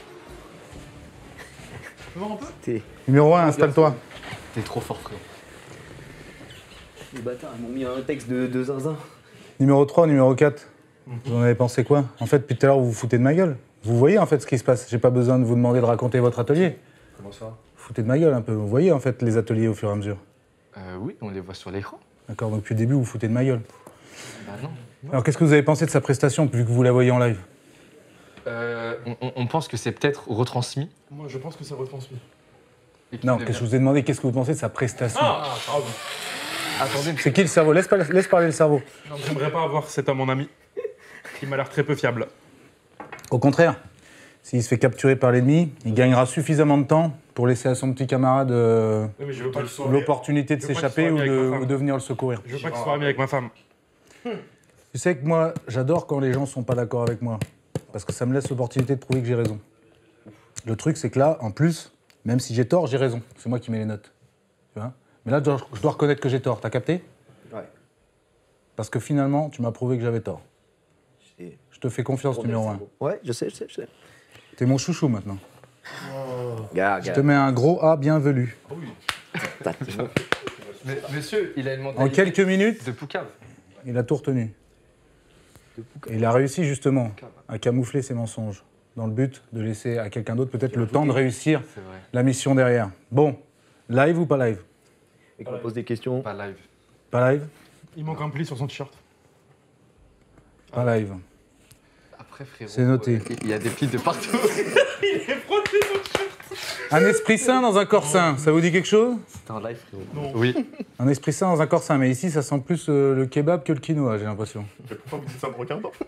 Numéro un, installe-toi. T'es trop fort, frère. Les bâtards, ils m'ont mis un texte de, de zinzin. Numéro trois, numéro quatre. Vous en avez pensé quoi? En fait, depuis tout à l'heure, vous vous foutez de ma gueule. Vous voyez en fait ce qui se passe. J'ai pas besoin de vous demander de raconter votre atelier. Comment ça? Vous foutez de ma gueule un peu. Vous voyez en fait les ateliers au fur et à mesure. Euh, oui, on les voit sur l'écran. D'accord, donc depuis le début, vous vous foutez de ma gueule. Bah non. Alors qu'est-ce que vous avez pensé de sa prestation, vu que vous la voyez en live? euh, on, on pense que c'est peut-être retransmis. Moi, je pense que c'est retransmis. Non, qu'est-ce que je vous ai demandé, qu'est-ce que vous pensez de sa prestation? Ah, pardon. Attendez, c'est qui le cerveau? laisse, pas, laisse parler le cerveau. Non, j'aimerais pas avoir cet homme en ami. Il m'a l'air très peu fiable. Au contraire, s'il se fait capturer par l'ennemi, il gagnera suffisamment de temps pour laisser à son petit camarade euh, oui, l'opportunité de s'échapper ou, de, ou de venir le secourir. Je veux pas qu'il soit ami avec ma femme. Tu sais que moi, j'adore quand les gens sont pas d'accord avec moi. Parce que ça me laisse l'opportunité de prouver que j'ai raison. Le truc, c'est que là, en plus, même si j'ai tort, j'ai raison. C'est moi qui mets les notes. Tu vois? Mais là, je dois, je dois reconnaître que j'ai tort. T'as capté? Ouais. Parce que finalement, tu m'as prouvé que j'avais tort. Je te fais confiance, numéro un. Ouais, je sais, je sais, je sais. T'es mon chouchou maintenant. Oh. Gars, je gars. te mets un gros A bien velu. Oh oui. Mais, monsieur, il a une mentalité en quelques minutes, de poucave. Il a tout retenu. Et il a réussi justement à camoufler ses mensonges dans le but de laisser à quelqu'un d'autre peut-être le temps de réussir la mission derrière. Bon, live ou pas live? Et qu'on pose des questions. Pas live. Pas live? Il manque un pli sur son t-shirt. Pas live. Après, frérot, c'est noté. Il ouais, y a des plis de partout. Il est frotté son t-shirt. Un esprit sain dans un corps sain, ça vous dit quelque chose? C'était en live, frérot. Non. Oui. Un esprit sain dans un corps sain, mais ici ça sent plus euh, le kebab que le quinoa, j'ai l'impression. Pourquoi vous dites ça pour aucun temps?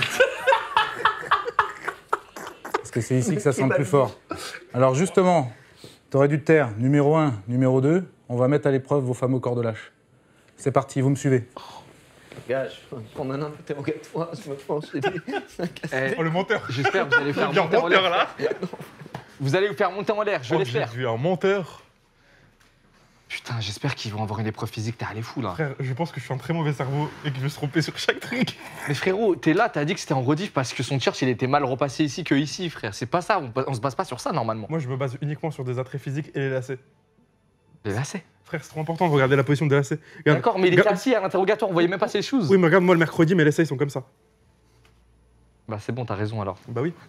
Parce que c'est ici que ça sent le plus fort. Alors justement, t'aurais dû te taire. Numéro un, numéro deux, on va mettre à l'épreuve vos fameux corps de lâche. C'est parti, vous me suivez. Gars, je vais prendre un interrogatoire, je me penche. Eh, oh, le menteur. J'espère que vous allez faire monter en l'air. Là. Vous allez vous faire monter en l'air, je oh, l'espère. J'ai vu un menteur. Putain, j'espère qu'ils vont avoir une épreuve physique, t'es allé fou là. Frère, je pense que je suis un très mauvais cerveau et que je vais se tromper sur chaque truc. Mais frérot, t'es là, t'as dit que c'était en rediff parce que son t-shirt il était mal repassé ici que ici, frère. C'est pas ça, on, on se base pas sur ça normalement. Moi je me base uniquement sur des attraits physiques et les lacets. Les lacets? Frère, c'est trop important de regarder la position des lacets. D'accord, mais il est assis à l'interrogatoire, on voyait même pas ses choses. Oui, mais regarde, moi le mercredi, mes lacets ils sont comme ça. Bah c'est bon, t'as raison alors. Bah oui.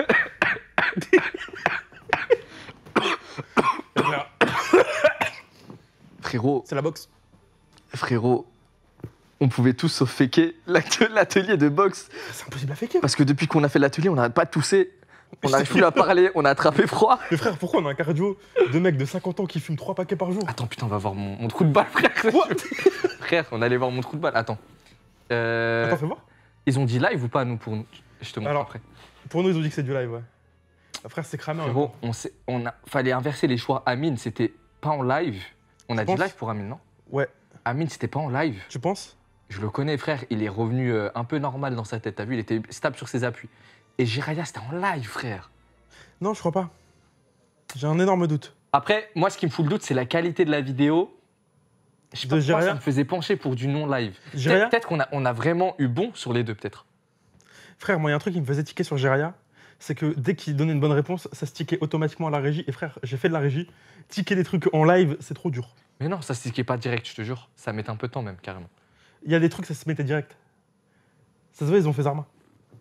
Frérot. C'est la boxe. Frérot, on pouvait tous sauf faker l'atelier de boxe. C'est impossible à faker. Parce que depuis qu'on a fait l'atelier, on n'arrête pas de tousser. On n'arrive plus à parler, on a attrapé froid. Mais frère, pourquoi on a un cardio de mecs de cinquante ans qui fument trois paquets par jour? Attends, putain, on va voir mon, mon trou de balle, frère. Frère, on allait voir mon trou de balle. Attends. Euh... Attends, fais voir. Ils ont dit live ou pas, nous, pour nous? Je te montre Alors, après. Pour nous, ils ont dit que c'est du live, ouais. Ah, frère, c'est cramé. Frérot, on, on a... fallait inverser les choix. Amine, c'était pas en live. On a dit live pour Amine, non? Ouais. Amine, c'était pas en live. Tu penses? Je le connais, frère. Il est revenu euh, un peu normal dans sa tête. T'as vu, il était stable sur ses appuis. Et Jiraya, c'était en live, frère. Non, je crois pas. J'ai un énorme doute. Après, moi, ce qui me fout le doute, c'est la qualité de la vidéo. Je sais pas pourquoi ça me faisait pencher pour du non-live. Peut-être peut qu'on a, on a vraiment eu bon sur les deux, peut-être. Frère, moi, il y a un truc qui me faisait tiquer sur Jiraya, c'est que dès qu'il donnait une bonne réponse, ça se tiquait automatiquement à la régie. Et frère, j'ai fait de la régie. Tiquer des trucs en live, c'est trop dur. Mais non, ça se tiquait pas direct, je te jure. Ça mettait un peu de temps même, carrément. Il y a des trucs, ça se mettait direct. Ça se voit, ils ont fait Zarma.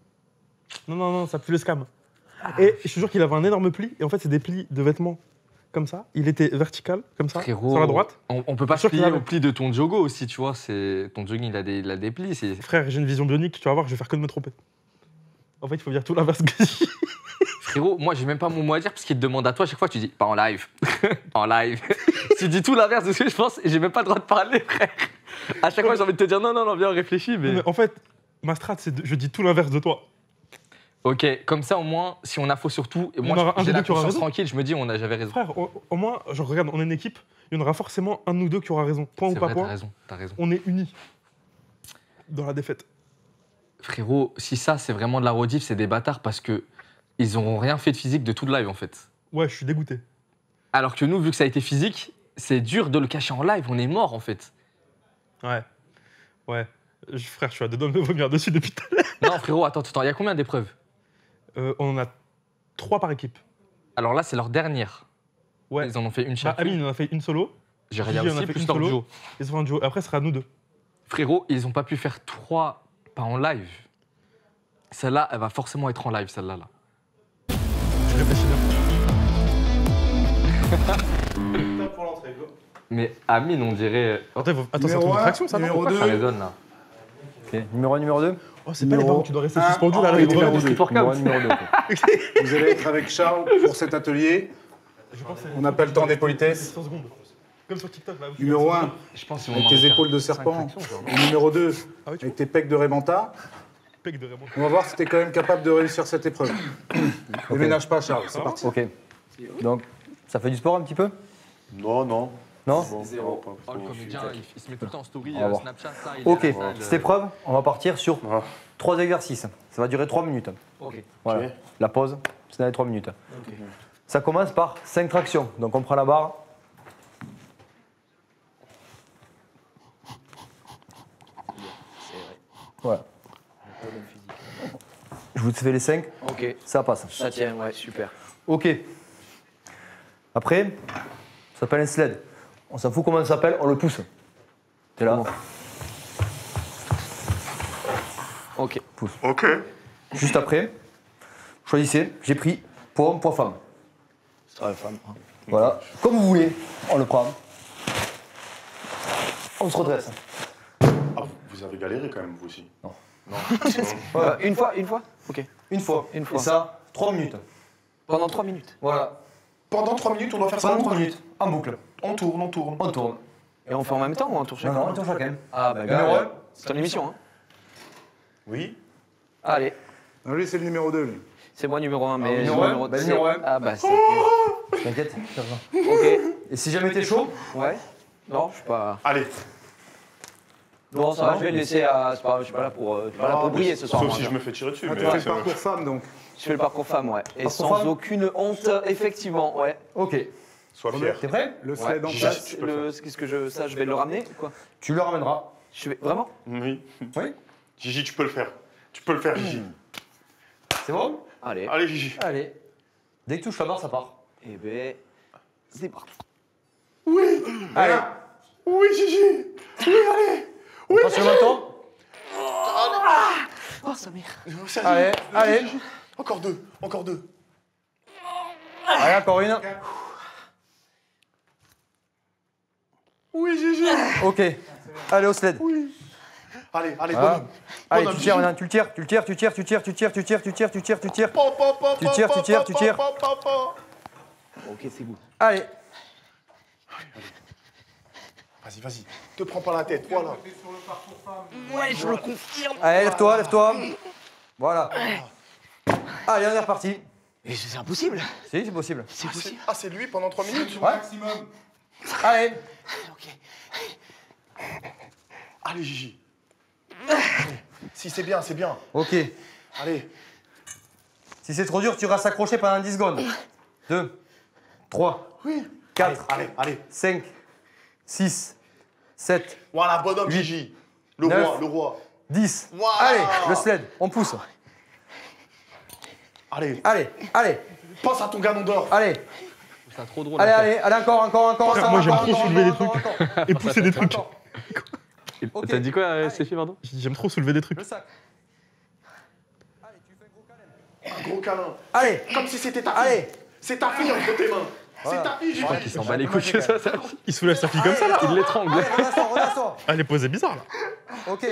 Non, non, non, ça pue le scam. Ah. Et je te jure qu'il avait un énorme pli. Et en fait, c'est des plis de vêtements comme ça, il était vertical, comme ça, Frérot, sur la droite. On, on peut pas Sûr se qu'il plier avait- au pli de ton jogo aussi, tu vois. c'est- Ton jogging, il a des, il a des plis. c'est- Frère, j'ai une vision bionique, tu vas voir, je vais faire que de me tromper. En fait, il faut dire tout l'inverse que j'ai dit. Frérot, moi, j'ai même pas mon mot à dire parce qu'il te demande à toi à chaque fois. Tu dis pas en live. En live. Tu dis tout l'inverse de ce que je pense et j'ai même pas le droit de parler, frère. À chaque fois, j'ai envie de te dire non, non, non, viens, on réfléchit. Mais... Mais en fait, ma strat, c'est de- je dis tout l'inverse de toi. Ok, comme ça, au moins, si on a faux sur tout, et Il y moi, en aura un j'ai des la deux qui aura conscience raison. tranquille, je me dis, on a, j'avais raison. Frère, au, au moins, genre, regarde, on est une équipe, il y en aura forcément un de nous deux qui aura raison. Point ou C'est pas vrai, point. t'as raison, t'as raison. On est unis dans la défaite. Frérot, si ça, c'est vraiment de la rediff, c'est des bâtards parce que ils auront rien fait de physique de tout le live, en fait. Ouais, je suis dégoûté. Alors que nous, vu que ça a été physique, c'est dur de le cacher en live, on est mort, en fait. Ouais. Ouais. Je- frère, je suis à deux doigts de me vomir dessus depuis tout à l'heure. Non, frérot, attends, attends, il y a combien d'épreuves? Euh, on en a trois par équipe. Alors là, c'est leur dernière. Ouais. Ils en ont fait une Bah, chacun. Amine, il en a fait une solo. J'ai rien Gigi en a aussi, fait plus une leur solo. duo. Ils ont fait un duo. Après, ce sera nous deux. Frérot, ils ont pas pu faire trois pas en live. Celle-là, elle va forcément être en live, celle-là. Là. Je réfléchis bien. Pour l'entrée, go. Mais Amine, on dirait. Attends, faut- attends, ça Numéro trouve une un, traction, ça, non numéro Pourquoi ça deux. résonne là? Ok, numéro un, numéro deux. Oh, c'est pas les Numéro parents, tu dois rester un. suspendu là. Ah, là, oui, il numéro doit- deux. Numéro un, numéro deux. ok. Vous allez être avec Charles pour cet atelier. Je pense que c'est- On n'a pas le temps des politesses. cent secondes. Comme sur TikTok là. où tu Numéro fais- un, Je pense qu'ils vont avec demander tes de épaules de faire serpent. cinq tractions, genre. Et numéro deux, Ah oui, tu avec tes pecs de Rébenta. Pec de Raymond. On va voir si tu es quand même capable de réussir cette épreuve. Ne ménage pas, Charles, c'est parti. Ok. Donc, ça fait du sport un petit peu? Non, non. Non? Bon, Zéro. pas- Oh, le pas- comédien, il, il se met tout le temps en story, On va euh, voir. Snapchat, ça. Il est Ok, à la salle, cette euh, épreuve, on va partir sur Ah. trois exercices. Ça va durer trois minutes. Ok. Voilà. Ok. La pause, c'est dans les trois minutes. Ça commence par cinq tractions. Donc on prend la barre. Voilà. Je vous fais les cinq. Ok. Ça passe. Ça tient, ouais, super. Ok. Après, ça s'appelle un sled. On s'en fout comment ça s'appelle, on le pousse. T'es là. Ok. Pousse. Ok. Juste après, choisissez. J'ai pris poids homme, poids femme. Ça va, femme. Voilà. Comme vous voulez, on le prend. On se redresse. Ah, vous avez galéré quand même, vous aussi. Non. Non. Euh, une fois, une fois Ok. Une fois. Une fois. Et ça, trois minutes. Pendant trois minutes. Voilà. Pendant trois minutes, on doit faire ça Pendant en trois minutes. minutes. En boucle. On tourne, on tourne. On tourne. Et on fait en même temps ou on tourne chacun Non, non, on tourne chacun. Ah, bah, Numéro gars, un. c'est ton émission, hein. Oui. Allez. Non, lui, c'est le numéro deux. Lui. C'est moi numéro un, mais numéro un numéro Bah, c'est- numéro un. Ah, bah, c'est. T'inquiète. Ok. Et si jamais t'es chaud, Ouais. Non, je suis pas. Allez. Non, ça va, je vais le laisser à. c'est pas- Je suis pas là pour, euh, je suis pas là pour briller ce soir. Sauf moi, si là. je me fais tirer dessus. Ah, mais tu fais le c'est- parcours femme, donc. Je fais le parcours femme, ouais. Et Parcours sans femme aucune honte, effectivement, ouais. ok. Sois fier. T'es prêt? Le sled en Gigi, place. tu peux le Le- Qu'est-ce que je. Ça, je vais le ramener ou quoi Tu le ramèneras. Je vais. Vraiment Oui. Oui. Gigi, tu peux le faire. Tu peux le faire, Gigi. C'est bon? Allez. Allez, Gigi. Allez. Dès que tu touches la barre, ça part. Eh ben. C'est parti. Allez. Oui, Gigi. Oui, allez. Oui, Passe le menton. Oh, sa mère. Ça y est. Allez, allez. Encore deux, encore deux. Allez, encore une. Oui, Gigi. Ok. Allez, au sled. Allez, allez, Voilà. bonhomme. Allez, Bonhomme, tu tires, Gigi. Renan, tu le tires, tu le tires, tu tires, tu tires, tu tires, tu tires, tu tires, tu tires, tu tires. Pa, pa, pa, Tu pa, tires, pa, tu tires, pa, tu pa, tires. pa, pa, pa. Ok, c'est bon. Allez. Vas-y, vas-y. Te prends pas la tête, voilà. Ouais, je le confirme. Allez, lève-toi, lève-toi. Voilà. Allez, on est reparti. Mais c'est impossible. Si, c'est possible. C'est possible. Ah, c'est lui pendant trois minutes. Ouais. Allez. Ok. Allez, Gigi. Si c'est bien, c'est bien. Ok. Allez. Si c'est trop dur, tu restes accroché pendant dix secondes. deux, trois, Oui. quatre, Allez, allez. cinq, six, sept, Voilà, bonhomme, Huit. Gigi. Le Neuf. roi, le roi. dix. Voilà. Allez, le sled, on pousse. Allez, Allez, allez, pense à ton ganon d'or. allez. C'est trop drôle. Allez, à faire. allez, allez, encore, encore, encore. Frère, encore, moi, j'aime encore, trop encore, soulever des encore, trucs. encore, encore. Et pousser des trucs. Encore. Ok. T'as dit quoi, euh, Stéphie, pardon? J'ai dit, J'aime trop soulever des trucs. Le sac. Un gros câlin. Allez, Comme si c'était ta fille. allez, C'est ta fille entre tes mains. C'est ta fille, Je crois qu'il s'en bat les couilles que ça, ça. Il soulève sa fille comme ça là. Il l'étrangle. Allez, redescends, redescends. Elle est posée bizarre là. Ok.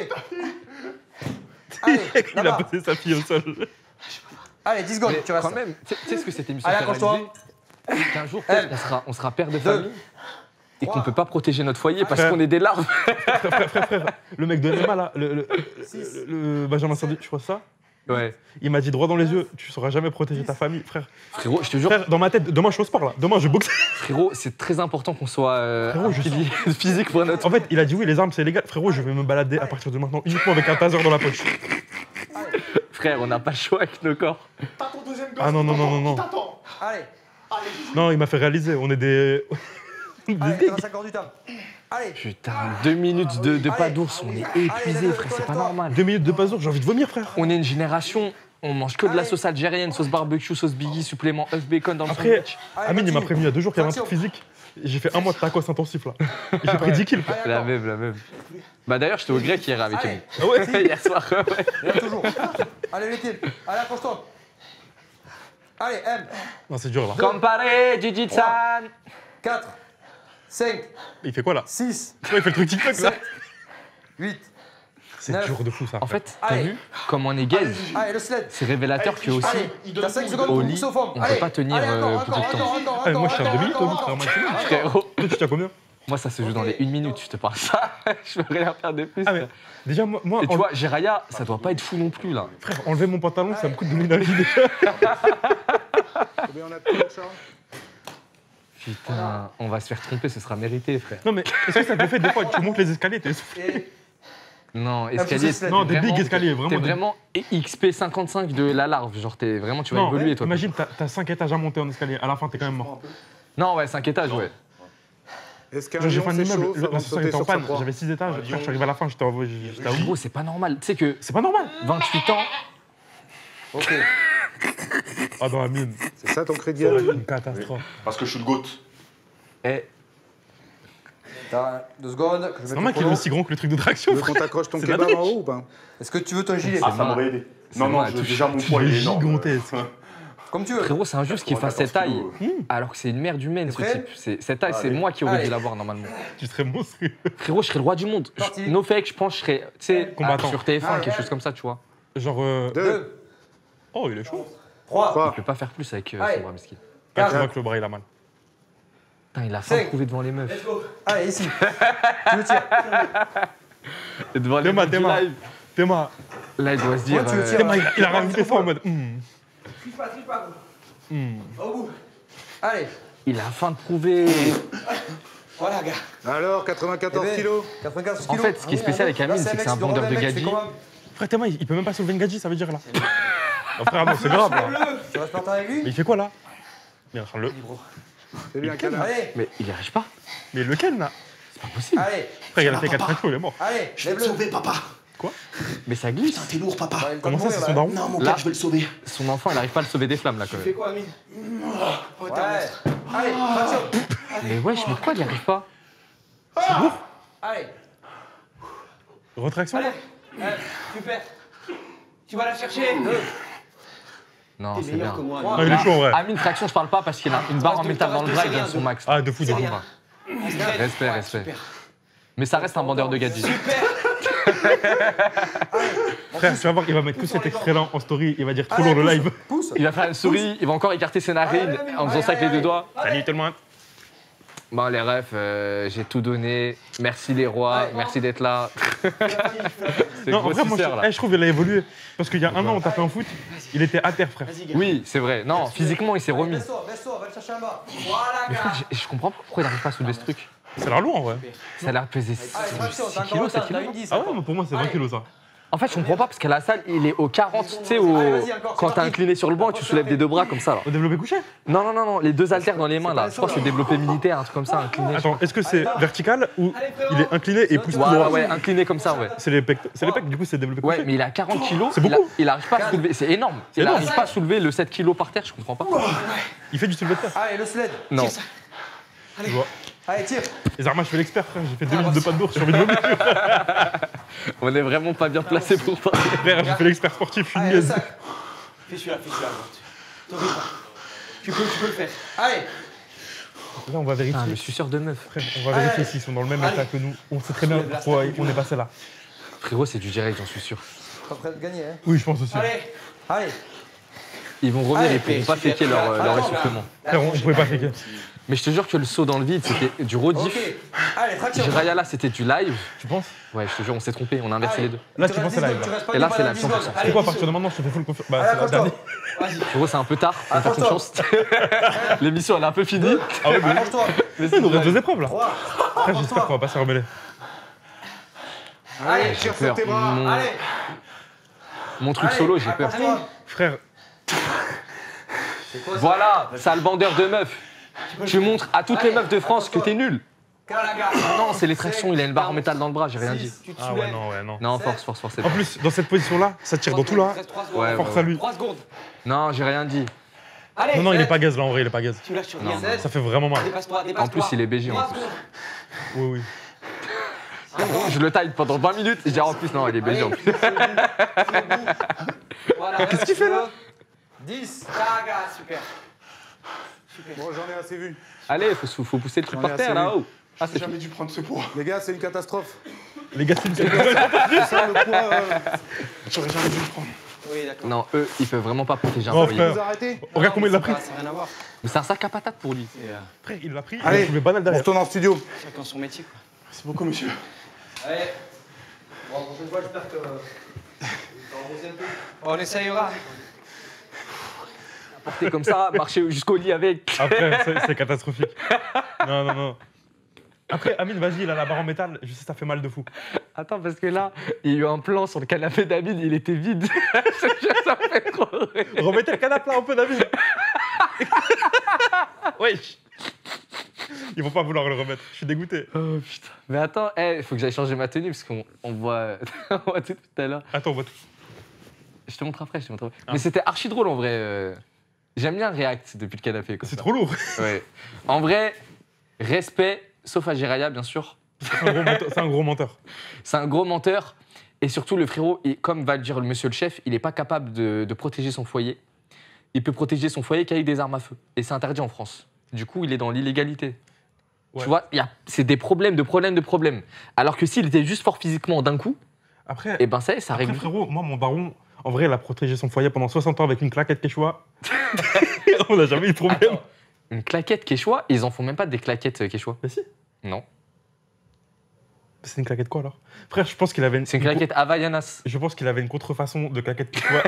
Allez, Il a là-bas. posé sa fille au sol. Allez, dix secondes, Mais tu restes. quand même, tu sais- tu sais ce que cette émission Allez, fait accroche-toi. réaliser Qu'un jour, peut-être, on sera, on sera père de Deux. famille et qu'on peut pas protéger notre foyer parce Frère. qu'on est des larves. Frère, frère, frère, frère. Le mec de N M A là, le, le, le- le Benjamin Sardou, je crois ça. Ouais. Il m'a dit droit dans les yeux, tu sauras jamais protéger ta famille, frère. Frérot, je te jure, Frère, dans ma tête, demain je suis au sport là. Demain je boxe. frérot, c'est très important qu'on soit euh, Frérot, un je pilier physique pour notre. En fait, il a dit oui, les armes c'est légal. Frérot, je vais me balader à partir de maintenant uniquement avec un taser dans la poche. Frère, on n'a pas le choix avec nos corps. T'as ton deuxième gosse. Ah non, non, non, non, non. T'attends. Allez, Non, il m'a fait réaliser, on est des. allez, t'as vingt-cinq heures du temps. Allez. Putain, deux minutes de, de pas d'ours, on est épuisé, frère, c'est pas normal. Deux minutes de pas d'ours, j'ai envie de vomir, frère. On est une génération, on mange que de la sauce algérienne, sauce barbecue, sauce biggie, supplément œuf bacon dans le Après, sandwich. Amine, il m'a prévenu il y a deux jours qu'il y avait un truc physique. J'ai fait un mois de tacos intensif là. J'ai pris dix kilos. frère. La même, la même. Bah d'ailleurs, j'étais au grec hier avec Allez. Emile. Ah ouais Hier soir, ouais. Viens toujours. Allez, l'équipe. Allez, accroche-toi. Allez, M. Non, c'est dur là. Comparé, Gigi-san. quatre, cinq, Il fait quoi là six, Ouais, il fait le truc TikTok là. sept, huit. C'est neuf. dur de fou ça. En fait, t'as Allez. vu comme on est gaze. Allez, le sled. C'est révélateur que aussi, Allez, t'as cinq secondes au pour lit, pousser au fond. on peut Allez. pas tenir Allez, encore, euh, encore, beaucoup de temps. encore, encore, Ah, moi je suis à encore, deux minutes au encore, bout, frère, encore. maximum. Frérot, Toi, tu t'as combien moi ça se joue dans les une minute, je te parle ça. Je peux rien faire de plus. Ah, mais déjà, moi, moi Et tu en- vois, Jiraya, ça doit pas être fou non plus là. frère, enlever mon pantalon, ça me coûte de l'énergie déjà. Combien on a pris, Charles? Putain, on va se faire tromper, ce sera mérité, frère. Non, mais est-ce que ça te fait des fois, tu montes les escaliers, t'es essoufflé. Non, escalier, c'est- Non, des vraiment- big escaliers, vraiment. T'es des- vraiment X P cinquante-cinq de la larve, genre t'es vraiment, tu vas Non, évoluer toi. imagine, t'as t'as cinq étages à monter en escalier, à la fin, t'es quand même mort. Non, ouais, cinq étages, ouais. Est-ce qu'un Genre, j'ai lion, fait un c'est immeuble, chaud, ça va l'ascenseur sauter était en sur sa panne, proie? j'avais six étages, frère, je suis arrivé à la fin, j'étais en- j'étais à bout. Gros, c'est pas normal. Tu sais que C'est pas normal. vingt-huit ans, Ok. Ah, dans la mine. C'est ça ton crédit C'est à la une catastrophe. Parce que je suis le GOAT. eh, T'as deux secondes. que je C'est mette normal le qu'il est chrono. aussi grand que le truc de traction, Tu veux qu'on frère. t'accroche ton C'est kebab la en haut ou pas? Est-ce que tu veux ton gilet Ah, ça m'aurait aidé. Non, non, moi, je- touche- déjà mon Tu poids es il est énorme. gigantesque. Comme tu veux. frérot, c'est injuste qu'il fasse cette taille, alors que c'est une merde humaine ce Prêt type. C'est- Cette taille, c'est Allez. moi qui aurais dû Allez. l'avoir normalement. Tu serais monstrueux. Frérot, je serais le roi du monde. Je- Parti. No fake, je pense, je serais, tu sais, Combattant. sur T F un, Allez. quelque chose comme ça, tu vois. Genre. euh, Deux, deux, Oh, il est chaud. trois, Il peut pas faire plus avec euh, Allez. son bras mesquin. Ah, tu vois que le bras, il a mal. Putain, il a faim Cinq. de trouver devant les meufs. allez, ici. Tu me tires. Et devant les Théma, meufs du Théma. live. Théma. Là, il doit se dire. Ouais, tu le euh, tires. Théma, il il a rajouté ça en mode. hmm, Triche pas, triche pas. hmm. Au bout. Allez. Il a faim de prouver. Voilà, gars. alors quatre-vingt-quatorze Eh ben, kilos. quatre-vingt-quatorze En kilos. fait, ce qui est spécial avec Amine, Là, c'est que un c'est un mec, tu dois vendeur de remettre le mec, tu fais gadgets. comment? Frère, Théma, il il peut même pas soulever une gadji, ça veut dire là. Oh, frère, non, c'est grave là. Tu restes partant avec lui? Mais il fait quoi là? Bien, le. C'est bien, canard. Allez, Mais il y arrive pas. Mais lequel là? C'est pas possible. allez, Frère, il a fait quatre kilos, il est mort. allez, Je vais le lève-le. sauver, papa. Mais ça glisse. Putain, t'es lourd, papa. Ouais, il est Comment temps de ça, c'est mourir, son là. daron? Non, mon Là. père, je vais le sauver. Son enfant, il arrive pas à le sauver des flammes là quand Tu fais même. quoi, Amine? Oh, Ouais. t'as Allez, traction. Mais wesh, mais pourquoi il y arrive pas? Allez, Retraction là? allez. Super. Tu vas la chercher. Non, T'es c'est meilleur bien. que moi. Non, il est chaud en vrai. Amine, traction, je parle pas parce qu'il a une barre en métal dans le bras, il donne son max. Ah, de fou, de fou. rien. Respect, respect. Mais ça reste un vendeur de gadgets. Frère, tu vas voir, il va mettre que cet extrait-là en story, il va dire trop lourd le live. pousse. Il va faire une souris, il va encore écarter ses narines en faisant ça avec les deux doigts. Salut tout le monde. Bon, les refs, euh, j'ai tout donné. Merci les rois, merci d'être là. C'est Non, en vrai, moi, je, grossisseur, là. eh, je trouve qu'il a évolué. Parce qu'il y a un an, on t'a fait un foot, il était à terre, frère. Oui, c'est vrai. Non, physiquement, il s'est remis. Baisse-toi, baisse-toi, va le chercher en bas. Mais Voilà, frère, gars. je, je comprends pas pourquoi il arrive pas à soulever ce truc. Ça a l'air lourd en vrai. Ça a l'air de peser Allez, traction, six t'as encore kilos, autant, sept t'as kilos. une dix. Ah ouais, mais pour moi, c'est vingt Allez. kilos ça. En fait, je comprends pas parce qu'à la salle, il est au quarante, tu sais, au... Allez, vas-y, encore, c'est quand t'es parti. incliné sur le banc et tu soulèves des deux bras comme ça. Là. Au développé couché? Non, non, non, non, les deux haltères dans les mains là. Je crois que c'est développé militaire, un truc comme ça, incliné. Attends, est-ce que c'est vertical ou il est incliné et pousse tout Ouais, droit? ouais, incliné comme ça, ouais. C'est les pecs, c'est les pecs, du coup, c'est développé couché. Ouais, mais il a quarante kilos. C'est il a- beaucoup. Il arrive pas à soulever. C'est énorme. C'est Il énorme. arrive pas à soulever le sept kilos par terre, je comprends pas. Il fait du soulevé de terre. Allez, le sled. Non. Tu vois. Allez, tire. Les armes, je fais l'expert, frère. J'ai fait deux minutes de pas de d'ours, j'ai envie de vomir. On est vraiment pas bien placé pour parler. Frère, j'ai fait l'expert sportif, je suis une Allez, le gaze. sac. Fais celui-là, fais celui-là. T'en fais pas. Tu peux, tu peux le faire. Allez. Là, on va vérifier. Ah, le suceur de meuf. Frère, on va vérifier s'ils sont dans le même état que nous. On sait très bien pourquoi on est passé là. Frérot, c'est du direct, j'en suis sûr. Pas prêt de gagner, hein. Oui, je pense aussi. Allez, allez. Ils vont revenir, Allez, ils pourront pas super, faker leur, super. leur Ah, essoufflement. Frère, on pouvait pas faker. Mais je te jure que le saut dans le vide, c'était du rodif. Ok. Allez, traction. Jiraya là, c'était du live. Tu penses? Ouais, je te jure, on s'est trompé, on a inversé Allez. les deux. Là, tu penses c'est live. Et là, c'est live cent pour cent. C'est quoi, à partir de maintenant, je te fais full confiance? Bah, Allez, c'est la accroche-toi. dernière. Frérot, c'est un peu tard, on faire Accroche-toi. confiance. L'émission, elle est un peu finie. Ah ouais, mais Accroche-toi. il nous reste deux épreuves là. Trois. Frère, j'espère qu'on va pas se rebeller. Allez, J'ai tire sur peur. tes bras. Mon- Allez. Mon truc Allez, solo, j'ai peur. accroche-toi. Frère, C'est quoi ça? Voilà, sale bandeur de meuf. Tu montres à toutes les meufs de France que t'es nul. Calaga. Non, c'est les tractions, il a une barre en métal dans le bras, j'ai rien dit. Tu te ah ouais, soulèves. non, ouais, non. Non, force, force, force. c'est En bon. plus, dans cette position-là, ça tire dans tout là. Ouais, Force ouais, à lui. trois secondes. Non, j'ai rien dit. Allez, Non, non, il est sept. pas gaz là, en vrai, il est pas gaz. Tu lâches sur Non, rien. Ça fait vraiment mal. Dépasse-toi, dépasse-toi. En plus, il est B G en Trois plus. secondes. Oui, oui. Je le taille pendant vingt minutes et je dis en plus, non, il est B G en plus. Voilà, Qu'est-ce qu'il fait là? dix. Calaga, super. Bon, j'en ai assez vu. Allez, faut, faut pousser le truc J'en ai par terre assez là-haut. Ah, J'ai c'est jamais dû prendre ce poids. Les gars, c'est une catastrophe. Les gars, c'est une Ça, le poids, euh, J'aurais jamais dû le prendre. Oui, d'accord. Non, eux, ils peuvent vraiment pas protéger un Non, foyer. frère. vous arrêtez. Regarde combien il l'a pris. Ça n'a rien à voir. Mais c'est un sac à patates pour lui. C'est, euh, Frère, il l'a pris. Il Allez, a trouvé banal on derrière. retourne en studio. chacun son métier, quoi. Merci beaucoup, monsieur. Allez. Bon, la prochaine fois, j'espère que. T'en deuxième peu. On essayera. Porter comme ça, marcher jusqu'au lit avec. Après, c'est- c'est catastrophique. Non, non, non. Après, Amine, vas-y, il a la barre en métal. Je sais, ça fait mal de fou. Attends, parce que là, il y a eu un plan sur le canapé d'Amine, il était vide. Ça me fait trop rire. Remettez le canapé là un peu, David. Wesh. Ils vont pas vouloir le remettre. Je suis dégoûté. Oh putain. Mais attends, il faut que j'aille changer ma tenue parce qu'on on voit, on voit tout tout à l'heure. Attends, on voit tout. Je te montre après, je te montre après. Ah. Mais c'était archi drôle en vrai. euh. J'aime bien React depuis le canapé. comme C'est ça. trop lourd. Ouais. En vrai, respect, sauf à Jiraya, bien sûr. C'est un gros menteur. C'est un gros menteur. C'est un gros menteur. Et surtout, le frérot, il- comme va le dire le monsieur le chef, il n'est pas capable de, de protéger son foyer. Il peut protéger son foyer qu'avec des armes à feu. Et c'est interdit en France. Du coup, il est dans l'illégalité. Ouais. Tu vois, il y a- c'est des problèmes, de problèmes, de problèmes. Alors que s'il était juste fort physiquement d'un coup, Après, et ben ça, y est, ça après, règle. frérot, moi, mon baron, en vrai, il a protégé son foyer pendant soixante ans avec une claquette quechua. On n'a jamais eu de problème. Attends, une claquette quechua, ils en font même pas des claquettes euh, quechua. Mais si. Non. C'est une claquette quoi alors? Frère, je pense qu'il avait une. C'est une claquette Havaianas. Je pense qu'il avait une contrefaçon de claquette quechua.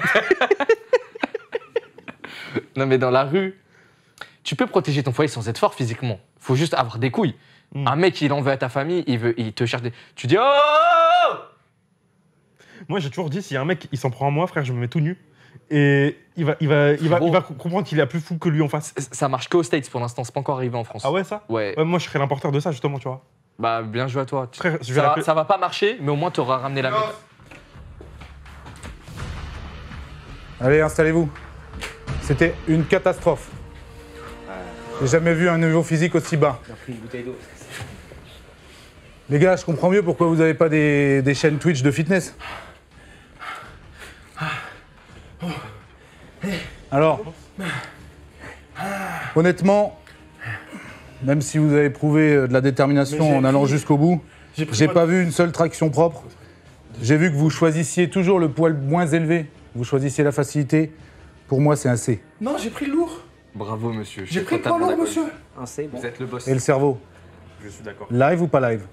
Non, mais dans la rue, tu peux protéger ton foyer sans être fort physiquement. Faut juste avoir des couilles. Mm. Un mec, il en veut à ta famille, il, veut, il te cherche des. Tu dis oh! Moi, j'ai toujours dit, s'il y a un mec, il s'en prend à moi, frère, je me mets tout nu. Et il va, il va, il va, Frérot. il va comprendre qu'il est plus fou que lui en face. Ça marche qu'aux States pour l'instant, c'est pas encore arrivé en France. Ah ouais, ça? Ouais. Ouais, moi, je serais l'importeur de ça, justement, tu vois. Bah, bien joué à toi. Tu- Frère, je vais ça, va, l'appeler- ça va pas marcher, mais au moins, t'auras ramené la meuf. Allez, installez-vous. C'était une catastrophe. J'ai jamais vu un niveau physique aussi bas. J'ai pris une bouteille d'eau. Les gars, je comprends mieux pourquoi vous n'avez pas des, des chaînes Twitch de fitness. Alors, honnêtement, même si vous avez prouvé euh, de la détermination Mais j'ai en allant pris- jusqu'au bout, j'ai pris j'ai ma- pas vu une seule traction propre. J'ai vu que vous choisissiez toujours le poil moins élevé. Vous choisissiez la facilité. Pour moi, c'est un C. Non, j'ai pris le lourd. Bravo, monsieur. J'ai pris le poids lourd, monsieur. Un C, bon. Vous êtes le boss. Et le cerveau, Je suis d'accord. live ou pas live?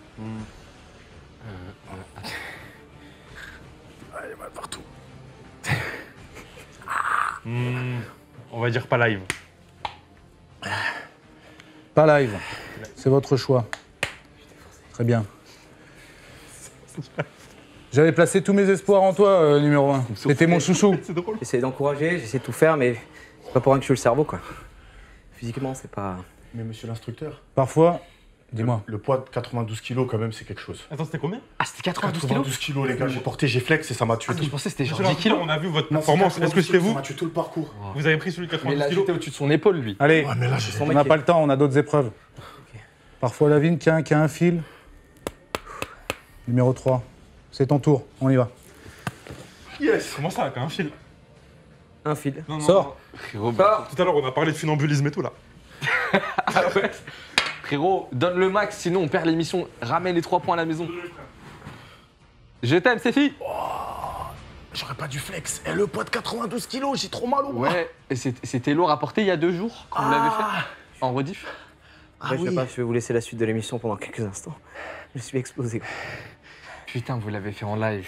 Allez, mal partout. Hmm, on va dire pas live. Pas live. C'est votre choix. Très bien. J'avais placé tous mes espoirs en toi, euh, numéro un. T'étais mon chouchou. C'est drôle. J'essaie d'encourager, j'essaie de tout faire, mais c'est pas pour rien que je suis le cerveau, quoi. Physiquement, c'est pas. Mais monsieur l'instructeur, Parfois, dis-moi. le poids de quatre-vingt-douze kilos, quand même, c'est quelque chose. Attends, c'était combien? Ah, c'était quatre-vingt-douze kilos quatre-vingt-douze kilos, les gars, j'ai porté, j'ai flex et ça m'a tué. Ah, je pensais que c'était genre Monsieur dix kilos. on a vu votre Non, c'est performance. Est-ce que c'était Ça vous? m'a tué tout le parcours. Vous avez pris celui de Mais quatre-vingt-douze là, kilos? j'étais au-dessus de son épaule, lui. Allez, Ouais, mais là, j'ai on n'a pas le temps, on a d'autres épreuves. Parfois, la vigne tient qu'à un fil. Numéro trois. C'est ton tour, on y va. Yes. Comment ça, avec un fil? Un fil. Non, non, Sors. Frérot, non. Tout à l'heure, on a parlé de funambulisme et tout, là. Ah ouais. Frérot, donne le max, sinon on perd l'émission. Ramène les trois points à la maison. Je t'aime, Séfi. Oh, j'aurais pas dû flex. Et le poids de quatre-vingt-douze kilos, j'ai trop mal au bras. Ouais, et c'était lourd à porter il y a deux jours, quand vous l'avez fait, en rediff. Ah ouais, oui. Je sais pas, je vais vous laisser la suite de l'émission pendant quelques instants. Je suis explosé. Putain, vous l'avez fait en live.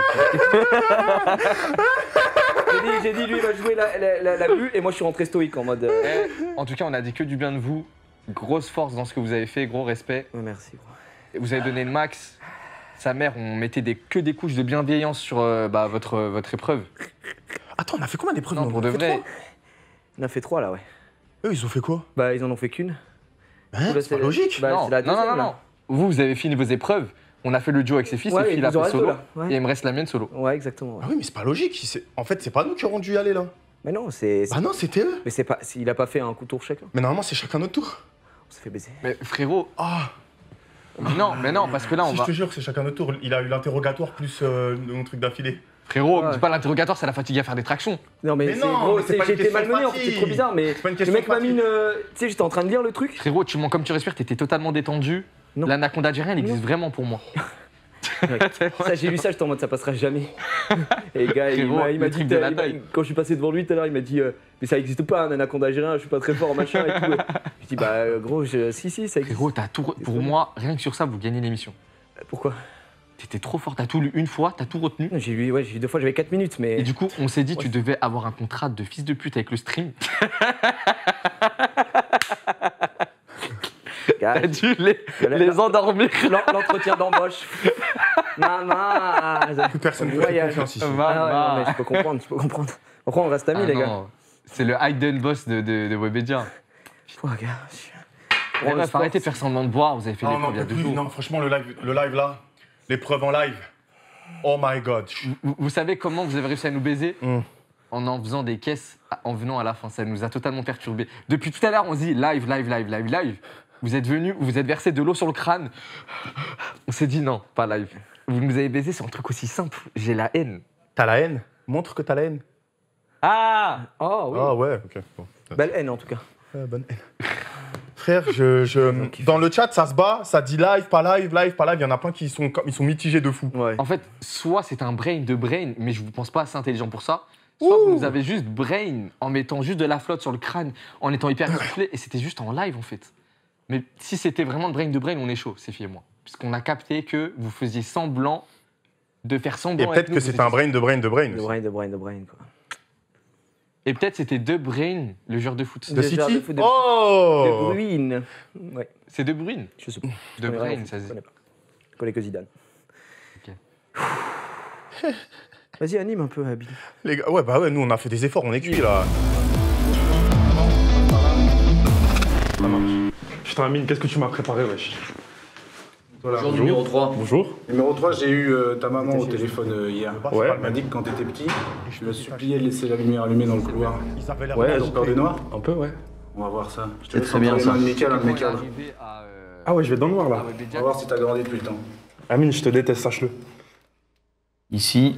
J'ai dit, dit, lui, il va jouer la, la, la, la bulle et moi, je suis rentré stoïque en mode. Euh... En tout cas, on a dit que du bien de vous. Grosse force dans ce que vous avez fait, gros respect. Ouais, merci. Gros. Et vous avez donné le max. Sa mère, on mettait des, que des couches de bienveillance sur euh, bah, votre, euh, votre épreuve. Attends, on a fait combien d'épreuves? Non, pour de vrai. On a fait trois là, ouais. Eux, ils ont fait quoi? Bah, ils en ont fait qu'une. Hein, c'est pas logique. Bah, non, la non, non, non, non. Vous, vous avez fini vos épreuves. On a fait le duo avec ses fils, ouais, et puis il a fait solo. Ouais. Et il me reste la mienne solo. Ouais, exactement. Ouais. Ah oui, mais c'est pas logique. En fait, c'est pas nous qui aurons dû y aller là. Mais non, c'est. Bah non, c'était eux. Mais c'est pas. Il a pas fait un coup de tour chacun. Mais normalement, c'est chacun notre tour. On s'est fait baiser. Mais frérot. Ah. Mais non, mais non, parce que là, on si va. Je te jure, c'est chacun notre tour. Il a eu l'interrogatoire plus euh, mon truc d'affilée. Frérot, ouais. Dis pas l'interrogatoire, ça l'a fatigué à faire des tractions. Non, mais, mais c'est gros, j'étais malmené, en fait, c'est trop bizarre, mais le mec m'a mis une. Tu sais, j'étais en train de lire le truc. Frérot, tu mens comme tu respires, t'étais totalement détendu. L'anaconda algérien, il existe vraiment pour moi. Ça, j'ai lu ça, j'étais en mode ça passera jamais. Et le gars, Frérot, il m'a dit, quand je suis passé devant lui tout à l'heure, il m'a dit, euh, mais ça existe pas un anaconda algérien, je suis pas très fort en machin et tout. Je dis, bah gros, je... si, si, ça existe. Frérot, t'as tout. Pour moi, rien que sur ça, vous gagnez l'émission. Pourquoi? T'étais trop fort, t'as tout lu une fois, t'as tout retenu. J'ai lu, ouais, j'ai lu deux fois, j'avais quatre minutes, mais. Et du coup, on s'est dit, ouais, tu devais avoir un contrat de fils de pute avec le stream. T'as dû les, les endormir. L'entretien d'embauche. Maman. Plus personne ne fait confiance ici. Ah ouais, non, mais je peux comprendre, je peux comprendre. Pourquoi on reste amis, ah les non. gars? C'est le hidden boss de, de, de Webedia. Oh, gars. On va arrêter de faire semblant de boire, vous avez fait des preuves il y a deux jours. Non, franchement, le live, le live là, l'épreuve en live. Oh my god. Vous, vous savez comment vous avez réussi à nous baiser? mm. En en faisant des caisses, en venant à la fin. Ça nous a totalement perturbés. Depuis tout à l'heure, on se dit live, live, live, live, live. Vous êtes venus, vous vous êtes versé de l'eau sur le crâne. On s'est dit non, pas live. Vous nous avez baisé sur un truc aussi simple. J'ai la haine. T'as la haine? Montre que t'as la haine. Ah! Oh oui. Ah ouais, ok. Bon. Belle haine en tout cas. Euh, bonne haine. Frère, je, je... dans le chat, ça se bat, ça dit live, pas live, live, pas live. Il y en a plein qui sont, ils sont mitigés de fou. Ouais. En fait, soit c'est un brain de brain, mais je ne pense pas assez intelligent pour ça. Soit Ouh. Vous avez juste brain en mettant juste de la flotte sur le crâne, en étant hyper musclé, et c'était juste en live en fait. Mais si c'était vraiment le brain de brain, on est chaud, Séfi et moi. Puisqu'on a capté que vous faisiez semblant de faire semblant. Et peut-être que c'était un brain de brain de brain. De brain de brain de brain, quoi. Et peut-être c'était De Bruyne, le joueur de foot. De City de, foot de, Oh De Bruyne. Ouais. C'est De Bruyne? Je sais pas. De Bruyne, ça se dit. Je connais pas. Je connais que Zidane. Ok. Vas-y, anime un peu, Bill. Les gars, ouais, bah ouais, nous on a fait des efforts, on est cuits là. Ça marche. Putain, Amine, qu'est-ce que tu m'as préparé, wesh? Voilà. Bonjour, numéro trois. Bonjour. Numéro trois, j'ai eu euh, ta maman au téléphone euh, hier. Ouais. Elle m'a dit que quand t'étais petit, je lui ai supplié de laisser la lumière allumée dans le couloir. Ils avaient l'air Ouais, elle a peur des noirs. Un peu, ouais. On va voir ça. C'est très bien ça. Nickel, un de mes cadres. Ah ouais, je vais dans le noir là. On va voir si t'as grandi depuis le temps. Amine, je te déteste, sache-le. Ici.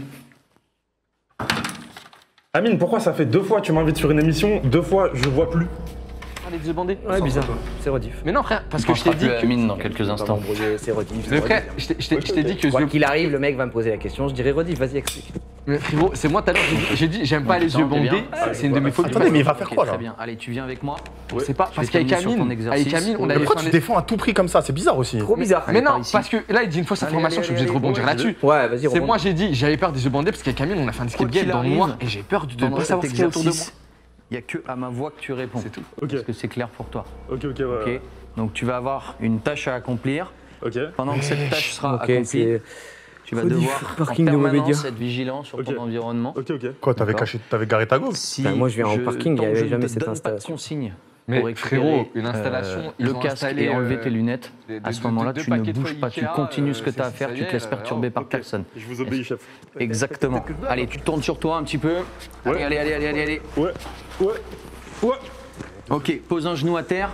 Amine, pourquoi ça fait deux fois que tu m'invites sur une émission, deux fois je vois plus? Les yeux bandés? Ouais, bizarre. C'est rediff. Mais non, frère, parce que je t'ai dit. Que... Amine dans quelques instants. C'est rediff. Mais frère, je t'ai dit que. Quoi qu'il arrive, le mec va me poser la question, je dirais rediff, vas-y, explique. Mais frérot, c'est moi tout à l'heure, j'ai dit, j'aime pas les yeux bandés, c'est une de mes phobies. Attendez, mais il va faire quoi là? Très bien, allez, tu viens avec moi. C'est pas, parce qu'avec Amine, avec Amine, on a. Pourquoi tu défends à tout prix comme ça? C'est bizarre aussi. Trop bizarre. Mais non, parce que là, il dit une fausse information, je suis obligé de rebondir là-dessus. Ouais, vas-y, c'est moi, j'ai dit, j'avais peur des yeux bandés parce qu'avec Amine, on a fait un escape game dans le noir et j'ai peur de pas savoir ce qu'il y a autour de moi. Il n'y a que à ma voix que tu réponds. C'est tout. Okay. Parce que c'est clair pour toi. Ok, ok, ouais. Okay. Donc tu vas avoir une tâche à accomplir. Ok. Pendant que cette tâche sera okay, accomplie, tu vas devoir parking en permanence de être vigilant sur okay. ton environnement. Ok, ok. Quoi, t'avais caché, t'avais garé ta go? Si enfin, moi je viens en parking, il n'y avait jamais cette installation. Pas de consigne. Mais frérot, une installation, euh, le casque et enlever tes lunettes. À ce moment-là, tu ne bouges pas, tu continues ce que tu as à faire, tu te laisses perturber par personne. Je vous obéis, chef. Exactement. Allez, tu tournes sur toi un petit peu. Allez, allez, allez, allez, allez. Ouais, ouais, ouais. Ok, pose un genou à terre.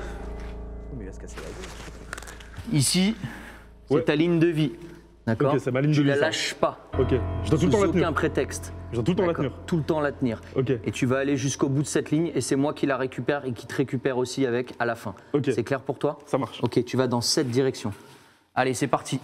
Ici, c'est ta ligne de vie. D'accord? Ok, c'est ma ligne de vie. Tu la lâches pas. Ok. Je dois tout le temps la Sous tenir. aucun prétexte. Je dois tout le temps la D'accord. tenir. Tout le temps la tenir. Ok. Et tu vas aller jusqu'au bout de cette ligne et c'est moi qui la récupère et qui te récupère aussi avec à la fin. Ok. C'est clair pour toi? Ça marche. Ok, tu vas dans cette direction. Allez, c'est parti.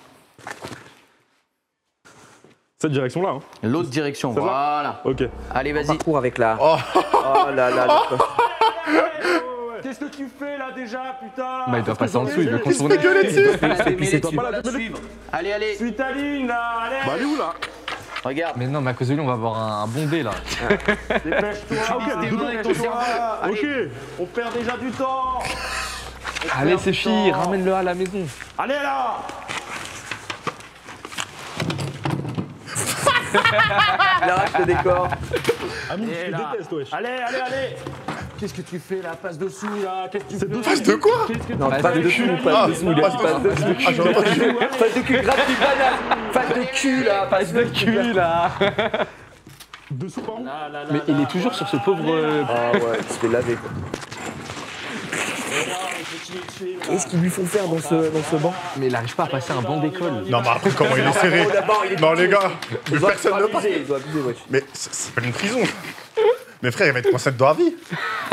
Cette direction-là. Hein. L'autre direction, Ça va voilà. Ok. Allez, vas-y. Parcours avec la. Oh, Oh là là là. Qu'est-ce que tu fais là déjà, putain? Bah, il doit passer en dessous, il veut contourner. Tu dois la suivre. Allez, allez. Suis ta ligne là, allez. Bah, elle est où là? Regarde. Mais non, mais à cause de lui, on va avoir un, un bondé là. Dépêche-toi. Ah, ok, tes mains avec ton cerveau. Allez. Ok. On perd déjà du temps. On Allez, perd c'est du fini, temps. ramène-le à la maison. Allez là. Il arrache le décor. Amine, Et tu là. te détestes, wesh. Allez, allez, allez. Qu'est-ce que tu fais là? Passe dessous là. Qu'est-ce que tu fais? Passe de quoi? Qu'est-ce que tu Non, fais? passe de cul, passe dessous, il a dit passe de cul. Ah, j'aurais pas dû. Passe de cul, grave du banane. Passe de cul là, passe de cul là. Dessous, par où? Là, là, là, Mais là, il est là. toujours sur ce pauvre. euh, Ah ouais, il se fait laver quoi. Qu'est-ce qu'ils lui font faire dans ce, dans ce banc? Mais il arrive pas à passer un banc d'école. Non, mais après, comment il est serré? D'abord, il est Non, les gars, mais Il doit personne ne passe. abuser, il doit abuser, wesh. Mais c'est c'est pas une prison. Mais frère, il va être coincé dedans à vie.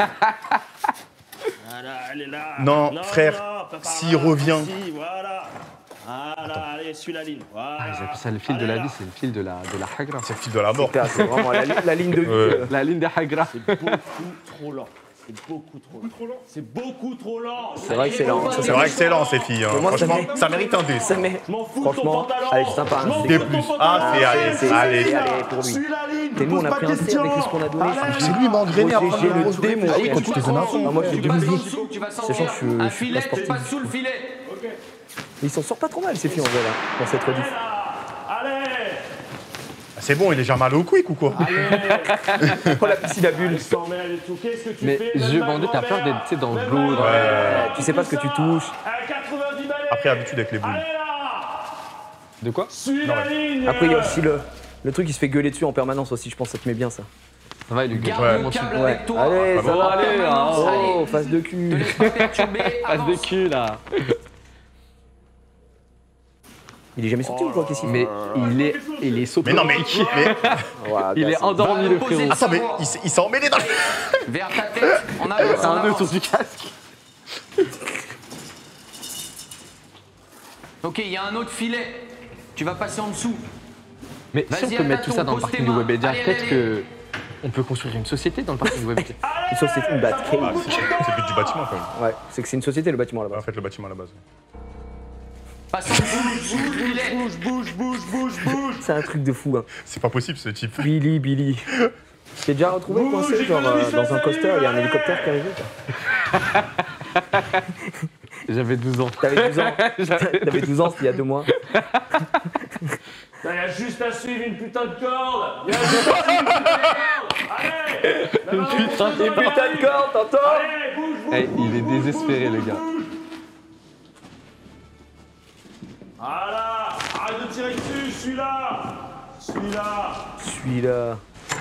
Voilà, elle est là. Non, frère, non, pas par s'il là, revient- ici, voilà. Voilà, allez, suis la ligne. Voilà. Ah, ils appellent ça le fil de la vie, c'est le fil de la, de la hagra. C'est le fil de la mort. C'est vraiment la, li- la ligne de vie. Ouais. euh. La ligne des hagra. C'est beaucoup trop lent. C'est beaucoup trop lent. C'est beaucoup trop lent. C'est vrai que c'est lent. C'est vrai que c'est lent, ces filles. hein. Mais moi, ça Franchement, met- ça mérite un dé. Ça met. Je m'en fous de ton Franchement, pantalon. allez, c'est sympa. Je m'en hein, fous c'est- D plus. Ah, c'est allez, c'est- allez. c'est- allez, pour lui. Suis la ligne. T'es nous, on a pose pris pas un de C avec tout ce qu'on a donné. Allez, C'est lui, il m'a engrainé Moi, après j'ai la le grosse dé, moi. Ah oui, quand tu fais un info. Ah, moi, j'ai Tu deux passes en musiques. dessous, tu vas Sachant que sortir. je suis- Un je suis filet, pas tu sportif. passes sous le filet. Mais ils s'en sortent pas trop mal, ces filles, en vrai, là, dans cette rediff. Allez. C'est bon, il est jamais allé au quick ou quoi? Oh, la piscine à bulles. Sans mêle et tout. Qu'est-ce que tu Mais fais? jeu bandé, t'as peur d'être tu sais, dans l'eau. dans- Ouais. Tu sais pas ce que tu touches. À quatre-vingt-dix balais. Après, habitude avec les boules. Allez là. De quoi? Suis Non, la ouais. ligne. Après, il y a aussi le, le truc qui se fait gueuler dessus en permanence aussi. Je pense que ça te met bien, ça. Ça va, il lui Garde Ouais. le câble Ouais. avec toi. Allez, ça Bon, va. allez, hein. Oh, Allez. face de Te cul. laisse pas perturber. Passe de avance. cul là. Il est jamais sorti ou quoi? Qu'est-ce qu'il fait? Mais il est, il est sauté. Mais non, mais. mais... Voilà, Il gars, est c'est- endormi Va le reposer. frérot. Attends, mais il s'est- il s'est emmêlé dans le. Vers ta tête. On avance. C'est on un nœud avance. sur du casque. Ok, il y a un autre filet. Tu vas passer en dessous. Mais si on Vas-y, peut mettre tout Ataton, ça dans le pose parking tes de mains. Webedia, Allez, peut-être allez, que on peut construire une société dans le parking de Webedia. Une société, une Batcave. C'est c'est le but du bâtiment quand même. Ouais, c'est que c'est une société, le bâtiment là-bas. En fait, le bâtiment à la base. Passe en dessous. Sous le filet. Bouge, bouge, bouge, bouge, bouge. C'est un truc de fou, hein. C'est pas possible ce type. Billy, Billy. T'es déjà retrouvé coincé, genre euh, dans un coaster, il y a un hélicoptère qui est arrivé, quoi. J'avais douze ans. T'avais douze ans. T'avais douze ans, c'était il y a deux mois. Il y a juste à suivre une putain de corde. Il y a juste à suivre une putain de corde. Allez. Une putain de Une putain de corde, t'entends? Allez, bouge, bouge. Eh, il est désespéré, le gars. Voilà. Arrête de tirer dessus. Celui-là. Celui-là. Celui-là.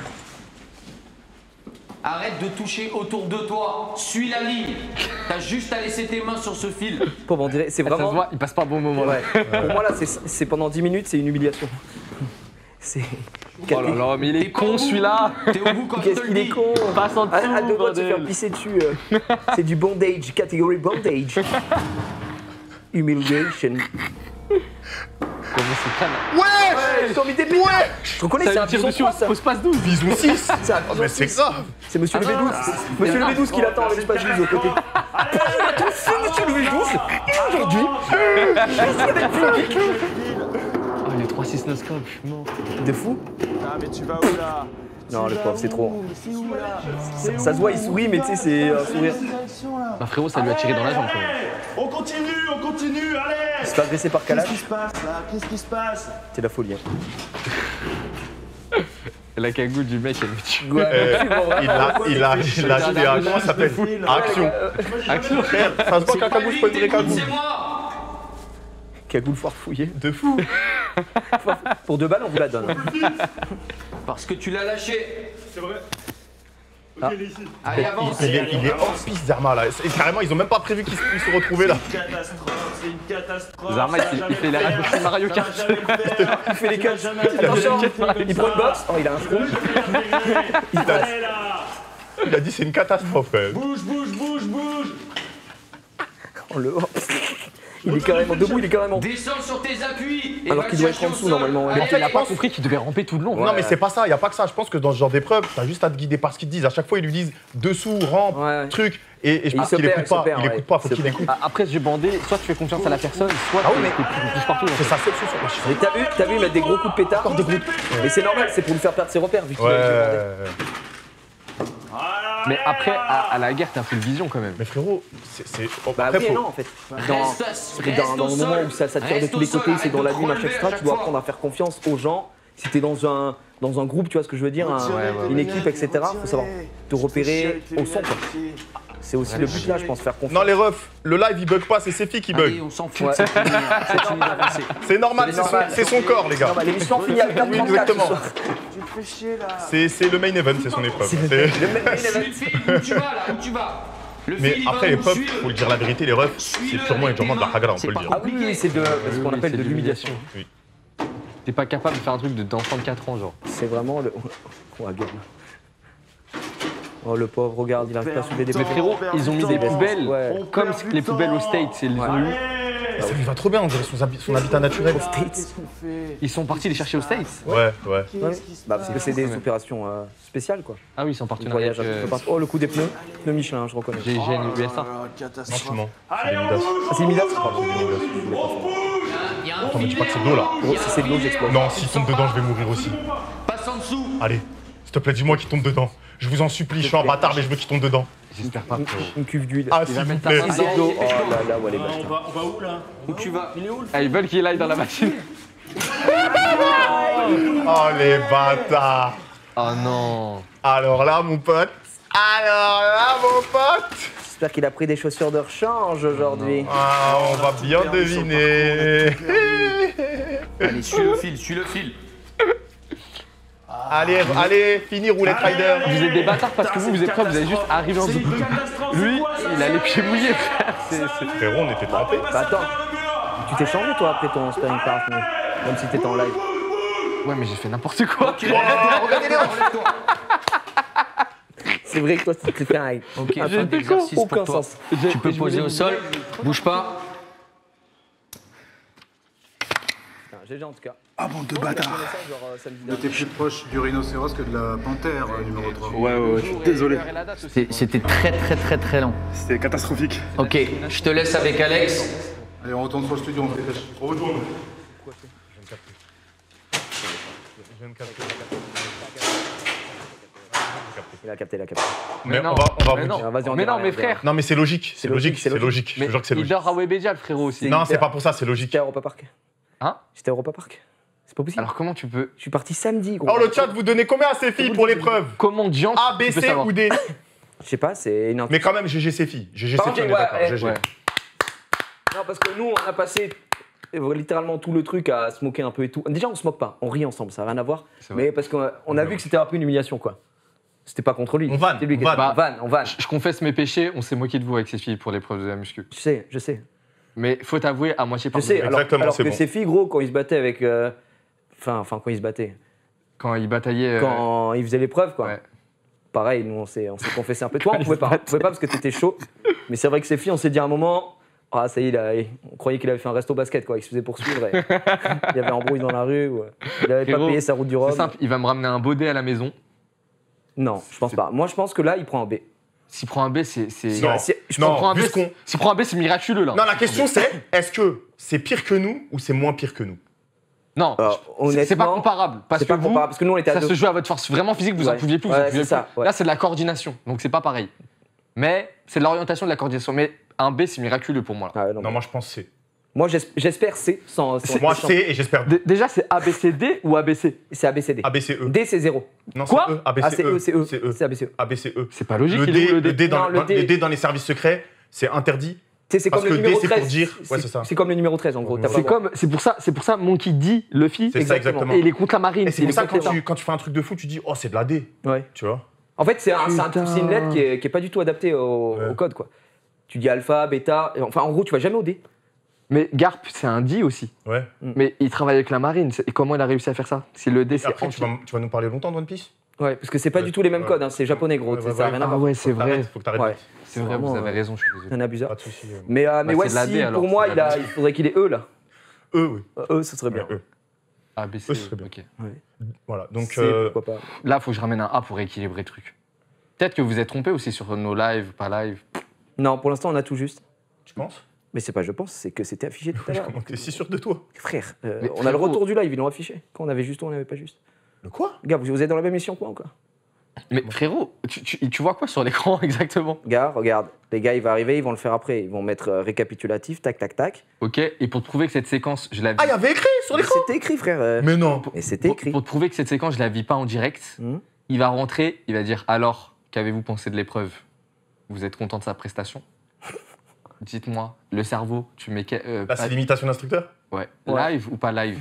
Arrête de toucher autour de toi. Suis la ligne. T'as juste à laisser tes mains sur ce fil. Pauvre, on dirait, c'est Ça se vraiment. voit, il passe pas un bon moment là. Ouais. Pour moi, là, c'est- c'est pendant dix minutes, c'est une humiliation. C'est. Oh là là, mais il est T'es pas con au bout. celui-là. T'es au bout quand je Qu'est-ce te le qu'il est dis. con! Passe en dessous, À, à deux doigts de se bordel. faire pisser dessus. euh. C'est du bondage, catégorie bondage. Humiliation. Comment c'est calme. Ouais! Ils t'ont mis des pétards! Je reconnais, c'est Ça un lui tire bison dessus trois, ça. au space douze. Bison six. C'est un Oh, bison mais c'est six. grave. C'est monsieur Ah le V douze. non, Monsieur le non. V douze qui l'attend avec l'espace douze de côté. Tout fou, monsieur le V douze! Et aujourd'hui, je suis avec Flick. Oh, il est trois six neuf scope, je suis mort. De fou? Ah, mais tu vas où là? Non, le pauvre, c'est trop. C'est où là? Ça, ça se voit, il sourit, mais tu sais, c'est un sourire. Bah frérot, ça lui a tiré dans la jambe quand même. On continue, on continue, allez. Il se fait agresser par Qu'est-ce Kalash. qui se passe là? Qu'est-ce qui se passe? C'est la folie. Hein. Et la cagoule du mec, elle me tue. Ouais, Euh, tu vois, vraiment, il a, pourquoi il a, c'est- il a acheté un. Comment ça s'appelle? Action. Action. Frère, ça se voit qu'un cagoule, c'est pas une vraie cagoule. C'est moi. Cagoule farfouillée. De fou. Pour deux balles, on vous la donne. Parce que tu l'as lâché. C'est vrai. Ah. Ok, il est ici. Allez, avance. Il est, il est hors piste, Zerma là. Et carrément, ils ont même pas prévu qu'ils puissent se retrouver là. Catastrophe, c'est une catastrophe. Zarma, il, il fait les raccourcis Mario Kart. Il fait les catchs. Attention, il prend une box. Oh, il a un front. Il a, il a dit c'est une catastrophe quand même. Bouge, bouge, bouge, bouge. Oh, le... Il est carrément debout, il est carrément. Descends sur tes appuis. Alors qu'il doit être en dessous normalement. Mais en fait, il a pas compris qu'il devait ramper tout le long. Non, mais c'est pas ça, il y a pas que ça. Je pense que dans ce genre d'épreuve, t'as juste à te guider par ce qu'ils te disent. À chaque fois, ils lui disent dessous, rampe, truc. Et, et je pense qu'il écoute pas. Il écoute pas, faut qu'il écoute. Après, j'ai bandé, soit tu fais confiance à la personne, soit ah oui, mais... tu touches partout. C'est ça, c'est le Mais t'as vu, t'as vu, il met des gros coups de pétard. Des gros... Mais c'est normal, c'est pour lui faire perdre ses repères vu qu'il a Mais après, à, à la guerre, t'as full vision quand même. Mais frérot, c'est. Oh, bah après, oui, faut... non en fait. Dans, dans, dans le moment où ça, ça tire de tous les côtés, c'est dans la lune, machin, et cetera, tu dois apprendre à faire confiance aux gens. Si t'es dans un, dans un groupe, tu vois ce que je veux dire, un, ouais, ouais, une ouais. équipe, et cetera, faut savoir te repérer au son. C'est aussi ouais, le but là, je pense, faire confiance. Non, les refs, le live il bug pas, c'est Sefi qui bug. Allez, on s'en fout. Ouais. C'est normal, c'est son, son corps, les gars. L'émission finit à quatre oui, exactement. Tu me fais chier là. C'est le main event, c'est son épreuve. Le main event. Où tu vas là, où tu vas? Mais après, l'épreuve, faut le dire la vérité, les refs, c'est purement et durement de la hagra, on peut le dire. Ah oui, oui, c'est de ce qu'on appelle de l'humiliation. Oui. T'es pas capable de faire un truc d'enfant de quatre ans, genre. C'est vraiment le. Oh, la gueule. Oh le pauvre, regarde, il arrive pas à soulever des Mais frérot, ils ont mis des poubelles, ouais. Comme les poubelles aux States, ils les ont eu. Ça lui va trop bien, on dirait son, son habitat naturel. Aux States. Ils sont partis les chercher aux States. Ouais, ouais. ouais. Bah, parce que c'est des opérations euh, spéciales, quoi. Ah oui, ils sont en partenariat avec... Euh... Oh, le coup des pneus, pneus Michelin, je reconnais. G I G N U S A. Franchement, c'est des Midas. Ah, c'est Midas, pardon. Attends, me dis pas que c'est de l'eau, là. Si c'est de l'eau, j'explose. Non, s'il tombe dedans, je vais mourir aussi. Passe en dessous. Allez, s'il te plaît, dis-moi qu'il tombe dedans. Je vous en supplie, je suis un bâtard, mais je veux qu'il tombe dedans. J'espère pas. Une cuve d'huile. Ah, s'il vous plaît. Oh là là, où elle est bâche. On va où là? Où tu vas? Il est où? Ah, ils veulent qu'il aille dans la machine. Oh les bâtards. Oh non. Alors là, mon pote. Alors là, mon pote. J'espère qu'il a pris des chaussures de rechange aujourd'hui. Ah, on va bien deviner. Allez, suis le fil, suis le fil. Allez, allez, fini Roulette Rider. Vous êtes des bâtards parce que vous, vous êtes prêts, vous allez juste arriver en dessous. Lui, il a les pieds mouillés, frère. Frérot, on était trempés. Bah attends, tu t'es changé toi après ton sparring partner, même si t'étais en live. Ouais, mais j'ai fait n'importe quoi. Regardez-les. C'est vrai que toi, tu t'es fait un Ok, j'ai fait exercice aucun pour toi. sens. Tu peux poser au sol, bouge pas. G G en tout cas. Ah bon, deux bâtards. T'étais plus proche du rhinocéros que de la panthère, numéro trois. Ouais, ouais, ouais, je suis désolé. C'était très, très, très, très long. C'était catastrophique. Ok, je te laisse avec Alex. Allez, on retourne sur le studio, on se dépêche. On retourne. Je viens de capter. Il a capté, il a capté. Mais non, on va, on va mais vous non, dire. mais non, mais frère. Non, mais c'est logique, c'est logique, c'est logique. Je te jure que c'est logique. Il dort à Webedia, le frérot aussi. Non, c'est pas pour ça, c'est logique. J'étais à Europa Park. Hein? J'étais à Europa Park. C'est pas possible. Alors comment tu peux? Je suis parti samedi, gros. Oh, le chat, vous donnez combien à ces filles pour l'épreuve? Comment Dian? A, B, C ou D? Je sais pas, c'est une. Mais quand même, G G c'est filles. G G c'est filles, on est d'accord. G G. Non, parce que nous, on a passé littéralement tout le truc à se moquer un peu et tout. Déjà, on se moque pas, on rit ensemble, ça n'a rien à voir. Mais parce qu'on a, on a vu que c'était un peu une humiliation, quoi. C'était pas contre lui. On vanne, lui on vanne. on vanne, on vanne. Je, je confesse mes péchés, on s'est moqué de vous avec ces filles pour l'épreuve de la muscu. Je sais, je sais. Mais faut t'avouer à moitié par Je sais, alors, Exactement, alors que bon. ces filles, gros, quand ils se battaient avec. Euh... Enfin, enfin, quand ils se battaient. Quand ils bataillaient. Euh... Quand ils faisaient l'épreuve, quoi. Ouais. Pareil, nous, on s'est confessé un peu. Toi, on pouvait pas. On pouvait pas parce que t'étais chaud. Mais c'est vrai que ces filles, on s'est dit à un moment. Ah, ça y est, il a, on croyait qu'il avait fait un resto basket, quoi. Il se faisait poursuivre. Et il y avait embrouille dans la rue. Ou il avait pas payé sa route du Rhum. C'est simple, il va me ramener un baudet à la maison. Non, je pense pas. Moi, je pense que là, il prend un B. S'il prend un B, c'est. Non, si, je non, prends un B, puisqu'on- s'il prend un B, c'est miraculeux, là. Non, la question c'est, est-ce que c'est pire que nous ou c'est moins pire que nous? Non, c'est- c'est pas comparable. Parce c'est que pas vous, comparable, parce que nous, on était à ça deux. se joue à votre force vraiment physique, vous en Ouais. pouviez plus, vous Ouais, en pouviez c'est plus. ça, ouais. Là, c'est de la coordination, donc c'est pas pareil. Mais c'est de l'orientation de la coordination. Mais un B, c'est miraculeux pour moi. Là. Ah ouais, non, Non, moi je pense C. Moi, j'es- j'espère C sans. sans- Moi sans- C et j'espère D. D- Déjà, c'est A B C D ou A B C? C'est A B C D. A B C E. D, c'est zéro. Non, Quoi c'est E. A B Ah, C c'est E, E. c'est E. C'est E. C'est A B C E. A B C E. C'est pas logique, Le il est où, D, le le D D dans Non, le D- le D dans les services secrets, c'est interdit. Tu sais, c'est Parce comme le que D, numéro c'est pour treize. dire- ouais, c'est ça. C'est comme le numéro treize, en gros. t'as pas C'est le droit. comme, c'est pour ça, c'est pour ça Monkey D, Luffy. C'est ça, exactement. Et il est contre la marine. Et c'est il pour est ça contre que quand l'État. tu, quand tu fais un truc de fou, tu dis, oh, c'est de la D. Ouais. Tu vois? En fait, c'est un, c'est un- Putain. c'est une lettre qui est, qui est pas du tout adaptée au, Ouais. au code, quoi. Tu dis alpha, bêta, et enfin, en gros, tu vas jamais au D. Mais Garp, c'est un D aussi. Ouais. Mais il travaille avec la marine. Et comment il a réussi à faire ça? Si le D, c'est Après, anti- tu vas, tu vas nous parler longtemps de One Piece? Ouais, parce que c'est pas du tout les mêmes Ouais. codes, hein, c'est japonais gros, Ouais, c'est ouais, ça, ouais. rien à Ah voir. ouais, c'est Faut que t'arrêtes, vrai. Faut que t'arrêtes. Ouais. C'est vrai, vous avez raison, je suis désolé. Un abuseur. Pas de soucis. euh. Mais, euh, mais Bah, ouais, c'est de la si, D, alors, pour moi, c'est de il, la a, D. il faudrait qu'il ait E là. Eux, oui. E, ce serait bien. Ouais, eux. A, B, C, Eux, ce serait bien. ok. Voilà, donc. C'est, euh, pourquoi pas. Là, faut que je ramène un A pour équilibrer le truc. Peut-être que vous êtes trompé aussi sur nos lives, pas live. Non, pour l'instant, on a tout juste. Tu penses? Mais c'est pas je pense, c'est que c'était affiché tout à l'heure. Comment t'es si sûr de toi? Frère, euh, Mais on a le frérot- retour du live, ils l'ont affiché. Quand on avait juste, on n'avait pas juste. Le quoi? Gars, vous vous êtes dans la même mission que moi ou quoi? Mais frérot, tu, tu- tu vois quoi sur l'écran exactement? Gars, regarde, les gars, il va arriver, ils vont le faire après. Ils vont mettre euh, récapitulatif, tac, tac, tac. Ok, et pour te prouver que cette séquence, je la vis. Ah, il y avait écrit sur Mais l'écran! c'était écrit, frère. euh, Mais non! Et c'était Pour, écrit. pour te prouver que cette séquence, je la vis pas en direct, Hmm. il va rentrer, il va dire alors, qu'avez-vous pensé de l'épreuve? Vous êtes content de sa prestation? Dites-moi, le cerveau, tu mets. que- euh, Là, pas- c'est l'imitation d'instructeur? Ouais. Ouais. Live ou pas live?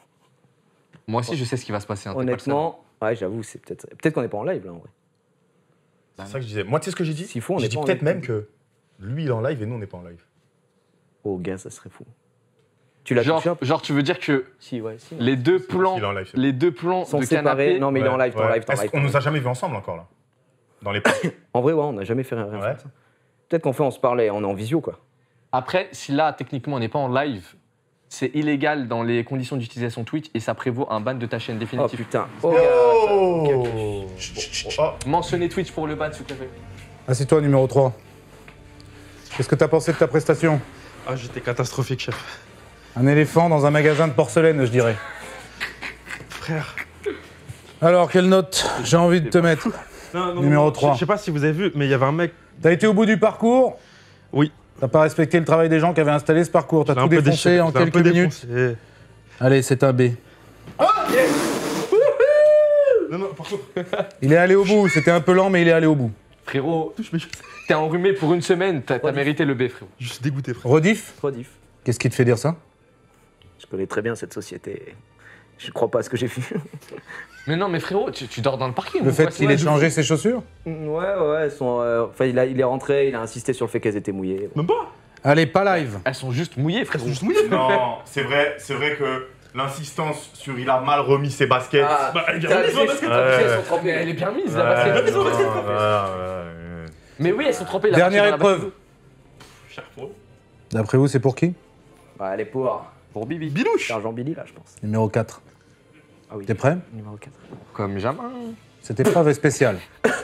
Moi aussi, je sais ce qui va se passer. hein, t'es pas le seul. Honnêtement, ouais, j'avoue, c'est peut-être. Peut-être qu'on n'est pas en live là en vrai. C'est ça que je disais. Moi, tu sais ce que j'ai dit? S'il faut, on J'ai est dit pas en peut-être live. même que lui, il est en live et nous, on n'est pas en live. Oh, gars, ça serait fou. Tu l'as Genre, touché un peu? genre, tu veux dire que Si, ouais, si. les deux Si, plans, il est en live. les deux plans Sont de séparés. canapé. Non, mais il est en live, t'es en Ouais. live, t'es en Est-ce live. qu'on nous a jamais vus ensemble encore, là? Dans les parcs. En vrai, ouais, on n'a jamais fait rien. rien Ouais. comme ça. Peut-être qu'on fait, on se parlait, on est en visio quoi. Après, si là, techniquement, on n'est pas en live, c'est illégal dans les conditions d'utilisation Twitch et ça prévaut un ban de ta chaîne Oh définitive. putain. Oh! Oh, gars, ok, ok. Oh. Mentionnez Twitch pour le ban, s'il vous plaît. Assieds-toi, numéro trois. Qu'est-ce que t'as pensé de ta prestation? Ah, j'étais catastrophique, chef. Un éléphant dans un magasin de porcelaine, je dirais. Frère. Alors, quelle note j'ai envie de te mettre? Non, non, Numéro non, trois. Je sais pas si vous avez vu, mais il y avait un mec. T'as été au bout du parcours? Oui. T'as pas respecté le travail des gens qui avaient installé ce parcours. T'as Je l'ai tout un peu défoncé déchiré, en je l'ai un quelques peu minutes. défoncé. Allez, c'est un B. Non, non, par contre. Il est allé au bout. C'était un peu lent, mais il est allé au bout. Frérot, t'es enrhumé pour une semaine, t'as t'as mérité le B, frérot. Je suis dégoûté, frère. Rediff? Rediff. Qu'est-ce qui te fait dire ça? Je connais très bien cette société. Je crois pas à ce que j'ai vu. Mais non, mais frérot, tu, tu dors dans le parking. Le ou fait quoi, qu'il c'est- ait changé ses chaussures? Ouais, ouais, elles sont. euh, Enfin, il, a- il est rentré, il a insisté sur le fait qu'elles étaient mouillées. Même pas. Allez, pas live. Elles sont juste mouillées, frérot. Juste mouillé. Non, c'est vrai, c'est vrai que l'insistance sur il a mal remis ses baskets. Ah, Bah, elle est bien putain, remise, les ma excuses, basket. elles Ouais. sont trempées. Mais elle est bien mise, Ouais, la basket. non, ouais, ouais. Mais oui, elles sont trempées là. Dernière épreuve. Cher pro. D'après vous, c'est pour qui? Bah, elle est pour. Pour Bibi. Bilouche. C'est un Jean Billy là, je pense. Numéro quatre. Ah oui. T'es prêt? Numéro quatre. Comme jamais. Cette épreuve est spéciale.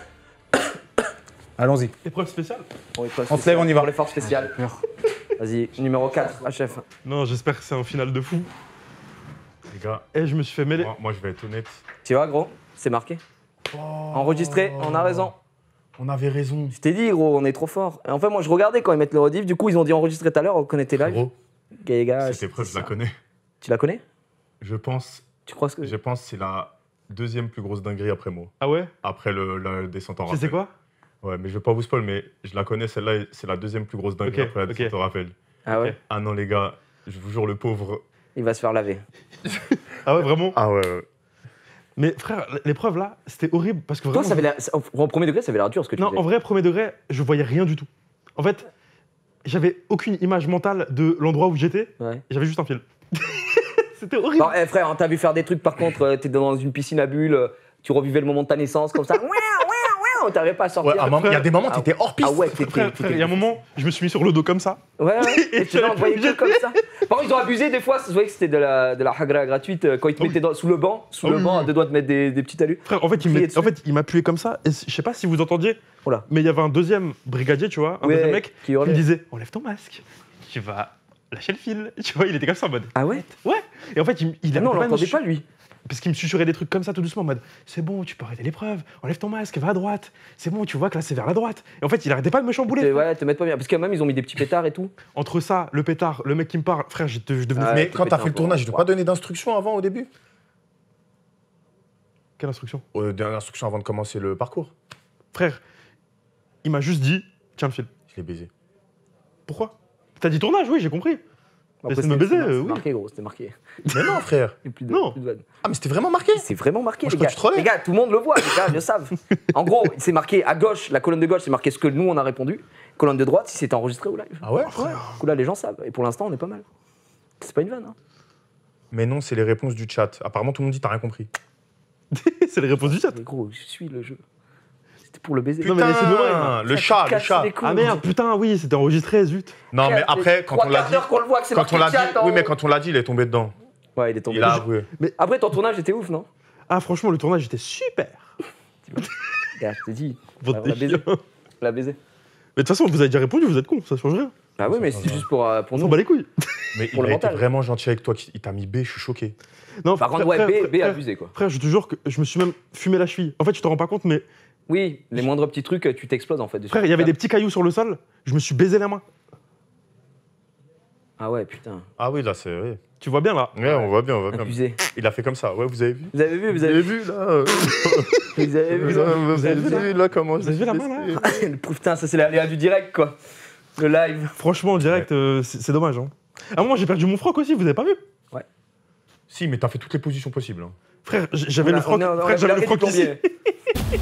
Allons-y. Épreuve spéciale. Bon, épreuve On se lève, on y va. Pour l'effort spécial. Vas-y, numéro quatre, H F. Non, j'espère que c'est un final de fou. Les gars, Eh, je me suis fait mêler. moi, moi, je vais être honnête. Tu vois, gros, c'est marqué. Enregistré, on a raison. On avait raison. Je t'ai dit, gros, on est trop fort. Et en fait, moi, je regardais quand ils mettent le rediff. Du coup, ils ont dit enregistré tout à l'heure, on connaît tes lives. Gros, Les gars, cette épreuve, je la ça. connais. Tu la connais? Je pense, Tu crois ce que je pense que c'est la deuxième plus grosse dinguerie après moi. Ah ouais? Après le, la descente en Tu rappel. sais quoi? Ouais, mais je vais pas vous spoil, mais je la connais, celle-là, et c'est la deuxième plus grosse dinguerie Ok, après la ok. descente en rappel. Ah ouais? Ah non, les gars, je vous jure, le pauvre. Il va se faire laver. Ah ouais, vraiment? Ah ouais, ouais. Mais frère, l'épreuve là, c'était horrible parce que Toi, vraiment. ça avait l'air. ça- En premier degré, ça avait l'air dur ce que tu Non, faisais. en vrai, premier degré, je voyais rien du tout. En fait, j'avais aucune image mentale de l'endroit où j'étais. Ouais. J'avais juste un fil. C'était horrible. Non, eh, frère, on t'a vu faire des trucs par contre, euh, t'es dans une piscine à bulles, euh, tu revivais le moment de ta naissance comme ça. Ouah, ouah, ouah, on t'arrivait pas à sortir. Ouais, à un moment- il y a des moments, t'étais hors piste. Ah ouais, t'étais. Frère, frère, il y a un moment, je me suis mis sur le dos comme ça. Ouais, ouais. Et tu j'avais l'as envoyé pas que bougé. comme ça. Par contre, ils ont abusé des fois. Vous voyez que c'était de la, de la hagra gratuite euh, quand ils te Ah oui. mettaient dans- sous le banc, sous Ah le oui, banc, oui. à deux doigts de mettre des, des petits talus. Frère, en fait, il Crier m'est- dessus. en fait, il m'appuyait comme ça. Et je sais pas si vous entendiez, Oula. mais il y avait un deuxième brigadier, tu vois, un Ouais, deuxième mec, qui qui hurlait. me disait enlève ton masque, tu vas lâcher le fil. Tu vois, il était comme ça en mode. Ah ouais? Ouais. Et en fait, il, il Ah non, on arrêtait de me l'entendait su- pas lui. Parce qu'il me susurrait des trucs comme ça tout doucement en mode c'est bon, tu peux arrêter l'épreuve, enlève ton masque, va à droite. C'est bon, tu vois que là c'est vers la droite. Et en fait, il arrêtait pas de me chambouler. Te- Ouais, te mettre pas bien. Parce que même ils ont mis des petits pétards et tout. Entre ça, le pétard, le mec qui me parle, frère, je, je devenais. Ah, Mais t'es quand t'as pété fait un le peu, tournage, il ouais. t'a pas donné d'instructions avant au début? Quelle instruction? Euh, Dernière instruction avant de commencer le parcours. Frère, il m'a juste dit tiens le fil. Je l'ai baisé. Pourquoi? T'as dit tournage, oui, j'ai compris. Mais c'est de me baiser, c'est oui. marqué, gros, c'était marqué. Mais non, frère. Il y a plus de, Non. plus de vannes. Ah, mais c'était vraiment marqué. C'est vraiment marqué, Moi, je les crois gars. que tu trollais. Les gars, tout le monde le voit, les gars, ils le savent. En gros, c'est marqué à gauche, la colonne de gauche, c'est marqué ce que nous, on a répondu. Colonne de droite, si c'était enregistré ou live. Ah ouais, Ouais. Du coup, là, les gens savent. Et pour l'instant, on est pas mal. C'est pas une vanne, hein. Mais non, c'est les réponses du chat. Apparemment, tout le monde dit t'as rien compris. C'est les réponses du chat. Mais gros, je suis le jeu. C'était pour le baiser. Putain, mais laissez-nous voir, le chat, le casse chat. les couilles. Ah merde, putain, oui, c'était enregistré, zut. Non, mais après, quand on l'a dit, qu'on le voit que c'est quand on l'a dit, marqué chat en oui, mais haut. quand on l'a dit, il est tombé dedans. Ouais, il est tombé. Il a avoué. Après, ton tournage était ouf, non? Ah, franchement, le tournage était super. Regarde, je t'ai dit. Votre On l'a baisé. défi. On l'a baisé. Mais de toute façon, vous avez déjà répondu, vous êtes con, ça change rien. Ah oui, mais c'est juste pour, euh, pour On nous. s'en bat les couilles. Mais Pour il le a été mental. vraiment gentil avec toi. Il t'a mis B, je suis choqué. Non, Par contre, ouais, B, B abusé, quoi. Frère, je te jure que je me suis même fumé la cheville. En fait, tu te rends pas compte, mais Oui, les moindres petits trucs, tu t'exploses en fait. dessus. frère, il y avait des petits cailloux sur le sol, je me suis baisé la main. Ah ouais, putain. Ah oui, là, c'est vrai. Tu vois bien là? Ouais, on voit bien, on voit bien. Abusé. Il a fait comme ça. Ouais, vous avez vu? Vous avez vu, vous avez vu, là euh, Vous avez vu, Vous avez, vous avez vu, là, comment Vous avez vu la main là? Putain, ça c'est l'aléa du direct, quoi. Le live. Franchement, en direct, euh, c'est c'est dommage. Hein. À un moment, j'ai perdu mon froc aussi, vous avez pas vu? Ouais. Si, mais t'as fait toutes les positions possibles. hein. Frère, j- j'avais On a- le froc, on a- on a frère, j'avais le regardé froc du ici. plombier.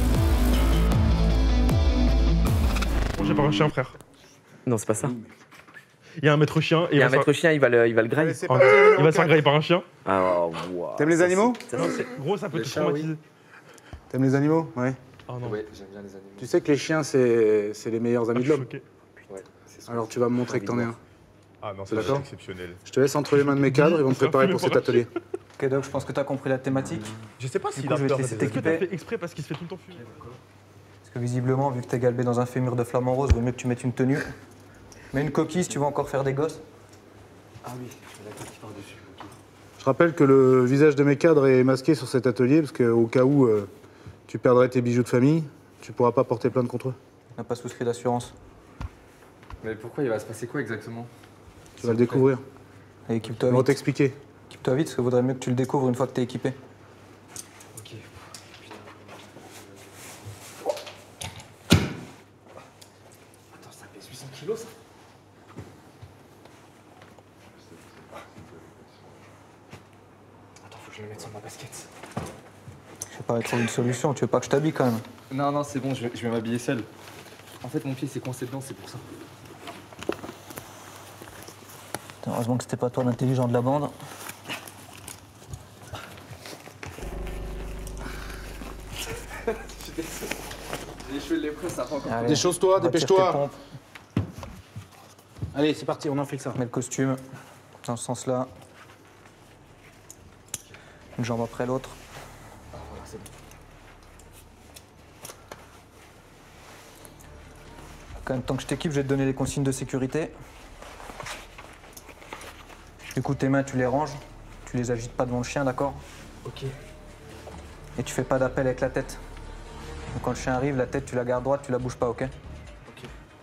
Mangé par un chien, frère. Non, c'est pas ça. Il y a un maître chien et Il y a un va se maître chien, il va le, il va le grailler. faire- il va se faire grailler par un chien. Ah, wow. T'aimes les animaux? Gros, ça peut Les te chats, traumatiser. T'aimes les animaux? Ouais. Oh non. Ouais, j'aime bien les animaux. Tu sais que les chiens, c'est c'est les meilleurs amis Ah, de je suis l'homme. choqué. Ouais, c'est sûr. Alors tu vas me montrer que t'en es un. Ah non, C'est c'est d'accord exceptionnel. Je te laisse entre les mains de mes cadres, ils vont te préparer pour cet atelier. Ok, donc je pense que t'as compris la thématique. Je sais pas Du s'il coup, a je vais peur te laisser des Est-ce que t'as t'équiper. fait exprès parce qu'il se fait tout le temps fumer? Parce que visiblement, vu que t'es galbé dans un fémur de flamant rose, vaut mieux que tu mettes une tenue. Mets une coquille si tu veux encore faire des gosses. Ah oui, la tête qui part dessus. ok. Je rappelle que le visage de mes cadres est masqué sur cet atelier, parce qu'au cas où euh, tu perdrais tes bijoux de famille, tu pourras pas porter plainte contre eux. On n'a pas souscrit d'assurance. Mais pourquoi il va se passer quoi exactement? Tu vas le découvrir. Et équipe-toi Ils vont vite. t'expliquer. Équipe-toi vite, parce qu'il vaudrait mieux que tu le découvres une fois que t'es équipé. Ok. Attends, ça pèse huit cents kilos ça? Attends, faut que je le mette sur ma basket. Je sais pas, trouver une solution. Tu veux pas que je t'habille quand même? Non, non, c'est bon, je vais, je vais m'habiller seul. En fait, mon pied s'est coincé dedans, c'est pour ça. Putain, heureusement que c'était pas toi l'intelligent de la bande. J'ai les cheveux de lépreux, ça rend encore. Allez, Déchausse-toi, retire dépêche-toi. tes pompes. Allez, c'est parti, on enfile ça. Mets le costume dans ce sens-là. Une jambe après l'autre. Quand même, tant que je t'équipe, je vais te donner les consignes de sécurité. Du coup, tes mains, tu les ranges. Tu les agites pas devant le chien, d'accord? Ok. Et tu fais pas d'appel avec la tête. Donc quand le chien arrive, la tête, tu la gardes droite, tu la bouges pas, ok? Ok.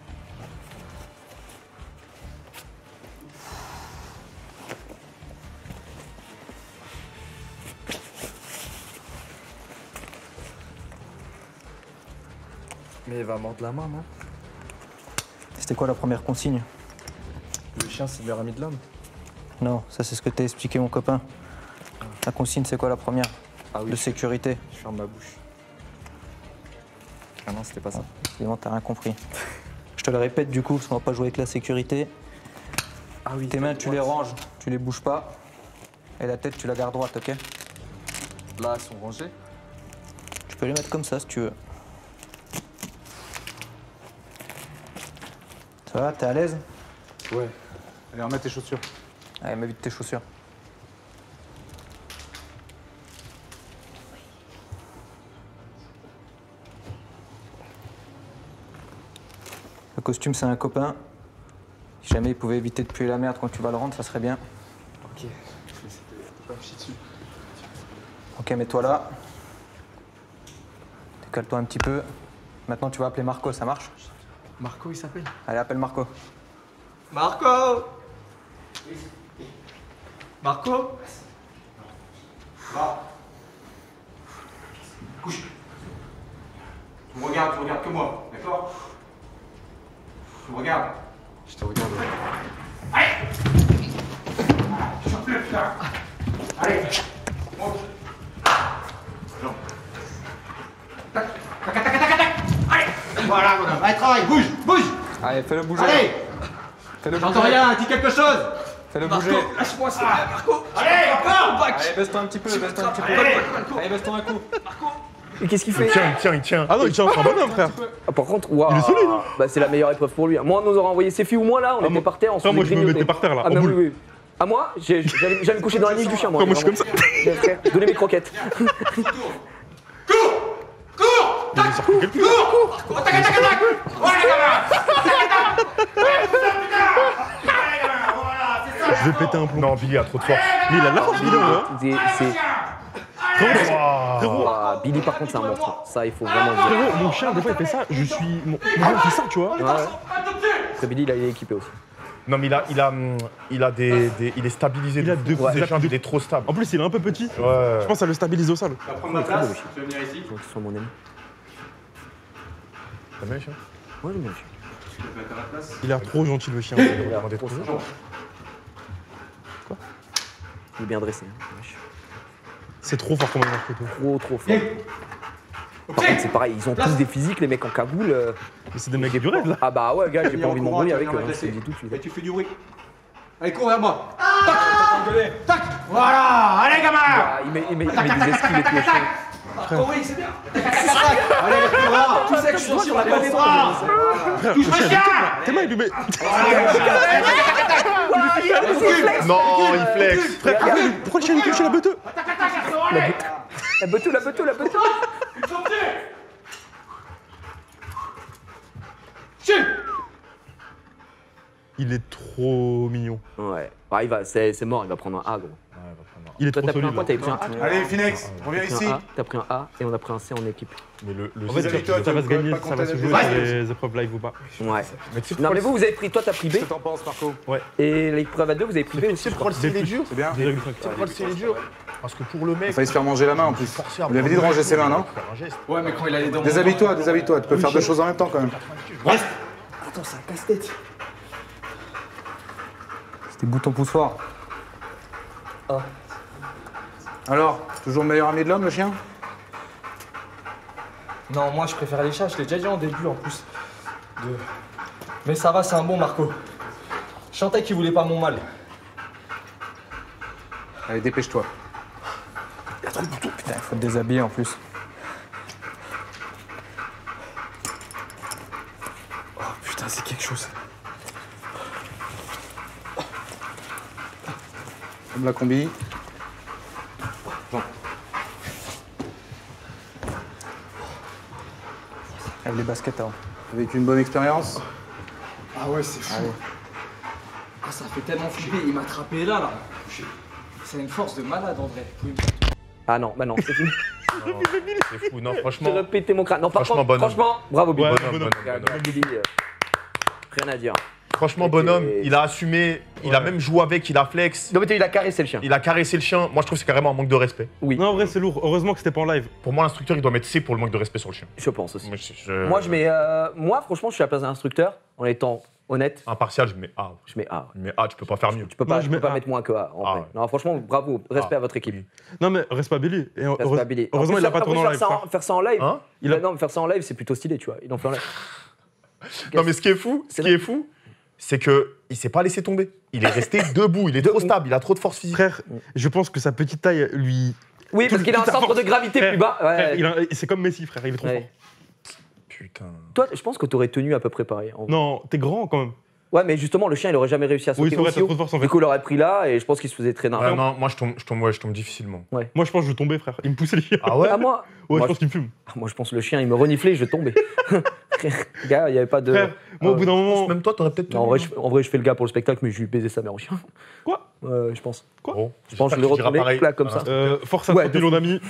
Mais il va mordre la main, non? C'était quoi la première consigne? Le chien, c'est le meilleur ami de l'homme. Non, ça c'est ce que t'a expliqué mon copain. La consigne, c'est quoi la première? Ah oui. De sécurité. Je ferme ma bouche. Ah non, c'était pas ça. Évidemment, t'as rien compris. Je te le répète du coup, parce qu'on va pas jouer avec la sécurité. Ah oui. Tes mains, tu les ranges, tu les bouges pas. Et la tête, tu la gardes droite, ok? Là, elles sont rangées. Tu peux les mettre comme ça si tu veux. Ça va, t'es à l'aise? Ouais. Allez, remets tes chaussures. Allez, mets vite tes chaussures. Le costume, c'est un copain. Si jamais il pouvait éviter de puer la merde quand tu vas le rendre, ça serait bien. Ok. Je vais essayer de pas me chier dessus. Ok, mets-toi là. Décale-toi un petit peu. Maintenant, tu vas appeler Marco, ça marche? Marco, il s'appelle? Allez, appelle Marco. Marco Marco Va. Couche. Tu me regardes, tu regardes que moi, d'accord? Tu me regardes. Je te regarde. Allez Allez. Monte. Tac, tac, tac, tac, tac, tac. Allez. Voilà, mon homme. Allez, travaille, bouge, bouge. Allez, fais-le bouger. Allez. Fais-le J'entends bouger. rien, dis quelque chose. Fais-le Marco, bouger. lâche-moi, s'il te plaît, Marco. Allez, encore. Allez, baisse-toi un petit peu, baisse-toi un petit peu. Allez. Allez, baisse-toi un coup. Et qu'est-ce qu'il fait? Il tient, il tient, il tient. Ah non, il tient un bonhomme, frère. Ah, par contre, waouh. Il est solide, hein. Bah, c'est la meilleure épreuve pour lui. Moi, on nous aurait envoyé ses filles ou moi là, on Ah, était moi- par terre, on se Ah, moi, faisait je me grignoter. mettais par terre, là, Ah, en mais boule. oui, oui. À moi, j'ai- j'allais j'allais me coucher dans la niche du chien, moi. Ah, moi, je suis comme ça. Mais frère, donnez mes croquettes. Il est sorti quelque chose. Cours. Attaque, attaque, attaque. Voilà, les gamins. Je vais péter un plomb. Non, Billy a trop de force. Mais il a de la force, Billy, hein. C'est- c'est- Waouh. Frérot, Ouah, Billy, par contre, c'est un monstre. Ça, il faut vraiment le dire. frérot, mon chien, des fois, il fait ça. Je suis. Mon mon chien fait ça, tu vois. Ouais, ouais. Après, Billy, là, il est équipé aussi. Non, mais il a, il a, hum, il a des, des- il est stabilisé. Il a de deux- fou. ouais. Ces chiens, il est trop stable. En plus, il est un peu petit. Ouais. Je pense que ça le stabilise au sol. Tu vas prendre ma place. Tu vas venir ici. Faut qu'il soit mon ami. T'as bien les chiens? Ouais, j'aime bien le chien. Tu te mets à ta place. Il a l'air trop gentil, le chien. Il a l'air trop sage. Quoi? Il est bien dressé. Hein. wesh. C'est trop fort comme un marque, toi. Trop, trop fort. Par contre, c'est pareil, ils ont tous des physiques, les mecs en cagoule. euh, Mais c'est des mecs du raid, là. Ah bah ouais, gars, j'ai pas envie de m'embrouiller avec eux, hein, je te laisser. le dis tout de suite. Et tu fais du bruit. Allez, cours vers moi. Tac. Tac. Voilà. Allez, gamin. Ah, il met, il met, il met des esquives et tout, le chien. Oh oui, c'est bien. Tac, tac, tac, tac. Allez, les plus bras. Tous avec sur sur la balle des bras. Frère, Touche le le chien, chien. tes mains, il lui met. Non, il flex. Frère, pourquoi, pourquoi le chien il touche la beuteux? La beuteux, la beuteux, la beuteux. Il est trop mignon. Ouais. Ah, il va, c'est c'est mort, il va prendre un A, gros. Il est Toi, trop t'as pris un solide. quoi? T'avais pris un A? Allez, Finex, T'as reviens pris un ici. A, T'as pris un A et on a pris un C en équipe. Mais le, le En fait, Vis-à-vis de ça, toi, ça va tu se peux gagner, pas ça va se compter jouer la sur défense. les épreuves live ou pas. Ouais. Mais tu sais Non, pourquoi mais vous, vous avez pris, toi, t'as pris B. Qu'est-ce que t'en penses, Marco? Ouais. Et l'épreuve à deux, vous avez pris B aussi. pourquoi le ciel est dur? C'est bien. deux virgule cinq. Tu sais pourquoi le ciel est dur? Parce que pour le Il a mec. failli se faire manger la main en plus. forcé à Vous lui avez dit de ranger ses mains, non? faire un geste. Ouais, mais quand il allait dans mon Déshabille-toi, déshabille-toi. Tu peux faire deux choses en même temps quand même. Attends, c'est un casse-tête. C'était bouton poussoir. Alors, toujours le meilleur ami de l'homme, le chien? Non, moi je préfère les chats, je l'ai déjà dit en début en plus. De... Mais ça va, c'est un bon Marco. Je sentais qu'il voulait pas mon mal. Allez, dépêche-toi. Putain, il faut te déshabiller en plus. Oh putain, c'est quelque chose. Comme la combi. Avec les baskets avant. Avec une bonne expérience. Ah ouais, c'est fou. Allez. Ah, ça fait tellement flipper, il m'a attrapé là, là. C'est une force de malade en vrai. Vous pouvez me- Ah non, bah non, c'est fini. Non, C'est fou, non, Je franchement. vais péter mon crâne. Non, par Franchement, contre, bonhomme. franchement, bravo Billy. Ouais, Bonhomme, bonhomme. bonhomme, bonhomme. Billy, euh, rien à dire. Franchement, Et- bonhomme, il a assumé, il a même joué avec, il a flex, Non, mais t'as- il a caressé le chien. il a caressé le chien. Moi, je trouve que c'est carrément un manque de respect. Oui, Non, en vrai, c'est lourd. Heureusement que c'était pas en live. Pour moi, l'instructeur, il doit mettre C pour le manque de respect sur le chien. je pense aussi. Moi, je, je- Moi, je mets. euh, moi, franchement, je suis à la place d'un instructeur, en étant honnête. Impartial, je mets A. Je mets A. Mais A, tu peux pas faire mieux. Tu peux pas, Non, je je peux mets pas A. mettre moins que A. En Ah vrai. ouais. Non, franchement, bravo. Respect Ah. à votre équipe. Non, mais reste pas Billy. Et Respect heureuse- à Billy. En Heureusement, plus, il a pas en tourné plus, en live. faire ça, frère. en, faire ça en live. Hein Il a- Non, mais faire ça en live, c'est plutôt stylé, tu vois. Il en fait en live. Non, mais ce qui est fou, ce qui est fou, c'est que il s'est pas laissé tomber. Il est resté debout, il est trop stable, il a trop de force physique. Frère, je pense que sa petite taille lui. Oui, parce Tout- qu'il a un toute sa centre force. de gravité Frère, plus bas. Ouais. frère, il a- c'est comme Messi, frère. Il est trop Ouais. fort. Putain. Toi, je pense que t'aurais tenu à peu près pareil. en vrai. Non, t'es grand quand même. Ouais, mais justement, le chien, il aurait jamais réussi à Oui, sauter c'est vrai, aussi t'as haut. trop de force en Du fait. coup, il aurait pris là et je pense qu'il se faisait traîner. Ouais, non, moi je tombe, je tombe, ouais, je tombe difficilement. Moi, je pense que je vais tomber, frère. Il me poussait les chiens. Ah ouais Ah, moi Ouais, moi, je pense qu'il me fume. Ah, moi, je pense que le chien, il me reniflait, je tombais. Gars, il n'y avait pas de. Frère, moi, au Ah, bout d'un moment. Même toi, t'aurais peut-être Non, en, tenu, vrai, je, en vrai, je fais le gars pour le spectacle, mais je lui baisais sa mère au chien. Quoi Ouais, je pense. Quoi Bon, Je pense que je j'espère le tu diras retournais pareil. là comme ça. Euh, Force à Ouais, trente de millions fou. d'amis.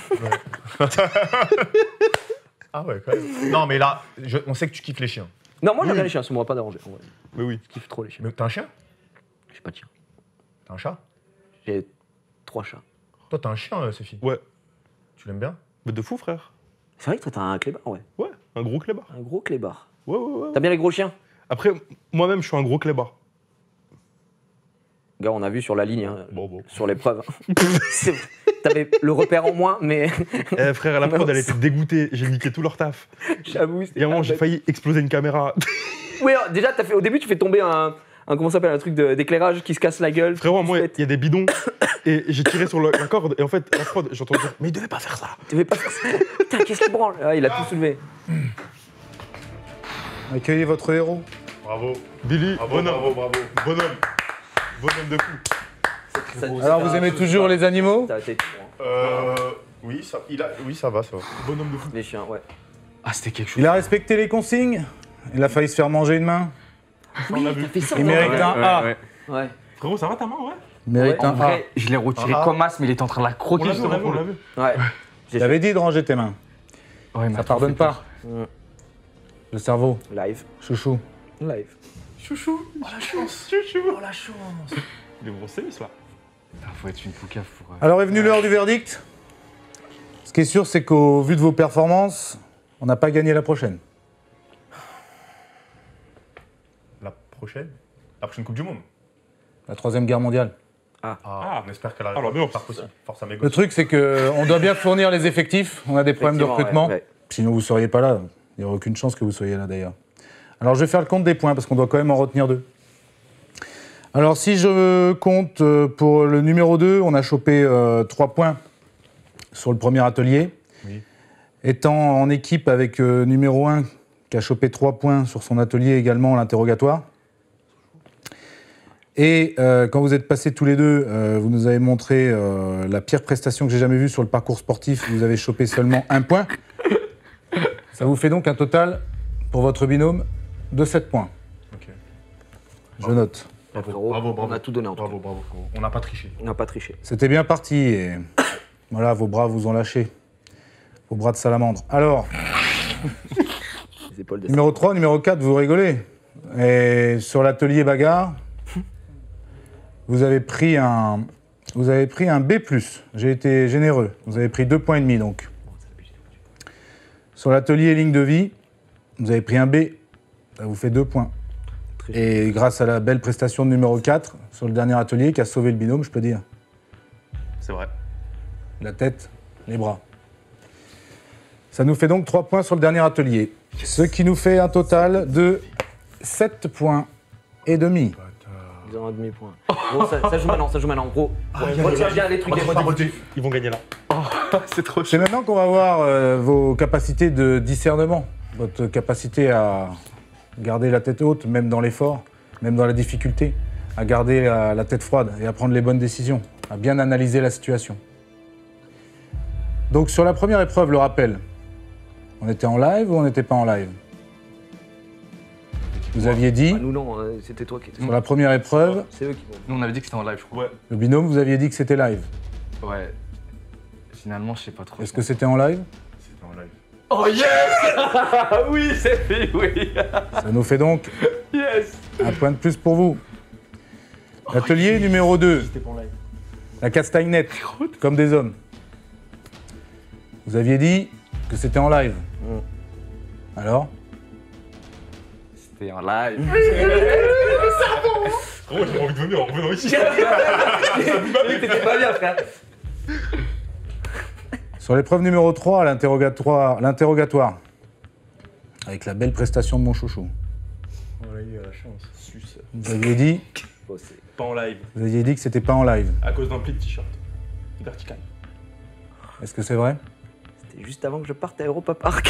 Ah ouais, quand même. Non, mais là, je- on sait que tu kiffes les chiens. Non, moi, j'aime Oui. bien les chiens, ça m'aurait pas dérangé. en vrai. Mais oui. Je kiffe trop les chiens. Mais t'as un chien? J'ai pas de chien. T'as un chat? J'ai trois chats. Toi, t'as un chien, euh, Sophie? Ouais. Tu l'aimes bien? Mais de fou, frère. C'est vrai que toi, t'as un clébard, ouais. Ouais, un gros clébard. Un gros clébard. Ouais, ouais, ouais. T'as bien les gros chiens? Après, moi-même, je suis un gros clébard. Gars, on a vu sur la ligne, hein, sur l'épreuve. C'est- T'avais le repère en moins, mais. Eh, frère, la prod, elle était dégoûtée. J'ai niqué tout leur taf. J'avoue. Et à un moment, j'ai failli exploser une caméra. Oui, alors, déjà, as fait, au début, tu fais tomber un. un comment ça s'appelle, un truc de- d'éclairage qui se casse la gueule. Frérot, moi, il y a des bidons. Et j'ai tiré sur le- la corde. Et en fait, la prod, j'entends dire, mais il devait pas faire ça. Tu devais pas faire ça. Putain, qu'est-ce qu'il branle? Ah, il a tout soulevé. Accueillez votre héros. Bravo. Billy, Bravo, bonhomme. bravo, bravo. Bonhomme. Bonhomme de fou. Alors, vous aimez toujours les animaux? Euh. Oui, ça, il a, oui, ça va, ça va. Bonhomme de fou. Les chiens, ouais. Ah, c'était quelque chose. Il a respecté les consignes. Il a failli se faire manger une main. On l'a vu. Il mérite un A. Ouais. Frérot, ça va ta main, ouais? Il mérite En un A. vrai, je l'ai retiré Ah. comme as, mais il était en train de la On croquer l'a sur vu, on l'a vu, on l'épaule. l'a vu. Ouais. J'avais dit de ranger tes mains. Ouais, mais Ça pardonne pas. Mm. Le cerveau. Live. Chouchou. Live. Chouchou. Oh la chance. Chouchou. Oh la chance. Il est brossé, ce là. Putain, faut être une poucave pour. euh, Alors est venue l'heure du verdict. Ce qui est sûr, c'est qu'au vu de vos performances, on n'a pas gagné la prochaine. La prochaine La prochaine Coupe du Monde. La troisième guerre mondiale. Ah, Ah. on espère qu'elle Alors, arrive. mais non. Par possible. Force à mes Le gosses. truc, c'est qu'on doit bien fournir les effectifs. On a des problèmes de Effectivement, recrutement. ouais, ouais. Sinon, vous ne seriez pas là. Il n'y aurait aucune chance que vous soyez là, d'ailleurs. Alors, je vais faire le compte des points, parce qu'on doit quand même en retenir deux. Alors, si je compte euh, pour le numéro deux, on a chopé euh, trois points sur le premier atelier. Oui. Étant en équipe avec euh, numéro un, qui a chopé trois points sur son atelier également à l'interrogatoire. Et euh, quand vous êtes passés tous les deux, euh, vous nous avez montré euh, la pire prestation que j'ai jamais vue sur le parcours sportif. Vous avez chopé seulement un point. Ça vous fait donc un total, pour votre binôme, de sept points. Ok. Je note. Bravo, Frérot, bravo, bravo. On a tout donné en tout cas. Bravo, bravo, frérot. On n'a pas triché. On n'a pas triché. C'était bien parti et voilà, vos bras vous ont lâché. Vos bras de salamandre. Alors, Les épaules de numéro trois, numéro quatre, vous rigolez. Et sur l'atelier bagarre, vous avez pris un, vous avez pris un B plus. J'ai été généreux. Vous avez pris deux points et demi donc. Sur l'atelier ligne de vie, vous avez pris un B. Ça vous fait deux points. Et grâce à la belle prestation de numéro quatre, sur le dernier atelier, qui a sauvé le binôme, je peux dire. C'est vrai. La tête, les bras. Ça nous fait donc trois points sur le dernier atelier. Ce qui nous fait un total de sept points et demi. zéro virgule cinq points. Gros, ça, ça joue maintenant, ça joue maintenant. Gros, retiens bien les trucs des fois. Ils vont gagner là. C'est trop C'est maintenant qu'on va voir euh, vos capacités de discernement, votre capacité à garder la tête haute, même dans l'effort, même dans la difficulté, à garder la, la tête froide et à prendre les bonnes décisions, à bien analyser la situation. Donc sur la première épreuve, le rappel, on était en live ou on n'était pas en live? Vous aviez dit, Ah, nous non, euh, c'était toi qui étais. sur la première épreuve, C'est eux qui vont. Nous, on avait dit que c'était en live, je crois. Ouais. le binôme, vous aviez dit que c'était live. Ouais. Finalement, je sais pas trop. Est-ce que c'était en live? C'était en live. Oh yes. Oui, c'est fait, oui. Ça nous fait donc Yes. un point de plus pour vous. L'atelier numéro deux, C'était pas en live. la castagnette, comme des hommes. Vous aviez dit que c'était en live. Alors? C'était en live. Oh, j'ai envie de venir, on revient ici. T'étais pas bien, frère. Sur l'épreuve numéro trois, l'interrogatoire, l'interrogatoire, avec la belle prestation de mon chouchou. Voilà, il a la chance. Suce. Vous aviez dit, Pas en live. vous aviez dit que c'était pas en live. À cause d'un pli de t-shirt. Vertical. Est-ce que c'est vrai? C'était juste avant que je parte à Europa Park.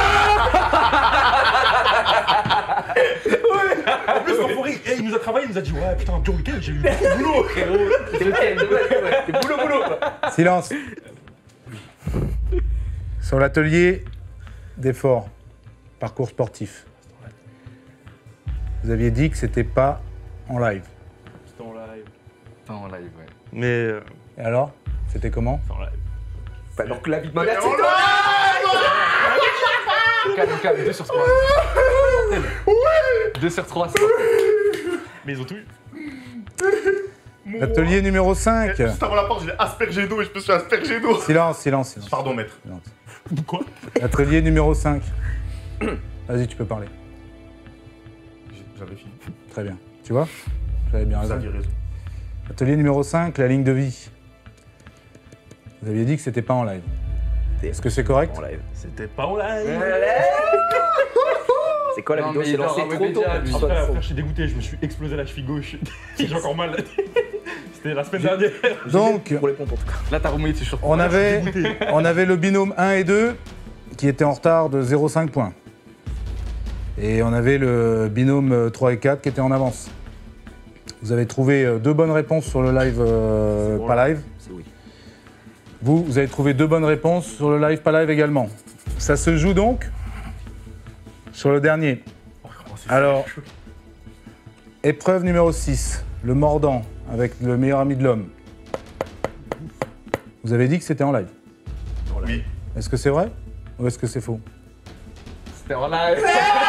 En plus, l'enfoiré, eh, il nous a travaillé, il nous a dit ouais putain, dur week-end, j'ai eu beaucoup de boulot, frérot. C'était le week-end, ouais, c'était boulot, boulot. quoi. Silence. Sur l'atelier d'effort, parcours sportif, vous aviez dit que c'était pas en live. C'était en live. Pas en live, ouais. Mais. Euh, Et alors? C'était comment? c'est en live. Bah, alors que la vie de ma mère, c'est Calme, calme, deux sur trois. deux sur trois, c'est Mais ils ont tout eu. L'atelier numéro cinq. Juste avant la porte, j'ai aspergé d'eau et je me suis aspergé d'eau. Silence, silence, silence. Pardon, maître. Silence. Quoi? L'atelier numéro cinq. Vas-y, tu peux parler. J'avais fini. Très bien. Tu vois? J'avais bien Vous raison. aviez raison. Atelier numéro cinq, la ligne de vie. Vous aviez dit que c'était pas en live. Est-ce que c'est correct? C'était pas en live. C'est quoi la Non, vidéo? mais C'est il lancé aura trop tôt. Wikipédia, lui. Après, frère, je suis dégoûté, je me suis explosé la cheville gauche. J'ai encore mal. C'était la semaine dernière. Donc, Pour les pompes en tout cas. Là, t'as remonté sur on avait, on avait le binôme un et deux qui était en retard de zéro virgule cinq points. Et on avait le binôme trois et quatre qui était en avance. Vous avez trouvé euh, deux bonnes réponses sur le live euh, bon, pas là. live. C'est oui. Vous, vous avez trouvé deux bonnes réponses sur le live pas live également. Ça se joue donc sur le dernier. Alors, épreuve numéro six, le mordant avec le meilleur ami de l'homme. Vous avez dit que c'était en live. Oui. Est-ce que c'est vrai ou est-ce que c'est faux? C'était en live.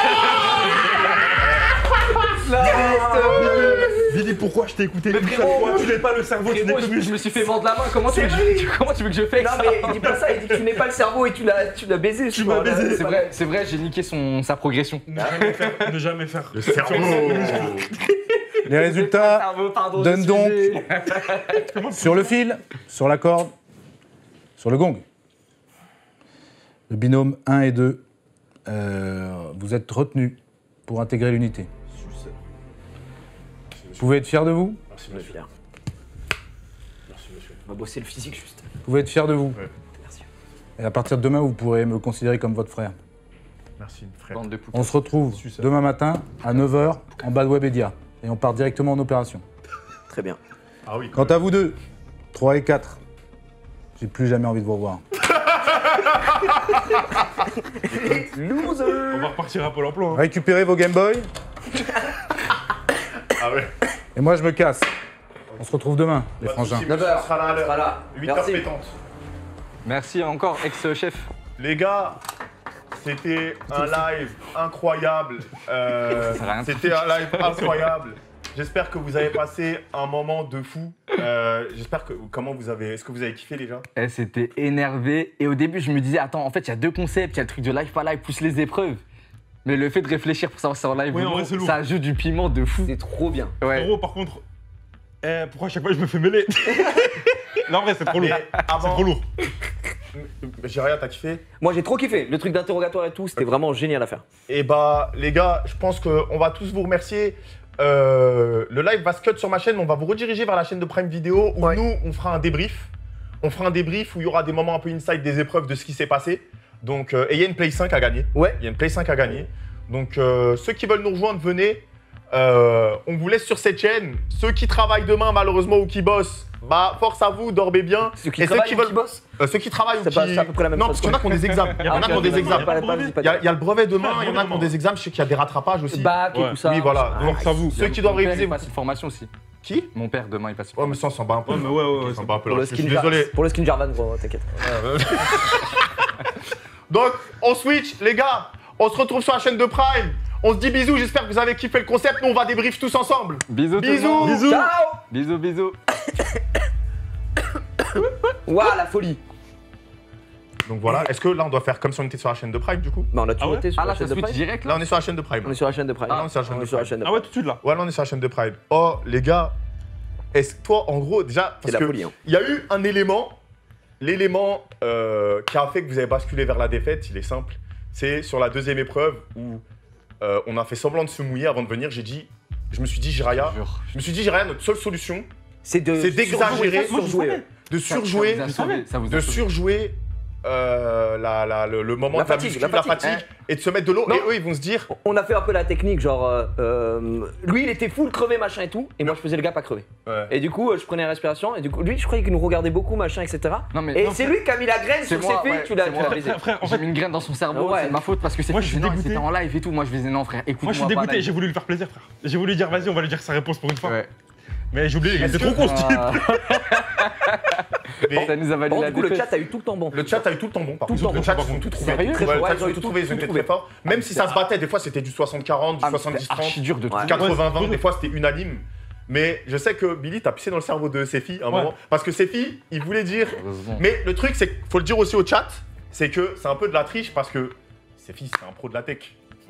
Billy, pourquoi je t'ai écouté Mais une seule frérot, fois? Tu n'es pas le cerveau, tu n'es Frérot, que je, je me suis fait vendre la main. Comment tu, veux que je, comment tu veux que je fasse Non ça? mais il dit pas ça, il dit que tu n'es pas le cerveau et tu l'as tu l'as baisé. Tu m'as baisé. C'est vrai, c'est vrai, j'ai niqué son, sa progression. Ne jamais faire. Ne jamais faire. Le cerveau. Les résultats Cerveau, pardon, donnent je donc suis- sur le fil, sur la corde, sur le gong. Le binôme un et deux, euh, vous êtes retenus pour intégrer l'unité. Vous pouvez être fiers de vous? Merci, monsieur. Merci, monsieur. On va bosser le physique juste. Vous pouvez être fiers de vous. Ouais. Merci. Et à partir de demain, vous pourrez me considérer comme votre frère. Merci, frère. Bande de poux. On se retrouve demain matin à neuf heures en bas de Webedia. Et on part directement en opération. Très bien. Ah oui. Quant à vous deux, trois et quatre, j'ai plus jamais envie de vous revoir. Loser. On va repartir à Pôle emploi. Hein. Récupérez vos Game Boy. Ah ouais. Et moi, je me casse. On se retrouve demain, les Pas de frangins. soucis, neuf heures. on sera là à On sera l'heure. là. huit heures Merci. pétantes. Merci encore, ex-chef. Les gars, c'était un live incroyable. Euh, Ça a rien c'était un live incroyable. J'espère que vous avez passé un moment de fou. Euh, J'espère que comment vous avez. Est-ce que vous avez kiffé les gens? Elle s'était énervée. Et au début, je me disais, attends, en fait, il y a deux concepts. Il y a le truc de live, pas live, plus les épreuves. Mais le fait de réfléchir pour savoir si c'est en live Oui, ou en non, vrai, c'est lourd. ça ajoute du piment de fou. C'est trop bien. Ouais. Frérot, par contre, eh, pourquoi à chaque fois je me fais mêler? Non, en vrai, c'est trop lourd. Mais C'est avant- trop lourd. Jiria, t'as kiffé? Moi j'ai trop kiffé. Le truc d'interrogatoire et tout, c'était vraiment génial à faire. Et bah les gars, je pense qu'on va tous vous remercier. Euh, le live va se cut sur ma chaîne, on va vous rediriger vers la chaîne de Prime Video où Ouais. nous on fera un débrief. On fera un débrief où il y aura des moments un peu inside, des épreuves de ce qui s'est passé. Donc euh, et il y a une Play cinq à gagner. Ouais. Il y a une Play cinq à gagner. Donc euh, ceux qui veulent nous rejoindre, venez. Euh, on vous laisse sur cette chaîne. Ceux qui travaillent demain malheureusement ou qui bossent, bah force à vous, dormez bien. Ceux qui et travaillent ceux ou qui veulent qui bossent Euh, ceux qui travaillent ou C'est qui... pas- c'est à peu près la même non, chose, parce qu'il y en a qui ont des examens. Il y en a qui ont des examens. Pas- pas- pas- Il y, a, il y a le brevet demain, il y en a qui ont des examens. Je sais qu'il y a des rattrapages aussi. Bac et Ouais. tout ça. Oui, voilà. Ah, Donc, ça vous. ceux qui doivent Mon père, réviser. il passe une formation aussi. Qui? Mon père, demain, il passe une Ouais, mais ça, on s'en bat un peu. Ouais, mais ouais, ouais, ouais, On s'en bat un peu Pour là. le Je suis skin Jar- désolé. Pour le skin Jarvan, gros, t'inquiète. Donc, on switch, les gars. On se retrouve sur la chaîne de Prime. On se dit bisous. J'espère que vous avez kiffé le concept. Nous, on va débrief tous ensemble. Bisous, tout le Bisous. monde. Bisous. Ciao. Bisous, bisous. Waouh, la folie. Donc voilà. Est-ce que là, on doit faire comme si on était sur la chaîne de Prime du coup? Bah, on a toujours Ah ouais été sur Ah là, la chaîne ça de switch Prime. direct Là, là. on est sur la chaîne de Prime. On est sur la chaîne de Prime. Ah, on est sur la chaîne On de est sur la Prime. chaîne de Ah ouais, Prime. tout de suite là. Ouais, là, on est sur la chaîne de Prime. Oh, les gars. Est-ce que toi, en gros, déjà, C'est parce la que folie, hein. il y a eu un élément, l'élément euh, qui a fait que vous avez basculé vers la défaite, il est simple. C'est sur la deuxième épreuve où euh, on a fait semblant de se mouiller avant de venir. J'ai dit, je me suis dit, Jiraya, Jure. je me suis dit, Jiraya, notre seule solution, C'est de c'est d'exagérer, surjouer. de Ça- surjouer, ça vous a sauvé, ça vous a de sauvé. surjouer euh, la, la- le, le moment La de la, fatigue, muscu, la la fatigue. fatigue, et de se mettre de l'eau. Non. Et eux, ils vont se dire, On a fait un peu la technique, genre, euh, euh, lui il était full crevé machin et tout, et moi je faisais le gars pas crevé. ouais. Et du coup, euh, je prenais la respiration, et du coup, lui je croyais qu'il nous regardait beaucoup machin, et cetera. Non, mais- Et non, c'est frère. lui qui a mis la graine C'est sur moi, ses filles, ouais, tu l'as c'est tu moi. l'as baisé. Frère, frère, en J'ai fait, mis une graine dans son cerveau, Ouais. c'est ma faute parce que c'est Moi, je suis non, dégoûté. c'était en live et tout. Moi, je faisais non, frère, écoute-moi. moi je suis pas dégoûté, live. j'ai voulu lui faire plaisir, frère. J'ai voulu dire, vas-y, on va lui dire sa réponse pour une fois. Ouais. Mais j'ai oublié, il était trop con ce type. Ah. Mais- Ça nous a validé Bon, la du coup, le défaite. chat a eu tout le temps bon. Le chat a eu tout le temps bon, par Tout le contre. temps Le chat, bon, ils ont tout trouvé. Sérieux Ouais, Très le fort. chat, Ouais, ils ont ils ont tout tout trouvé, ils ont été trouvé. très forts. Même si ça se battait, des fois c'était du soixante quarante, du Ah, mais soixante-dix c'était archi trente, dur de Ouais. trouver. quatre-vingts vingt, Ouais. des fois c'était unanime. Mais je sais que Billy, t'as pissé dans le cerveau de ses filles à un Ouais. moment. Parce que ses filles, ils voulaient dire. Heureusement. Mais le truc, c'est qu'il faut le dire aussi au chat, c'est que c'est un peu de la triche parce que ses filles, c'est un pro de la tech.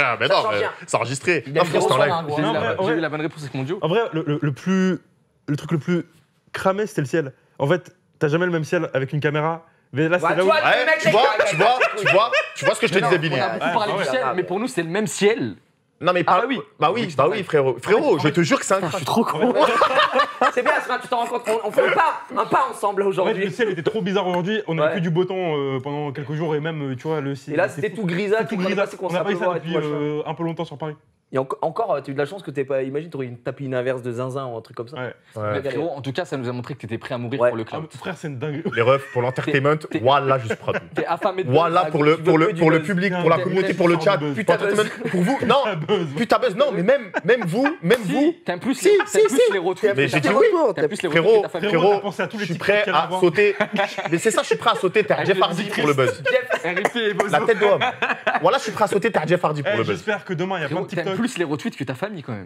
rien, mais Ça non, change mais rien. c'est enregistré. Il a Non, fait frère, c'est en ressort live. un gros. J'ai eu Non, la- ouais, j'ai ouais. eu la bonne réponse avec mon duo. En vrai, le, le- le plus, le truc le plus cramé, c'était le ciel. En fait, t'as jamais le même ciel avec une caméra Mais là, c'est Ouais, là où. toi, Ouais, le mec, tu mec, vois, mec, tu mec, vois, mec, tu vois, tu vois ce que je te Mais disais, non, Billy. On a beaucoup Ouais, parlé ouais, du ciel, ouais. mais pour nous, c'est le même ciel. Non mais Ah pas. bah oui. Bah oui, bah oui, frérot. Frérot, je te jure que c'est un Je crack. suis trop con. C'est bien, Asma, tu t'en rends compte. On, on fait un pas, un pas ensemble En fait, aujourd'hui. le ciel était trop bizarre aujourd'hui. On a Ouais. eu que du beau temps euh, pendant quelques jours et même, euh, tu vois, le ciel. Et là, était c'était fou. tout grisâtre, C'était tout tout grisâtre. grisâtre, qu'on On n'a pas eu ça s'appelle depuis et tout, euh, un peu longtemps sur Paris. Et enco- encore, tu as eu de la chance que t'aies pas. Imagine, t'aurais une tapis une inverse de zinzin ou un truc comme ça. Ouais. Mais frérot, en tout cas, ça nous a montré que t'étais prêt à mourir Ouais. pour le Ah, cloud. frère, c'est une dingue. Les refs pour l'entertainment, voilà, juste prod. T'es affamé de Voilà buzz, pour tu le veux pour le que du pour le buzz. public, pour la T'es- communauté, t'es pour le juste chat, en buzz. putain Putain buzz. Pour vous, non, putain buzz, non, mais même même vous, même vous. T'aimes plus, Si, les, si, t'aimes plus si. les retweets. Mais j'ai t'as dit plus- oui. T'aimes plus les retweets Frérot, que ta famille. Frérot, frérot, t'as pensé à tous les je suis TikTok prêt qu'il y a à avant. sauter. Mais c'est ça, je suis prêt à sauter Terre Jeff Hardy pour le buzz. R I P et Bozo. La tête de homme. Voilà, je suis prêt à sauter Terre Jeff Hardy pour Eh, le buzz. J'espère que demain, il y a plein Frérot, de t'aimes TikTok. plus les retweets que ta famille quand même.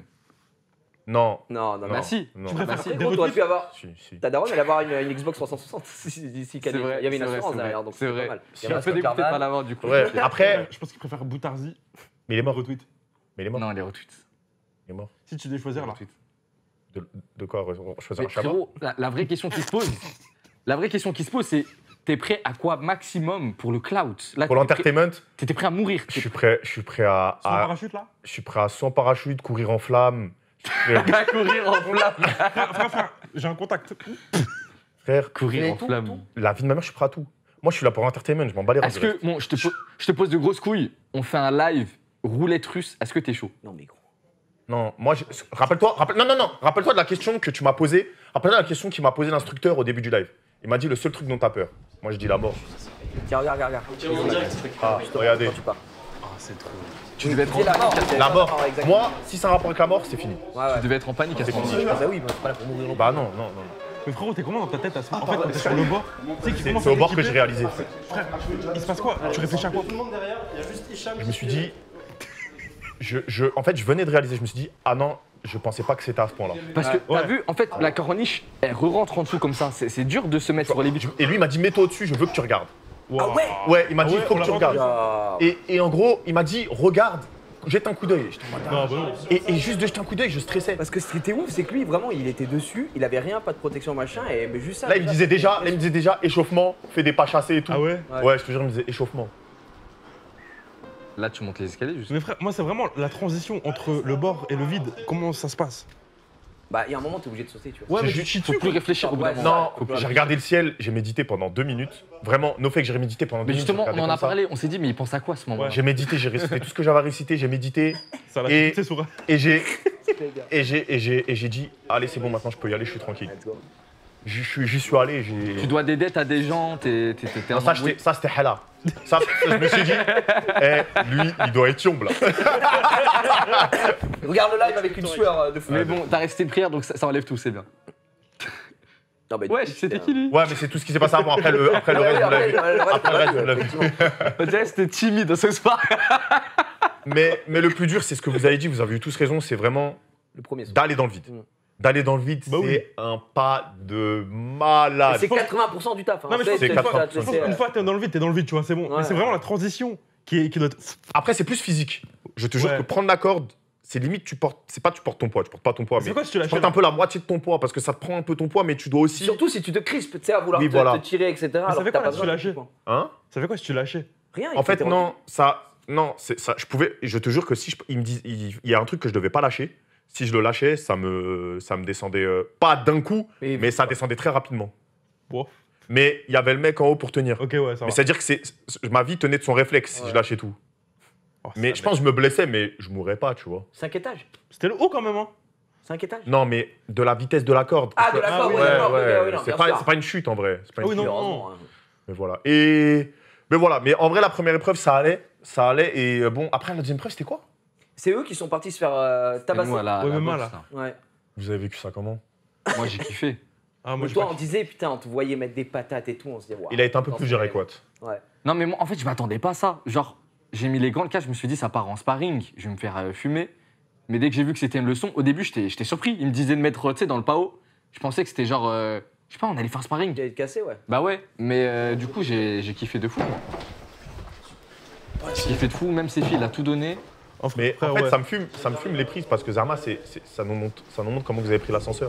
Non. Non, non, Non. non. Bah si. Non. Tu préfères Bah si. des Frérot, t'aurais retweets pu avoir. Si, si. Ta daronne, elle avoir une, une Xbox trois cent soixante d'ici C'est vrai, Il y avait une c'est vrai, assurance c'est derrière, vrai, donc c'est c'était vrai. pas mal. Je Il y suis avait un peu Scott dégoûté de Carman. pas l'avoir du coup. Ouais, après, Je pense qu'il préfère Boutarzi. mais il est mort. Retweet. Mais il est mort. Non, les retweets. Il est mort. Si tu devais choisir là. De, de quoi choisir Mais un chameau? frérot, la, la vraie question qui se pose, la vraie question qui se pose, c'est t'es prêt à quoi maximum pour le cloud? Là, Pour t'étais prêt- l'entertainment, T'étais prêt à mourir. je suis prêt, je suis prêt à, Sans à- parachute là. je suis prêt à sans parachute, courir en flamme. Je suis prêt- À courir en flamme. Frère, frère, frère, j'ai un contact. Frère, Courir en tout, flamme. la vie de ma mère, je suis prêt à tout. Moi, je suis là pour l'entertainment, je m'en bats les reins Est-ce du reste. que, bon, je te, po- je te pose de grosses couilles, on fait un live roulette russe, est-ce que t'es chaud? Non, mais gros. Non, moi, je- rappelle-toi, rappelle, non, non, non, rappelle-toi de la question que tu m'as posée. Rappelle-toi de la question qu'il m'a posée l'instructeur au début du live. Il m'a dit le seul truc dont t'as peur. Moi, je dis la mort. Tiens, regarde, regarde, regarde. Ah, regardez. Tu pars. Tu devais être en C'est la panique. mort. La mort. exactement. Moi, si c'est un rapport avec la mort, c'est fini. Ouais, ouais. Tu devais être en panique à ce moment-là. Ah bah oui, bah, c'est pas là pour mourir non plus. Bah non, non, non. Mais frérot, t'es comment dans ta tête à ce moment? En fait, quand t'es sur le bord, tu sais qu'il C'est commence c'est à au bord que t'équiper. j'ai réalisé. frère. Frère, il se passe quoi? Tu réfléchis à quoi? Tout le monde derrière, il y a juste Hicham. Je me suis dit, je, je, en fait, je venais de réaliser. Je me suis dit, ah non, je pensais pas que c'était à ce point-là. Parce que t'as vu, en fait, la corniche, elle re-rentre en dessous comme ça. C'est c'est dur de se mettre sur les bites. Et lui, il m'a dit, mets-toi au-dessus, je veux que tu regardes. Ah ouais. Ouais, il m'a Ah dit, il ouais, faut on que l'a tu regardes. Ah. Et, et en gros, il m'a dit, regarde, jette un coup d'œil. J'étais en mode, Non, bah non. Et, et juste de jeter un coup d'œil, je stressais. Parce que ce qui était ouf, c'est que lui, vraiment, il était dessus, il avait rien, pas de protection, machin, et mais juste ça. Là, il me disait déjà, là, il me disait déjà, échauffement, fais des pas chassés et tout. Ah ouais? Ouais, je te jure, il me disait échauffement. Là, tu montes les escaliers juste. Mais frère, moi, c'est vraiment la transition entre le bord et le vide. Comment ça se passe? Bah, il y a un moment, t'es obligé de sauter, tu vois. Ouais, mais J'ai tu chies Faut dessus. plus réfléchir au bout d'un Ouais, moment. Non, Faut plus j'ai regardé le ciel, j'ai médité pendant deux minutes. Vraiment, no fake, j'ai médité pendant deux Mais minutes. justement, j'ai on regardé en a comme ça. parlé, on s'est dit, mais il pense à quoi à ce moment-là? J'ai médité, j'ai récité tout ce que j'avais à réciter, j'ai médité. Ça l'a Et- fixé sur. Et j'ai et j'ai et j'ai et j'ai dit allez c'est bon maintenant je peux y aller je suis tranquille. J'y suis j'y suis allé j'ai. Tu dois des dettes à des gens, t'es t'es- t'es Non, un ça embrouillé. j'étais- ça c'était Hala. Ça je me suis dit eh, lui il doit être yombe là. Regarde le live avec une sueur euh, de fou. Mais bon, t'as resté de prière, donc ça, ça enlève tout, c'est bien. Non, mais Ouais, c'était qui lui? Ouais mais c'est tout ce qui s'est passé avant après le après le Ouais, reste vous l'avez vu. après, le reste, Après le reste ouais, vous l'avez vu. On dirait que c'était timide ce soir. Mais mais le plus dur c'est ce que vous avez dit vous avez eu tous raison c'est vraiment Le premier saut. d'aller dans le vide. Mm. D'aller dans le vide Bah c'est oui. un pas de Et malade. c'est quatre-vingts pour cent du taf. Hein. Non, mais je pense C'est qu'une fois, quatre-vingts je pense qu'une fois t'es dans le vide, t'es dans le vide, tu vois, c'est bon. Ouais. Mais c'est vraiment la transition qui, est, qui doit être. Après c'est plus physique. Je te jure Ouais. que prendre la corde c'est limite tu portes c'est pas tu portes ton poids tu portes pas ton poids C'est mais quoi si tu tu lâches portes un peu la moitié de ton poids parce que ça te prend un peu ton poids mais tu dois aussi Surtout si tu te crispes, tu sais, à vouloir Oui, te, voilà. te tirer, et cetera. Mais ça alors fait que t'as quoi, pas là, si tu besoin de lâchais quoi. hein. Ça fait quoi si tu lâchais? Rien. En il fait faut non ça non c'est ça je pouvais je te jure que si je, il me dit il, il y a un truc que je devais pas lâcher si je le lâchais ça me ça me descendait euh, pas d'un coup Et- mais ça descendait très rapidement Bon. mais il y avait le mec en haut pour tenir Ok, ouais, ça va. mais c'est à dire que c'est c'est- ma vie tenait de son réflexe si Ouais. je lâchais tout Oh, mais ça je va. pense que je me blessais mais je mourrais pas tu vois Cinq étages. C'était le haut quand même, hein. Cinq étages. non mais de la vitesse de la corde Ah, parce de que- la corde, ouais, oui, d'accord, ouais, oui, oui, non, c'est bien pas sûr. c'est pas une chute en vrai c'est pas une Ah oui, chute. non, Heureusement, non. hein. Mais voilà. Et. Mais voilà. Mais en vrai, la première épreuve, ça allait. Ça allait. Et euh, bon, après, la deuxième épreuve, c'était quoi? C'est eux qui sont partis se faire euh, tabasser. Moi, la, Ouais, la mais moi, boxe, là. là. Ouais. Vous avez vécu ça comment? Moi, j'ai kiffé. Ah, moi, Mais j'ai toi, pas on disait, putain, on te voyait mettre des patates et tout, on se dit, waouh. Il a été un peu Attends, plus c'est- dur avec Watt. Ouais. Non, mais moi, en fait, je m'attendais pas à ça. Genre, j'ai mis les gants de cas, je me suis dit, ça part en sparring, je vais me faire euh, fumer. Mais dès que j'ai vu que c'était une leçon, au début, j'étais j'étais surpris. Il me disait de mettre, tu sais, dans le P A O. Je pensais que c'était genre, euh, je sais pas, on allait faire sparring. Il allait te casser, ouais. Bah ouais, mais euh, du coup, j'ai j'ai kiffé de fou. J'ai kiffé de fou, même ses filles, il a tout donné. Mais frère, en fait, ouais. ça, me fume, ça me fume les prises parce que Zarma, c'est, c'est- ça, nous montre, ça nous montre comment vous avez pris l'ascenseur.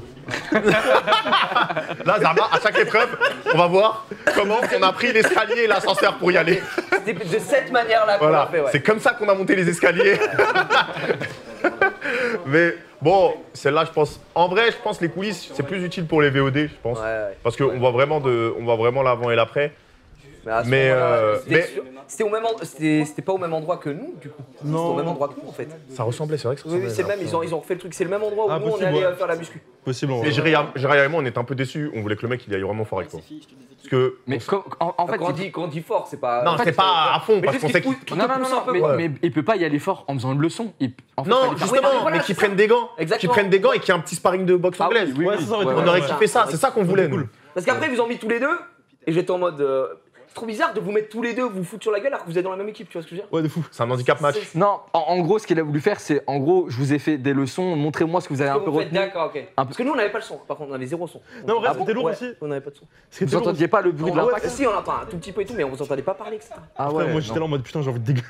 Là, Zarma, à chaque épreuve, on va voir comment on a pris l'escalier et l'ascenseur pour y aller. C'est de cette manière-là qu'on Voilà, l'a fait, ouais. c'est comme ça qu'on a monté les escaliers. Mais bon, celle-là, je pense. En vrai, je pense que les coulisses, c'est plus utile pour les V O D, je pense. Ouais, ouais. Parce qu'on voit vraiment de, on voit vraiment l'avant et l'après. Mais, à ce Mais, moment-là, euh, c'était mais- sur- c'était au même en- c'était c'était pas au même endroit que nous, du coup. Non. C'était au même endroit que nous, en fait. Ça ressemblait, c'est vrai que ça Oui, ressemblait. oui, c'est le même, ils ont, ils ont refait le truc. C'est le même endroit où Ah, nous, on est possible, allé ouais. euh, faire la muscu. Possible, en Et vrai. Jiraya Jiraya et moi, on était un peu déçus. On voulait que le mec, il aille vraiment fort avec toi. Parce que. Mais com- en, en fait, quand, on il- dit, quand on dit fort, c'est pas. Non, en fait, c'est pas à fond, mais parce juste qu'on qu'il sait te pousse- qu'il- qu'il te Non, non, pousse non, un peu, mais, quoi. mais il peut pas y aller fort en faisant une leçon. Il- en fait, Non, fallait faire- justement, voilà, mais c'est qu'ils ça. prennent des gants. Qu'ils Exactement. prennent des gants et qu'il y ait un petit sparring de boxe Ah oui, anglaise. oui, Ouais, oui. ça, ça aurait été Ouais, On ouais, aurait ouais. kiffé ça, c'est ça qu'on voulait, nous. Parce qu'après, ils vous ont mis tous les deux, et j'étais en mode. euh, C'est trop bizarre de vous mettre tous les deux, vous foutre sur la gueule alors que vous êtes dans la même équipe, tu vois ce que je veux dire? Ouais, de fou. C'est un handicap match. Non, en, en gros, ce qu'il a voulu faire, c'est en gros, je vous ai fait des leçons, montrez-moi ce que vous avez un peu Vous faites retenu. d'accord, ok. Un peu- Parce que nous, on n'avait pas le son, par contre, on avait zéro son. Non, en vrai, Ah bon c'était lourd Ouais, aussi. On n'avait pas de son. C'était Vous entendiez pas le bruit de Ah ouais, l'impact? si, on entend un tout petit peu et tout, mais on vous entendait pas parler, et cetera. Ah Frère, ouais. moi, j'étais non. là en mode putain, j'ai envie de dégueuler.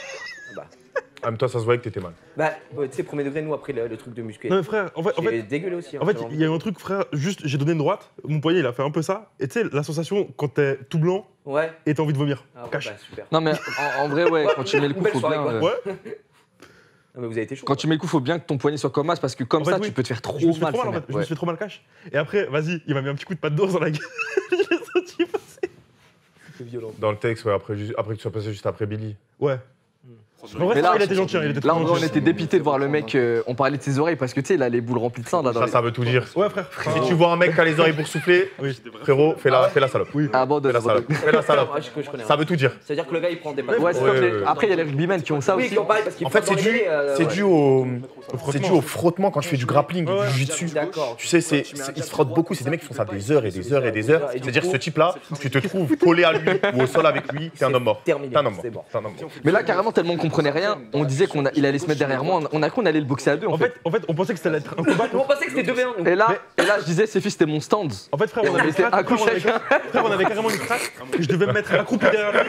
En même temps, ça se voyait que t'étais mal. Bah, ouais, tu sais, premier degré, nous, après le, le truc de muscu. Non, mais frère, en fait, en J'ai fait, dégueulé aussi. hein, en fait, vraiment. il y a eu un truc, frère, juste, j'ai donné une droite, mon poignet, il a fait un peu ça. Et tu sais, la sensation quand t'es tout blanc Ouais. et t'as envie de vomir. Ah ouais, Cache. bah, super. Non, mais en, en vrai, ouais, quand tu mets le coup, Belle faut soirée, bien. quoi. euh, Ouais. Non, mais vous avez été chaud. Quand tu mets le coup, faut bien que ton poignet soit comme as parce que comme En fait, ça, oui. tu peux te faire trop Je me suis fait mal. trop mal, en ça, fait. Je ouais. me suis fait trop mal cache. Et après, vas-y, il m'a mis un petit coup de patte d'os dans la gueule. J'ai senti passer. C'est violent. Dans le texte, ouais, après, ju- après que tu sois passé juste après Billy. Ouais. En vrai, Mais ça, là, il était gentil, hein, il était Là, trop en vrai, on gentil. était dépité de voir le mec. euh, on parlait de ses oreilles parce que tu sais, il a les boules remplies de sang là. Dans Ça, les- ça veut tout dire. Ouais, frère. Si tu vois un mec qui a les oreilles boursouflées, Oui. frérot, fais la, fais la salope. Oui. Abandonne. Fais la salope. abandonne. Fais la salope. Ouais, je, je connais. Ça veut tout dire. C'est-à-dire que le gars, il prend des Ouais, pattes. c'est Ouais, comme les- ouais, ouais. Après, il y a les rugbymen qui ont ça Oui, aussi. qui ont pareil parce qu'ils En fait, frottent c'est dans les dû, nez, euh, c'est ouais. dû au, frottement. c'est dû au frottement quand tu fais du grappling, Ouais, ouais. du jiu-jitsu. D'accord. Tu sais, c'est, c'est- ils se frottent beaucoup. C'est des mecs qui font ça des heures et des heures et des heures. C'est-à-dire, ce type-là, tu te trouves collé à lui ou au sol avec lui, t'es un homme mort. T'es Terminé. un homme mort. C'est bon. T'es un homme mort. Mais là, carrément, tellement qu'on comprenait rien, on disait qu'il allait se mettre derrière moi. On a cru qu'on allait le boxer à deux en En fait. fait, en fait, on pensait que c'était être un combat. Nous, on pensait que c'était deux v un, nous. Et là, et là, je disais, c'est fils, c'était mon stand. En fait, frère, Et on on avait, était strat- un coup frère, on avait- chacun. frère, on avait carrément une strat que je devais me mettre accroupi derrière lui.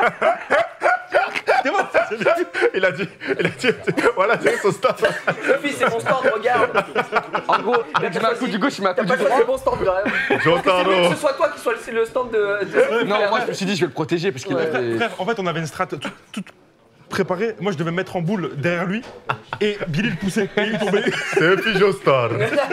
C'est bon, c'est bien. Il a dit, il a dit, voilà, c'est son staff. Le fils, c'est mon stand, regarde. En gros, dès qu'il m'a un coup du gauche, il m'a un coup T'as du pas choisi droit. le bon stand, quand même. Giotaro. Que ce soit toi qui soit le- le stand de. de- Non, moi, je me suis dit, je vais le protéger parce qu'il Ouais, a frère, fait. frère, en fait, on avait une strat toute, toute préparée. Moi, je devais me mettre en boule derrière lui et Billy le poussait et il tombait. C'est Pigeon Star.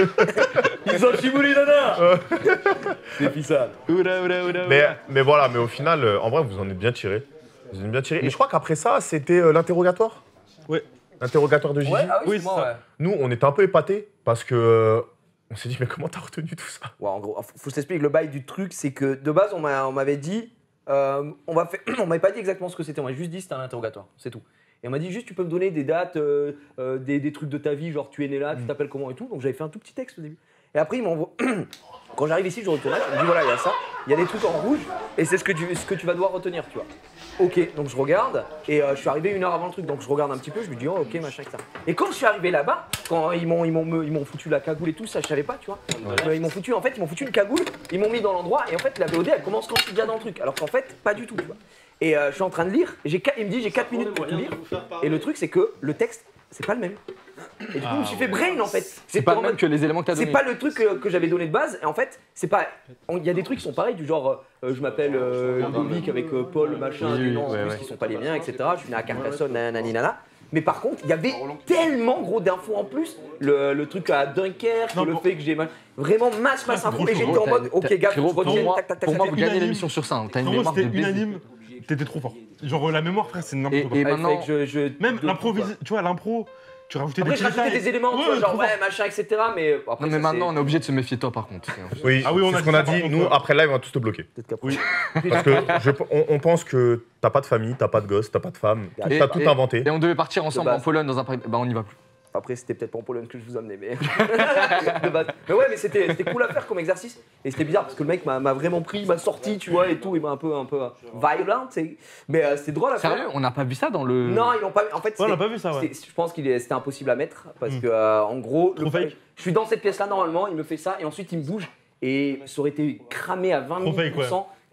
Ils ont chibouli, nana. C'est pissade. Mais, mais voilà, mais au final, euh, en vrai, vous en êtes bien tiré. Vous en êtes bien tiré. Et je crois qu'après ça, c'était euh, l'interrogatoire. Ouais. L'interrogatoire de Gigi. Ouais, ah oui, Oui, c'est moi, c'est ça. ouais. Nous, on était un peu épatés parce que euh, on s'est dit, mais comment t'as retenu tout ça? Ouais, en gros, faut faut que je t'explique le bail du truc, c'est que de base, on m'a- on m'avait dit, euh, on va faire, on m'avait pas dit exactement ce que c'était, on m'a juste dit c'était un interrogatoire, c'est tout. Et on m'a dit juste, tu peux me donner des dates, euh, euh, des, des trucs de ta vie, genre tu es né là, tu t'appelles comment et tout. Donc j'avais fait un tout petit texte au début. Et après, il m'envoie. Quand j'arrive ici, je retourne, il me dit voilà, il y a ça, il y a des trucs en rouge, et c'est ce que tu, ce que tu vas devoir retenir, tu vois. Ok, donc je regarde, et euh, je suis arrivé une heure avant le truc, donc je regarde un petit peu, je me dis oh ok, machin, et cetera. Et quand je suis arrivé là-bas, quand ils m'ont, ils m'ont, ils m'ont foutu la cagoule et tout, ça je savais pas, tu vois. Euh, Ils m'ont foutu, en fait, ils m'ont foutu une cagoule, ils m'ont mis dans l'endroit, et en fait, la V O D elle commence quand je suis déjà dans le truc, alors qu'en fait, pas du tout, tu vois. Et euh, je suis en train de lire, et j'ai, qua- il me dit j'ai quatre minutes pour te lire, et le truc c'est que le texte, c'est pas le même. Et du coup, je me suis fait brain en fait. C'est pas en le même mode- que les éléments que t'as C'est donnés. pas le truc que, que j'avais donné de base. Et en fait, c'est pas. on- Il y a des trucs qui sont pareils, du genre, euh, je m'appelle euh, Ludovic avec euh, Paul, machin, Oui, des oui, noms en ouais, plus ouais. qui sont pas les miens, et cetera. Je suis né à Carcassonne, nanani, nana. Mais par contre, il y avait tellement gros d'infos en plus. Le, le truc à Dunkerque, Non, le pour- fait que j'ai mal. Vraiment masse, masse info. Et j'étais en T'as- mode, ok, t'as- gars, je frérot, pour retiens, moi, tac, tac, tac, pour moi, tac, vous tac. gagnez unanime. l'émission sur ça. hein. T'as une Frérot, mémoire de c'était baiser. unanime. T'étais trop fort. Genre, la mémoire, frère, c'est n'importe Et- quoi. et Ouais, maintenant- fait que je- je- Même de- l'improvisation, tu vois, l'impro, tu rajoutais Après, des je rajoutais détails. des éléments, tu Ouais, vois, genre, trop ouais, fort. machin, et cetera. Mais après, Non, mais ça, maintenant, c'est- on est obligé de se méfier de toi par contre. Oui, Ah oui, on c'est a ce qu'on dit a ça, par dit. contre, Nous, ouais. après live, on va tous te bloquer. Peut-être qu'après- Oui. Parce que je- on, on pense que t'as pas de famille, t'as pas de gosse, t'as pas de femme, Et- t'as tout et- inventé. Et on devait partir ensemble base. en Pologne dans un. Bah, on y va plus. Après, c'était peut-être pas en Pologne que je vous emmenais, mais. de base. Mais ouais, mais c'était c'était cool à faire comme exercice. Et c'était bizarre parce que le mec m'a m'a vraiment pris, m'a sorti, tu vois, et tout, il m'a un peu, un peu euh, violent, tu sais. Mais euh, c'était drôle à faire. Sérieux, on n'a pas vu ça dans le. Non, ils l'ont pas. En fait, Ouais, on c'était- l'a pas vu ça, ouais. c'était- je pense qu'il est- c'était impossible à mettre parce Mm. que, euh, en gros, Trop le- fake. je suis dans cette pièce-là normalement, il me fait ça, et ensuite il me bouge, et ça aurait été cramé à vingt mille Trop fake, pour cent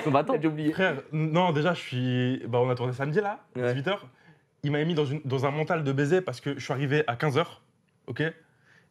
combattant. J'ai oublié. Frère, non, déjà, je suis. Bah, on a tourné samedi là, Ouais. dix-huit heures. Il m'avait mis dans, une... dans un mental de baiser parce que je suis arrivé à quinze heures, ok?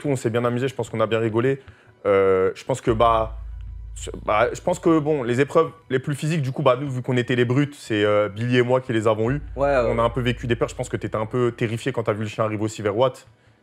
tout, on s'est bien amusé, je pense qu'on a bien rigolé. Euh, je pense que bah, bah, je pense que bon, les épreuves les plus physiques, du coup, bah nous, vu qu'on était les brutes, c'est euh, Billy et moi qui les avons eues. Ouais, ouais. On a un peu vécu des peurs. Je pense que tu étais un peu terrifié quand tu as vu le chien arriver aussi vers Watt.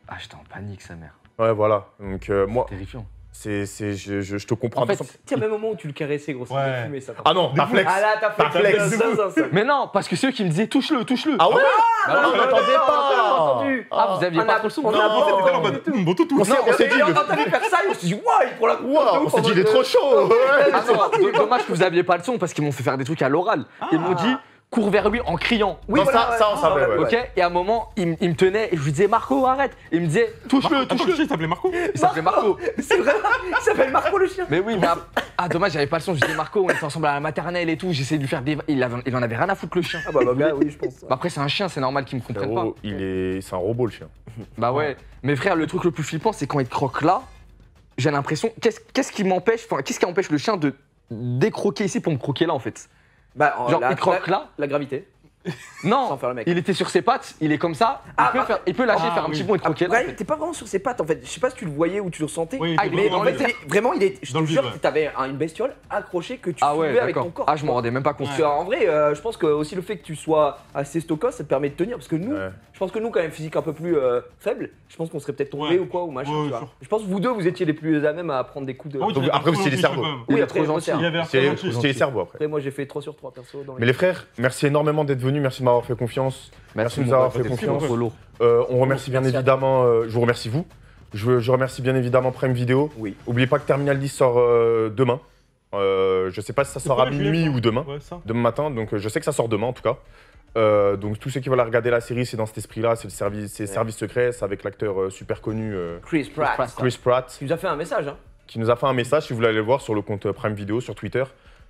Ah, j'étais en panique, sa mère. Ouais, voilà. Donc, euh, moi. Terrifiant. C'est, c'est, je, je, je te comprends. En fait, tiens, même au moment où tu le caressais, gros, c'était Ouais. fumé ça. Ah non, t'as flex. Ah là, t'as flex. T'as flex. Ça, ça, ça, ça. Mais non, parce que ceux qui me disaient touche-le, touche-le. Ah ouais Bah non, non, on non, n'entendait non, pas. non, entendu. Ah, vous aviez On pas a- trop le son. on a Non, pas- c'était en mode, hum, bon, tout, tout. On s'est on s'est dit. Et quand t'as vu faire ça, on s'est dit, waouh, il prend la coupe. Waouh, on s'est dit, il est trop chaud. Ouais. Ah non, d- dommage que vous aviez pas le son parce qu'ils m'ont fait faire des trucs à l'oral. Ils m'ont dit cours vers lui en criant. Oui, non, ça, ça, on savait. Ouais, Ok, ouais. et à un moment, il, m- il me tenait et je lui disais Marco, arrête. Et il me disait touche-le, Attends, touche-le. il s'appelait Marco. Il s'appelait Marco. C'est vrai, il s'appelle Marco le chien. Mais oui, mais ah, ah, dommage, j'avais pas le son. Je disais Marco, on était ensemble à la maternelle et tout. J'essayais de lui faire des. Il, avait- il en avait rien à foutre le chien. Ah bah, bah, bah, oui, je pense. Bah après, c'est un chien, c'est normal qu'il me comprenne pas. Frérot, il est, c'est un robot le chien. Bah ouais. Mais frère, le truc le plus flippant, c'est quand il te croque là, j'ai l'impression. Qu'est-ce qu'est-ce qui m'empêche, enfin, qu'est-ce qui empêche le chien de décroquer ici pour me croquer là en fait? Bah, Genre, la, il croque la- là. La gravité. Non, Sans faire le mec. il était sur ses pattes, il est comme ça. Il, Ah, peut, bah- faire- il peut lâcher, Ah, faire un oui. petit bond et te croquer là. en Ouais, fait. t'es pas vraiment sur ses pattes en fait. Je sais pas si tu le voyais ou tu le ressentais. Oui, il Ah, était mais vraiment en fait, dans le il est- vraiment, il est. Je te Dans le jure vide, que t'avais un- une bestiole accrochée que tu Ah ouais, soulevais avec ton d'accord. corps. Ah, je m'en rendais même pas compte. Parce qu'en vrai, euh, je pense que aussi le fait que tu sois assez stockos, ça te permet de tenir. Parce que nous, Ouais. je pense que nous, quand même, physique un peu plus euh, faible, je pense qu'on serait peut-être tombé Ouais. ou quoi, ou machin. Ouais, tu vois. sûr. Je pense que vous deux, vous étiez les plus à même à prendre des coups de. Ah oui, Donc, tu l'as après, vous, c'est les gentil, cerveaux. quand même. Oui, il est après, trop moi, gentil. c'est un- Il avait l'air C'est très gentil. c'est les cerveaux après. Après, moi, j'ai fait trois sur trois perso. Dans les... Mais les frères, merci énormément d'être venus, merci de m'avoir fait confiance. Merci de nous mon avoir pote, fait t'es confiance. lourd. Euh, on remercie bien évidemment, euh, je vous remercie vous. Je, je remercie bien évidemment Prime Video. Oui. N'oubliez pas que Terminal dix sort euh, demain. Euh, je sais pas si ça sort à quoi, je l'ai, minuit ça ou demain. Ouais, ça. Demain matin, donc euh, je sais que ça sort demain en tout cas. Euh, donc tous ceux qui veulent regarder la série, c'est dans cet esprit-là, c'est le service, c'est Service Secret, c'est avec l'acteur euh, super connu euh, Chris Pratt. Chris Pratt, Tu nous as fait un message, hein. qui nous a fait un message si vous voulez aller le voir sur le compte euh, Prime Video sur Twitter.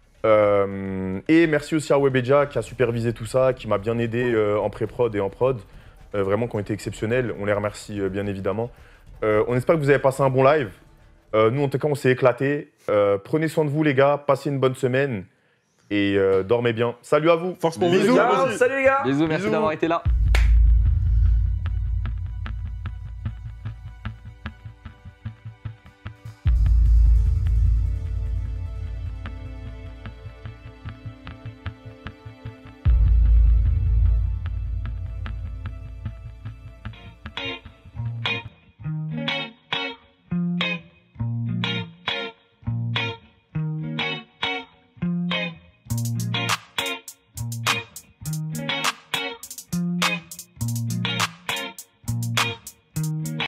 Euh, et merci aussi à Webedia qui a supervisé tout ça, qui m'a bien aidé euh, en pré-prod et en prod, euh, vraiment qui ont été exceptionnels. On les remercie euh, bien évidemment. Euh, on espère que vous avez passé un bon live. Euh, nous en tout cas on s'est éclaté. Euh, prenez soin de vous les gars, passez une bonne semaine et euh, dormez bien. Salut à vous. Force pour vous, Bisous. les gars. Salut les gars. Bisous, merci Bisous. d'avoir été là.